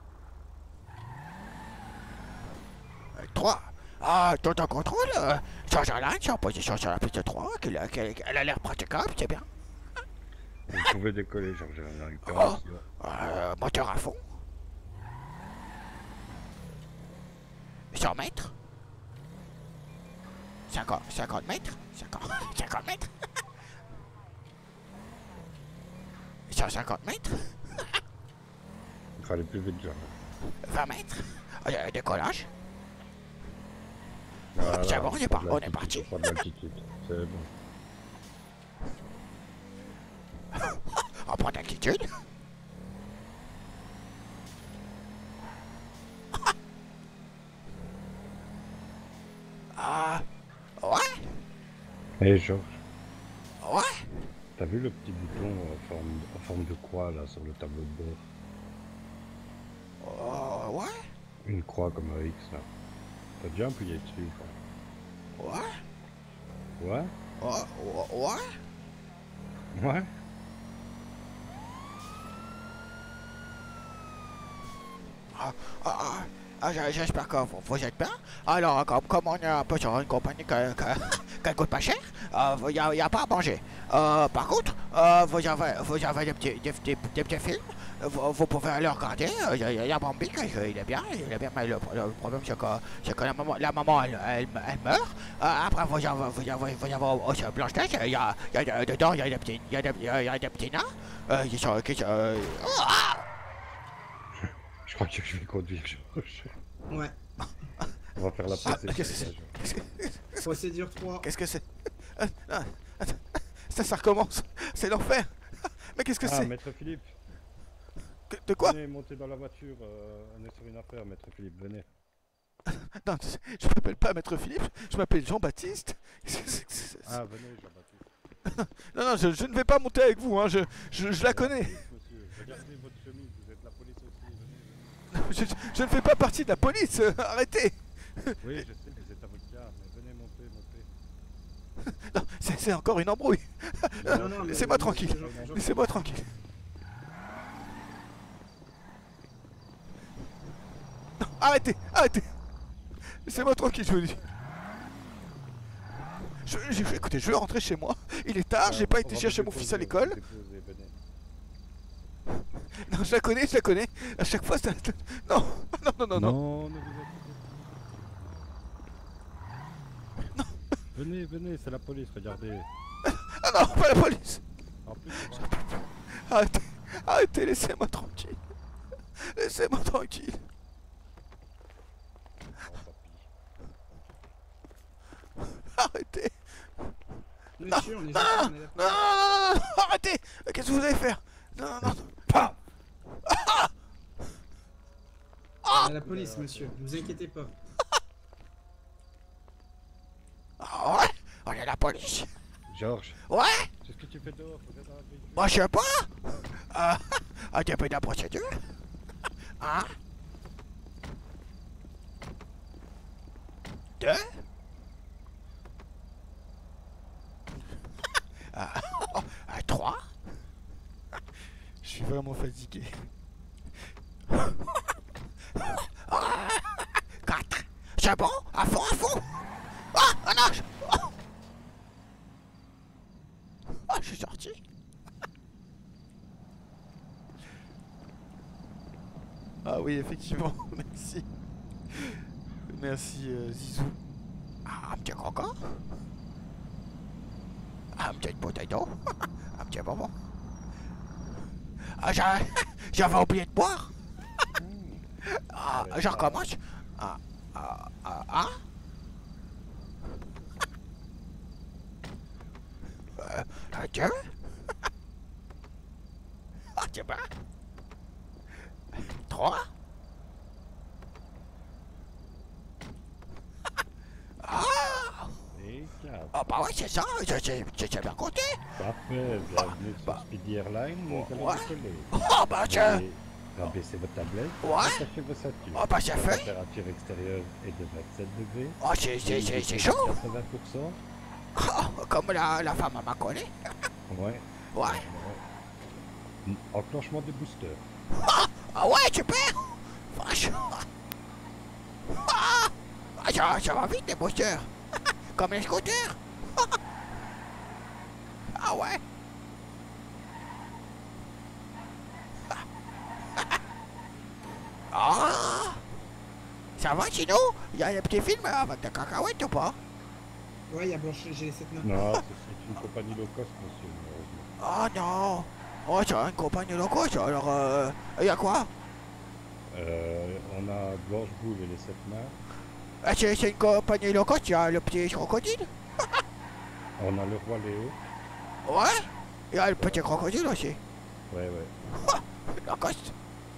euh, Trois. Ah, tout en contrôle. Euh, George Airlines, en position sur la piste trois, qu'elle a- qu'elle- elle a l'air praticable, c'est bien. Vous pouvez décoller, Georges Airlines. Oh, euh, moteur à fond. cent mètres. cinquante, cinquante mètres. cinquante, cinquante mètres. cent cinquante mètres. Il faut aller plus vite, Georges. vingt mètres. Euh, décollage. Voilà, C'est bon, on est, par- de on est l'altitude, parti. faut prendre de l'altitude. C'est bon. On prend d'altitude. Ah, ouais, Et Georges, ouais. T'as vu le petit bouton en forme, en forme de croix là sur le tableau de bord? Oh, ouais. Une croix comme un X là. T'as déjà appuyé dessus ou Ouais. pas? Ouais? Ouais. Ouais. Ouais? Ah, ah, ah, ah, j'- j'espère que vous, vous êtes bien. Alors, comme, comme on est un peu sur une compagnie que, que, qui coûte pas cher, il n'y a, y a pas à manger. Euh, par contre, euh, vous avez, vous avez des, petits, des, des, des petits films, vous, vous pouvez aller regarder. Il y, a- y a Bambi, il est bien, il est bien, mais le, le problème c'est que, c'est que la maman, la maman elle, elle, elle meurt. Euh, après, vous avez, vous avez, vous avez aussi Blanche-Neige, il y a, y a dedans, il y a des petits, y a des, y a, y a des petits nains euh, qui sont... Qui sont euh, ah Je crois que je vais conduire, Georges. Ouais. On va faire la Ah, procédure. qu'est-ce que c'est? Procédure trois. Qu'est-ce que c'est? Ah, ah, attends, ça, ça recommence. C'est l'enfer. Mais qu'est-ce que Ah, c'est? Maître Philippe. Que- De quoi? Venez, montez dans la voiture. euh, on est sur une affaire, Maître Philippe. Venez. Non, je m'appelle pas Maître Philippe, je m'appelle Jean-Baptiste. C'est- c'est- c'est- Ah, venez, Jean-Baptiste. Non, non, je, je ne vais pas monter avec vous, hein, je, je, je la connais. Monsieur, regardez votre chemise, vous êtes la police aussi. Venez, Non, Je, je ne fais pas partie de la police, euh, arrêtez. venez. Oui, je sais, vous êtes avocat, mais venez monter, monter. Non, c'est c'est encore une embrouille. Non, non, mais- Laissez-moi mais- tranquille. mais- mais- Laissez-moi tranquille. Non, arrêtez, arrêtez. Laissez-moi tranquille, je vous dis. Je, je- écoutez, je veux rentrer chez moi. Il est tard, j'ai pas été chercher mon fils à l'école. Non, je la connais, je la connais. À chaque fois, ça... Non, non, non, non, non. Non, ne vous inquiétez pas. Venez, venez, c'est la police, regardez. Ah non, pas la police. En plus, Arrêtez, arrêtez, laissez-moi tranquille. Laissez-moi tranquille. Arrêtez. Monsieur, on est Non, gentil, non, on est non, d'accord. non, non, non, arrêtez. Qu'est-ce que vous allez faire? Non, non, non. Ah. Ah. On est la police, monsieur, ne vous inquiétez pas. Ah ouais? On est la police. Georges. Ouais? Qu'est-ce que tu fais dehors? Regarde dans la véhicule. Moi, je sais pas. Ah, un début de la procédure. Un. Deux. Ah, un, trois. Je suis vraiment fatigué. Ah, quatre. C'est bon? À fond, à fond. Ah, un nage. Oh. Ah, je suis sorti. Ah oui, effectivement, merci. Merci, euh, Zizou. Ah, un petit croquant. Un petit potato. Un petit bonbon. Ah, j'a- j'avais oublié de boire. Ah, je recommence. Ah, ah, ah, ah. Euh, un, deux. Ah, tiens ben. Trois. Ah. Et quatre. Ah bah ouais, c'est ça, j'ai j'ai- j'ai bien compté. Parfait, bienvenue sur Speedy Airline, nous allons ouais. décoller. Ah bah tiens. Veuillez rabaisser votre tablette, Ouais. attachez vos ceintures. Ah bah, c'est La fait. température extérieure est de vingt-sept degrés. Ah, c'est- c'est- c'est- c'est chaud. quatre-vingts pour cent. Ah, comme la, la femme m'a collé. Ouais. Ouais. Ouais. Enclenchement des boosters. Ah, ah ouais, super. Vache. Ah, ah, ça, ça va vite les boosters. Comme les scooters. Ah ouais. Ah. Ça va sinon? Il y a des petits films avec des cacahuètes ou pas? Ouais, il y a Blanche, j'ai les sept nains. Non, c'est une compagnie low cost, monsieur, malheureusement. Ah non. Oh, c'est une compagnie locale, ça. Alors, euh, il y a quoi? Euh, on a Blanche Boule et les sept mains. Ah, c'est c'est une compagnie locale, il y a le petit crocodile. On a le roi Léo. Ouais. Il y a le petit crocodile aussi. Ouais, ouais. Lacoste.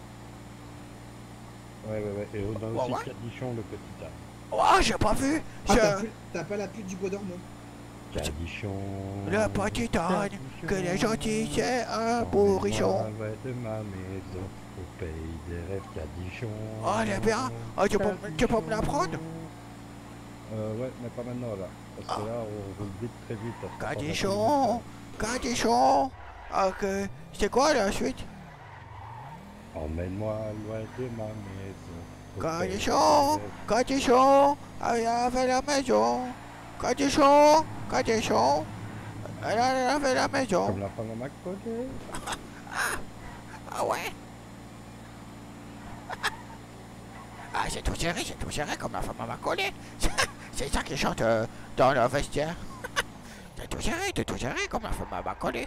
Ouais, ouais, ouais. Et on a Ouais, aussi ouais. Cadichon, le petit âne. Oh, j'ai pas vu. Ah, Je- t'as plus- t'as pas la pute du bois dormant. Cadichon. Le petit âne, que les gentils, c'est un bourrichon. De ma maison, au pays des rêves, Cadichon. Oh, elle est bien. Oh, tu, peux, tu peux me la prendre? Euh, ouais, mais pas maintenant là. Parce que là, on roule vite, très vite. Cadichon, Cadichon. Ok, c'est quoi la suite? Emmène-moi loin de ma maison. Cadichon, Cadichon, elle a fait la maison. Cadichon, Cadichon, elle a fait la maison. Comme la femme à Macaulay. Ah ouais? Ah, c'est tout serré, c'est tout serré comme la femme à Macaulay. C'est ça qui chante euh, dans le vestiaire. C'est tout serré, c'est tout serré comme la femme à Macaulay.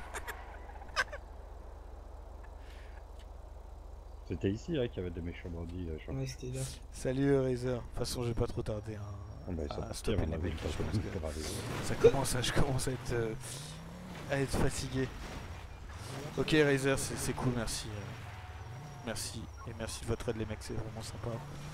C'était ici hein, qu'il y avait des méchants bandits. Euh, ouais, c'était là. Salut Razer. De toute façon, je vais pas trop tarder hein, oh, bah, à stopper on les a mecs. vu Je pense que que ça commence à, je commence à être, euh, à être fatigué. Ok Razer, c'est cool, merci. Euh, merci. Et merci de votre aide les mecs, c'est vraiment sympa.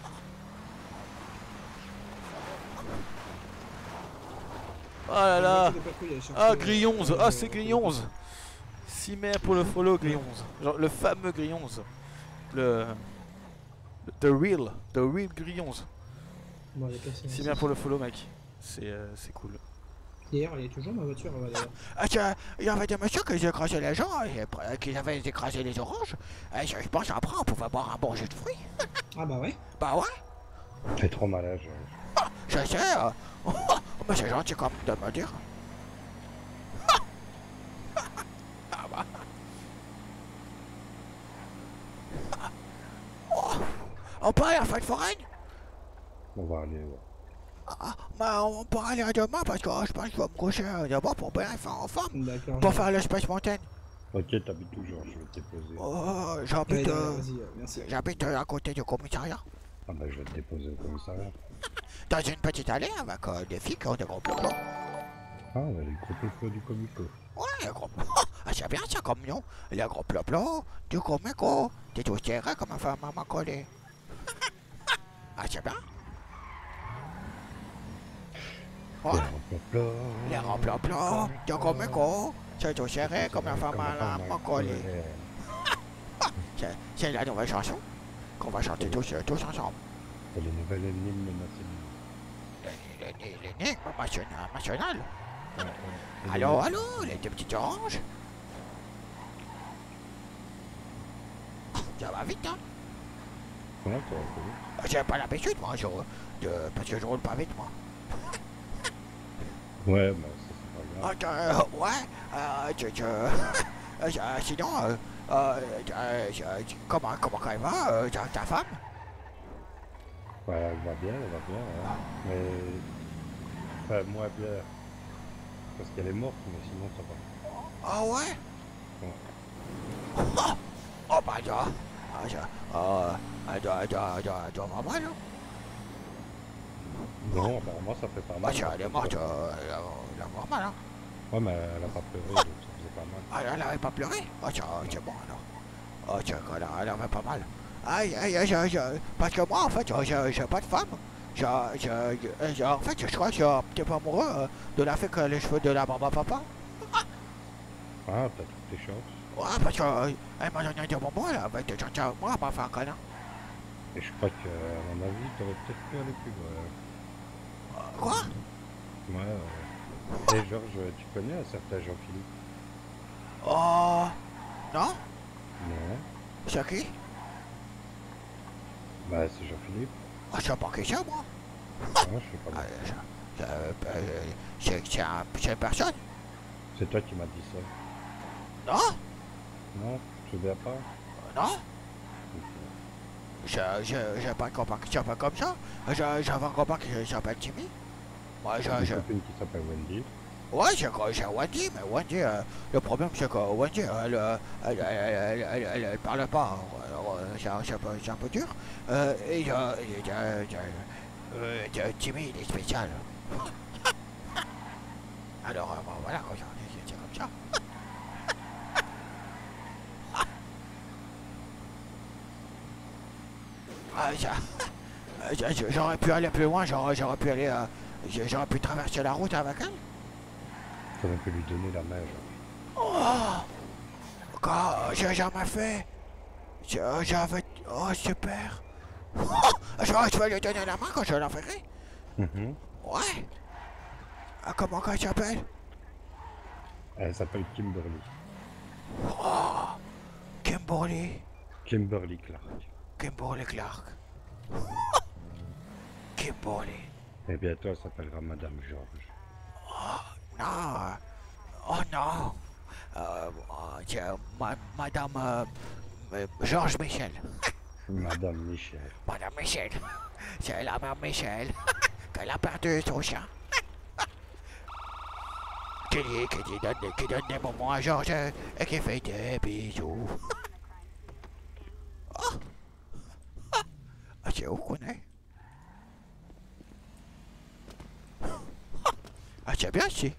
Oh là là. Ah, Grillons. Ah, c'est Grillons. six mers pour le follow, Grillons. Genre le fameux Grillons. Le... The real. The real Grillons. Bon, il y a personne. six mers pour le follow, mec. C'est euh, c'est cool. D'ailleurs, il est toujours ma voiture. Ah, tiens, il y avait des messieurs qui écrasaient les gens, et, qui avaient écrasé les oranges. Et je, je pense après, on pouvait boire un bon jus de fruits. Ah bah ouais. Bah ouais. Fait trop malade. Ah, je sais. Euh... Oh, mais c'est gentil quand même de me dire. Ah bah. Oh. On peut aller à la fête foraine? On va aller. Ouais. Ah, bah on peut aller à demain parce que oh, je pense que je vais me coucher d'abord pour bien faire en forme. Pour faire le Space Mountain. Ok, t'habites toujours, je vais te déposer. Oh, j'habite ouais, euh, euh, j'habite euh, à côté du commissariat. Ah bah je vais te déposer au commissariat. Dans une petite allée avec euh, des filles qui ont des gros plans. Ah ouais, les gros plans du comico. Ouais, les gros plans. Ah, c'est bien ça comme nom. Les gros plans du comico. T'es tout serré comme un femme à ma collée. Ah, c'est bien. Ouais. Les remplants du comico. C'est tout serré comme un femme à ma collée. C'est la nouvelle chanson qu'on va chanter tous, tous ensemble. C'est le nouvel énigme national. L'énigme national. Allô, allô, les deux petites oranges. Ça va vite, hein? Comment ça va? J'ai pas l'habitude, moi, je, de, parce que je roule pas vite, moi. Ouais, bah ça c'est pas grave. Ah, euh, ouais, euh, tu, tu, euh, sinon, euh, euh, euh, comment, comment elle va, euh, ta, ta femme? Ouais, elle va bien, elle va bien, hein. Mais... Enfin, moins bien. Parce qu'elle est morte, mais sinon ça va. Ah ouais? Ouais. Oh, oh bah, ça, ah, ça, euh, elle doit, elle doit, elle doit, elle doit avoir mal, hein? Non, apparemment ça fait pas mal. Bah, si elle est morte, euh, elle va avoir mal, hein? Ouais, mais elle a pas pleuré, donc ça faisait pas mal. Ah, elle avait pas pleuré? Ah, tiens, c'est bon, alors. Ah, tiens, elle, elle avait pas mal. Aïe, aïe, aïe, je, je, parce que moi, en fait, j'ai pas de femme. Je, je, je, en fait, je crois que je suis un petit peu amoureux euh, de la fée que les cheveux de la barbe à papa. Ah, t'as toutes tes chances. Ouais, parce qu'elle euh, m'a donné des bonbons, elle avait été gentille avec moi, elle m'a fait un câlin. Et je crois que, à mon avis, t'aurais peut-être pu aller plus loin. Euh, quoi? Ouais, ouais. Et Georges, tu connais un certain Jean-Philippe? Oh... Non? Non. C'est qui? Bah, c'est Jean-Philippe. Ah, je sais pas qui c'est, moi. Non, je sais pas. Euh, euh, euh, c'est un, une personne? C'est toi qui m'as dit ça. Non? Non, tu te souviens pas? Euh, non? Je j'ai pas de copain qui s'appelle comme ça. J'avais un copain qui s'appelle Timmy. Moi, j'ai une je... copine qui s'appelle Wendy. Ouais, j'ai Wendy, mais Wendy, euh, le problème c'est que Wendy, elle, elle, elle, elle, elle, elle, elle parle pas, alors c'est un, un peu dur. Euh, et euh, euh, euh, euh, Timmy, il est spécial. Alors, euh, bon, voilà, quand c'est comme ça. Ah, j'aurais pu aller plus loin, j'aurais pu aller, euh, j'aurais pu traverser la route avec elle. Ça on peut lui donner la main, genre. Oh, quand j'ai jamais fait. Je- J'avais. Oh, super. Oh, je, je vais lui donner la main quand je l'enverrai. Mhm. Ouais. Ah, comment qu'elle s'appelle? Elle s'appelle Kimberly. Oh, Kimberly. Kimberly Clark. Kimberly Clark. Kimberly. Et bientôt elle s'appellera Madame George. Oh, non. Oh non. Euh, oh, c'est, ma- Madame euh, euh, Georges Michel. Madame Michel. Madame Michel. C'est la mère Michel qu'elle a perdu son chien. Qui dit, qui dit donne, qui donne des moments à Georges et qui fait des bisous. Oh. Ah, c'est où qu'on est? Ah, c'est bien ici.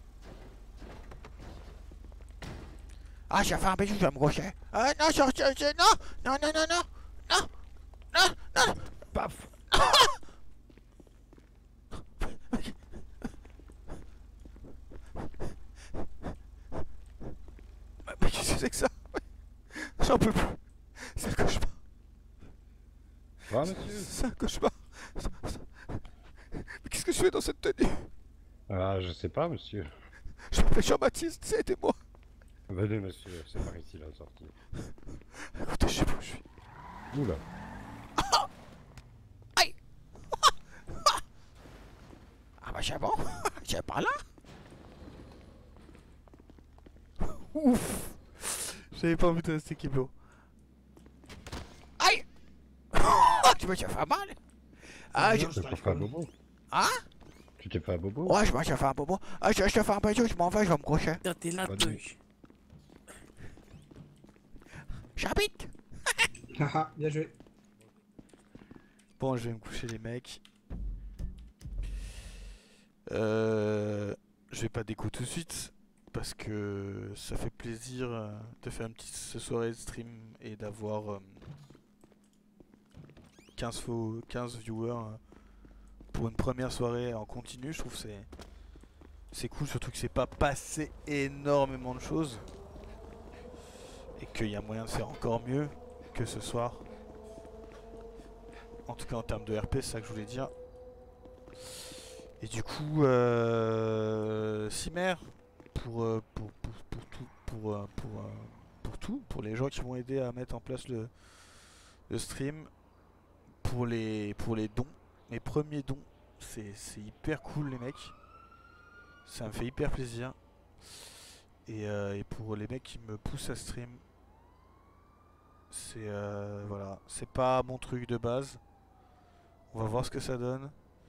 Ah, j'ai fait un bisou, je vais me rocher. Ah, non, je, je, je, non, non, non, non, non, non, non, non, paf. Mais qu'est-ce que c'est que ça? J'en peux plus. C'est un cauchemar. Va, monsieur. C'est un cauchemar. Mais qu'est-ce que je fais dans cette tenue? Ah, je sais pas, monsieur. Je m'appelle Jean-Baptiste, aidez-moi. Venez, monsieur, c'est par ici la sortie. Écoutez, je sais pas où je suis. Oula. Aïe. Ah bah c'est bon, c'est pas là. Ouf. J'avais pas envie de rester Kiblo. Aïe. Tu me suis fait mal. Ah, je... Tu t'es fait un bobo. Hein? Tu t'es fait un bobo? Ouais, je me suis fait un bobo. Ah, je, je te fais un bisou, je m'en vais, je vais me coucher. T'es là, Bonne J'habite. Haha, bien joué. Bon, je vais me coucher les mecs. Euh, je vais pas déco tout de suite parce que ça fait plaisir euh, de faire une petite soirée de stream et d'avoir euh, quinze, faux, quinze viewers euh, pour une première soirée en continu. Je trouve que c'est c'est cool, surtout que c'est pas passé énormément de choses et qu'il y a moyen de faire encore mieux que ce soir. En tout cas en termes de R P, c'est ça que je voulais dire. Et du coup, euh, Cimer, pour, euh, pour, pour, pour tout, pour, euh, pour, euh, pour tout, pour les gens qui vont aider à mettre en place le, le stream, pour les, pour les dons, mes premiers dons, c'est c'est hyper cool les mecs, ça me fait hyper plaisir. Et, euh, et pour les mecs qui me poussent à stream, c'est euh, voilà, c'est pas mon truc de base. On va voir ce que ça donne.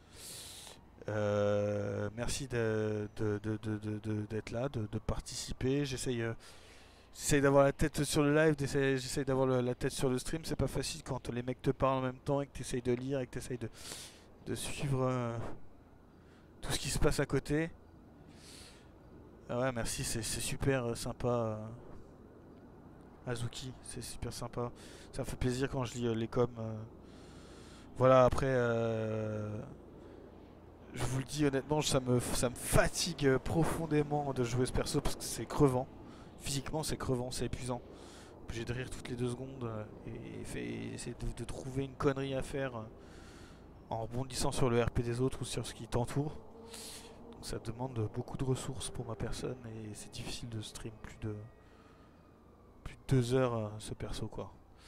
Euh, merci de, de, de, de, de, de- d'être là, de, de participer. J'essaye euh, j'essaye d'avoir la tête sur le live, d'essayer- j'essaye d'avoir le- la tête sur le stream. C'est pas facile quand les mecs te parlent en même temps et que tu essayes de lire et que tu essayes de, de suivre euh, tout ce qui se passe à côté. Ah ouais, merci, c'est c'est super euh, sympa. euh, Azuki, c'est super sympa. Ça me fait plaisir quand je lis euh, les coms. euh. Voilà, après, euh, je vous le dis honnêtement, ça me, ça me fatigue euh, profondément de jouer ce perso parce que c'est crevant. Physiquement, c'est crevant, c'est épuisant. Obligé de rire toutes les deux secondes euh, et, et fait- essayer de, de trouver une connerie à faire euh, en rebondissant sur le R P des autres ou sur ce qui t'entoure. Donc ça demande beaucoup de ressources pour ma personne et c'est difficile de stream plus de plus de deux heures euh, ce perso quoi.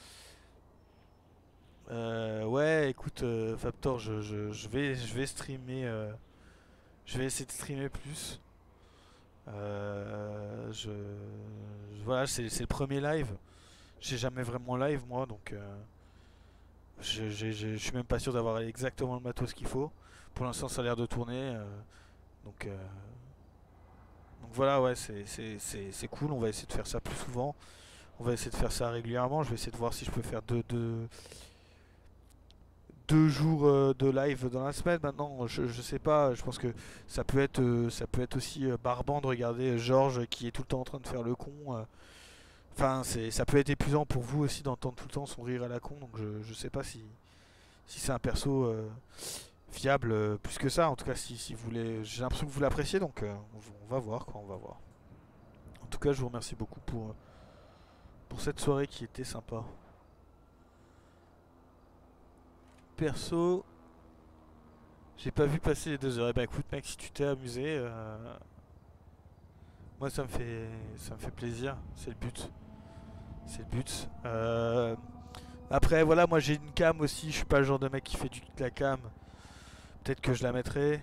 Euh, ouais, écoute, euh, Faptor, je, je, je vais, je vais streamer. euh, je vais essayer de streamer plus. Euh, je, je- voilà, c'est c'est le premier live. J'ai jamais vraiment live moi, donc euh, je, j'ai- j'ai- je suis même pas sûr d'avoir exactement le matos qu'il faut. Pour l'instant, ça a l'air de tourner. euh, donc, euh, donc voilà, ouais, c'est c'est- c'est- c'est cool. On va essayer de faire ça plus souvent. On va essayer de faire ça régulièrement. Je vais essayer de voir si je peux faire deux, deux, deux jours euh, de live dans la semaine. Maintenant, je, je sais pas. Je pense que ça peut être, euh, ça peut être aussi euh, barbant de regarder euh, Georges qui est tout le temps en train de faire le con. euh. Enfin, c'est, ça peut être épuisant pour vous aussi d'entendre tout le temps son rire à la con. Donc je, je sais pas si, si c'est un perso euh, fiable euh, plus que ça. En tout cas, si, si vous voulez, j'ai l'impression que vous l'appréciez, donc euh, on, on va voir quoi, on va voir. En tout cas, je vous remercie beaucoup pour, euh, pour cette soirée qui était sympa. Perso, j'ai pas vu passer les deux heures. Et bah écoute mec, si tu t'es amusé, euh, moi ça me fait ça me fait plaisir, c'est le but. C'est le but. Euh, après voilà, moi j'ai une cam aussi, je suis pas le genre de mec qui fait du, de la cam. Peut-être que je la mettrai.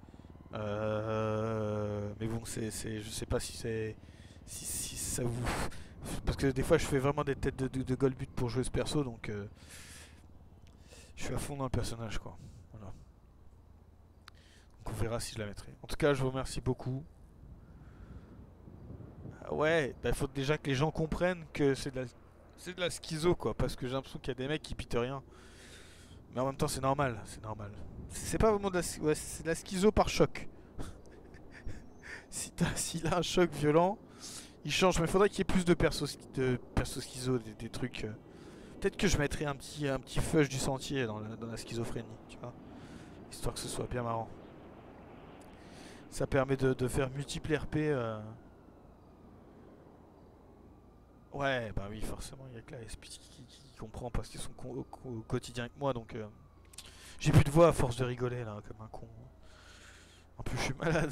Euh, mais bon, c'est, c'est, je sais pas si c'est si, si ça vous... Parce que des fois je fais vraiment des têtes de, de, de goal but pour jouer ce perso, donc euh, je suis à fond dans le personnage quoi. Voilà. Donc on verra si je la mettrai. En tout cas, je vous remercie beaucoup. Ah ouais, bah faut déjà que les gens comprennent que c'est de la, c'est de la schizo quoi, parce que j'ai l'impression qu'il y a des mecs qui pitent rien. Mais en même temps, c'est normal, c'est normal. C'est pas vraiment de la, ouais, c'est de la schizo par choc. si t'as, s'il a un choc violent, il change. Mais il faudrait qu'il y ait plus de persos, de persos schizo, des, des trucs. Euh... Peut-être que je mettrais un petit, un petit fudge du sentier dans la, dans la schizophrénie, tu vois, histoire que ce soit bien marrant. Ça permet de, de faire multiples R P. Euh... Ouais, bah oui, forcément, il y a que la S P qui, qui, qui comprend parce qu'ils sont au, au quotidien avec moi, donc euh, j'ai plus de voix à force de rigoler là, comme un con. En plus, je suis malade.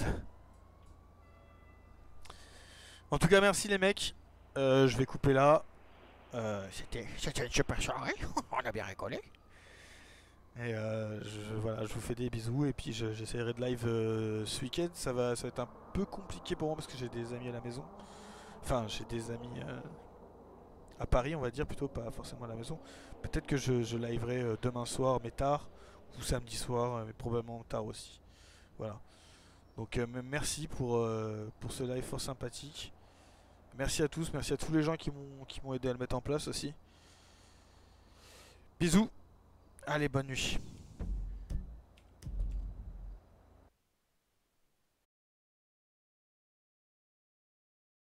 En tout cas, merci les mecs. Euh, je vais couper là. Euh, c'était, c'était une super soirée. On a bien rigolé. Et euh, je, voilà, je vous fais des bisous et puis je, j'essaierai de live euh, ce week-end. Ça va, ça va être un peu compliqué pour moi parce que j'ai des amis à la maison. Enfin, j'ai des amis euh, à Paris, on va dire, plutôt pas forcément à la maison. Peut-être que je, je liverai euh, demain soir, mais tard, ou samedi soir, euh, mais probablement tard aussi. Voilà. Donc euh, merci pour, euh, pour ce live fort sympathique. Merci à tous, merci à tous les gens qui m'ont qui m'ont aidé à le mettre en place aussi. Bisous. Allez, bonne nuit.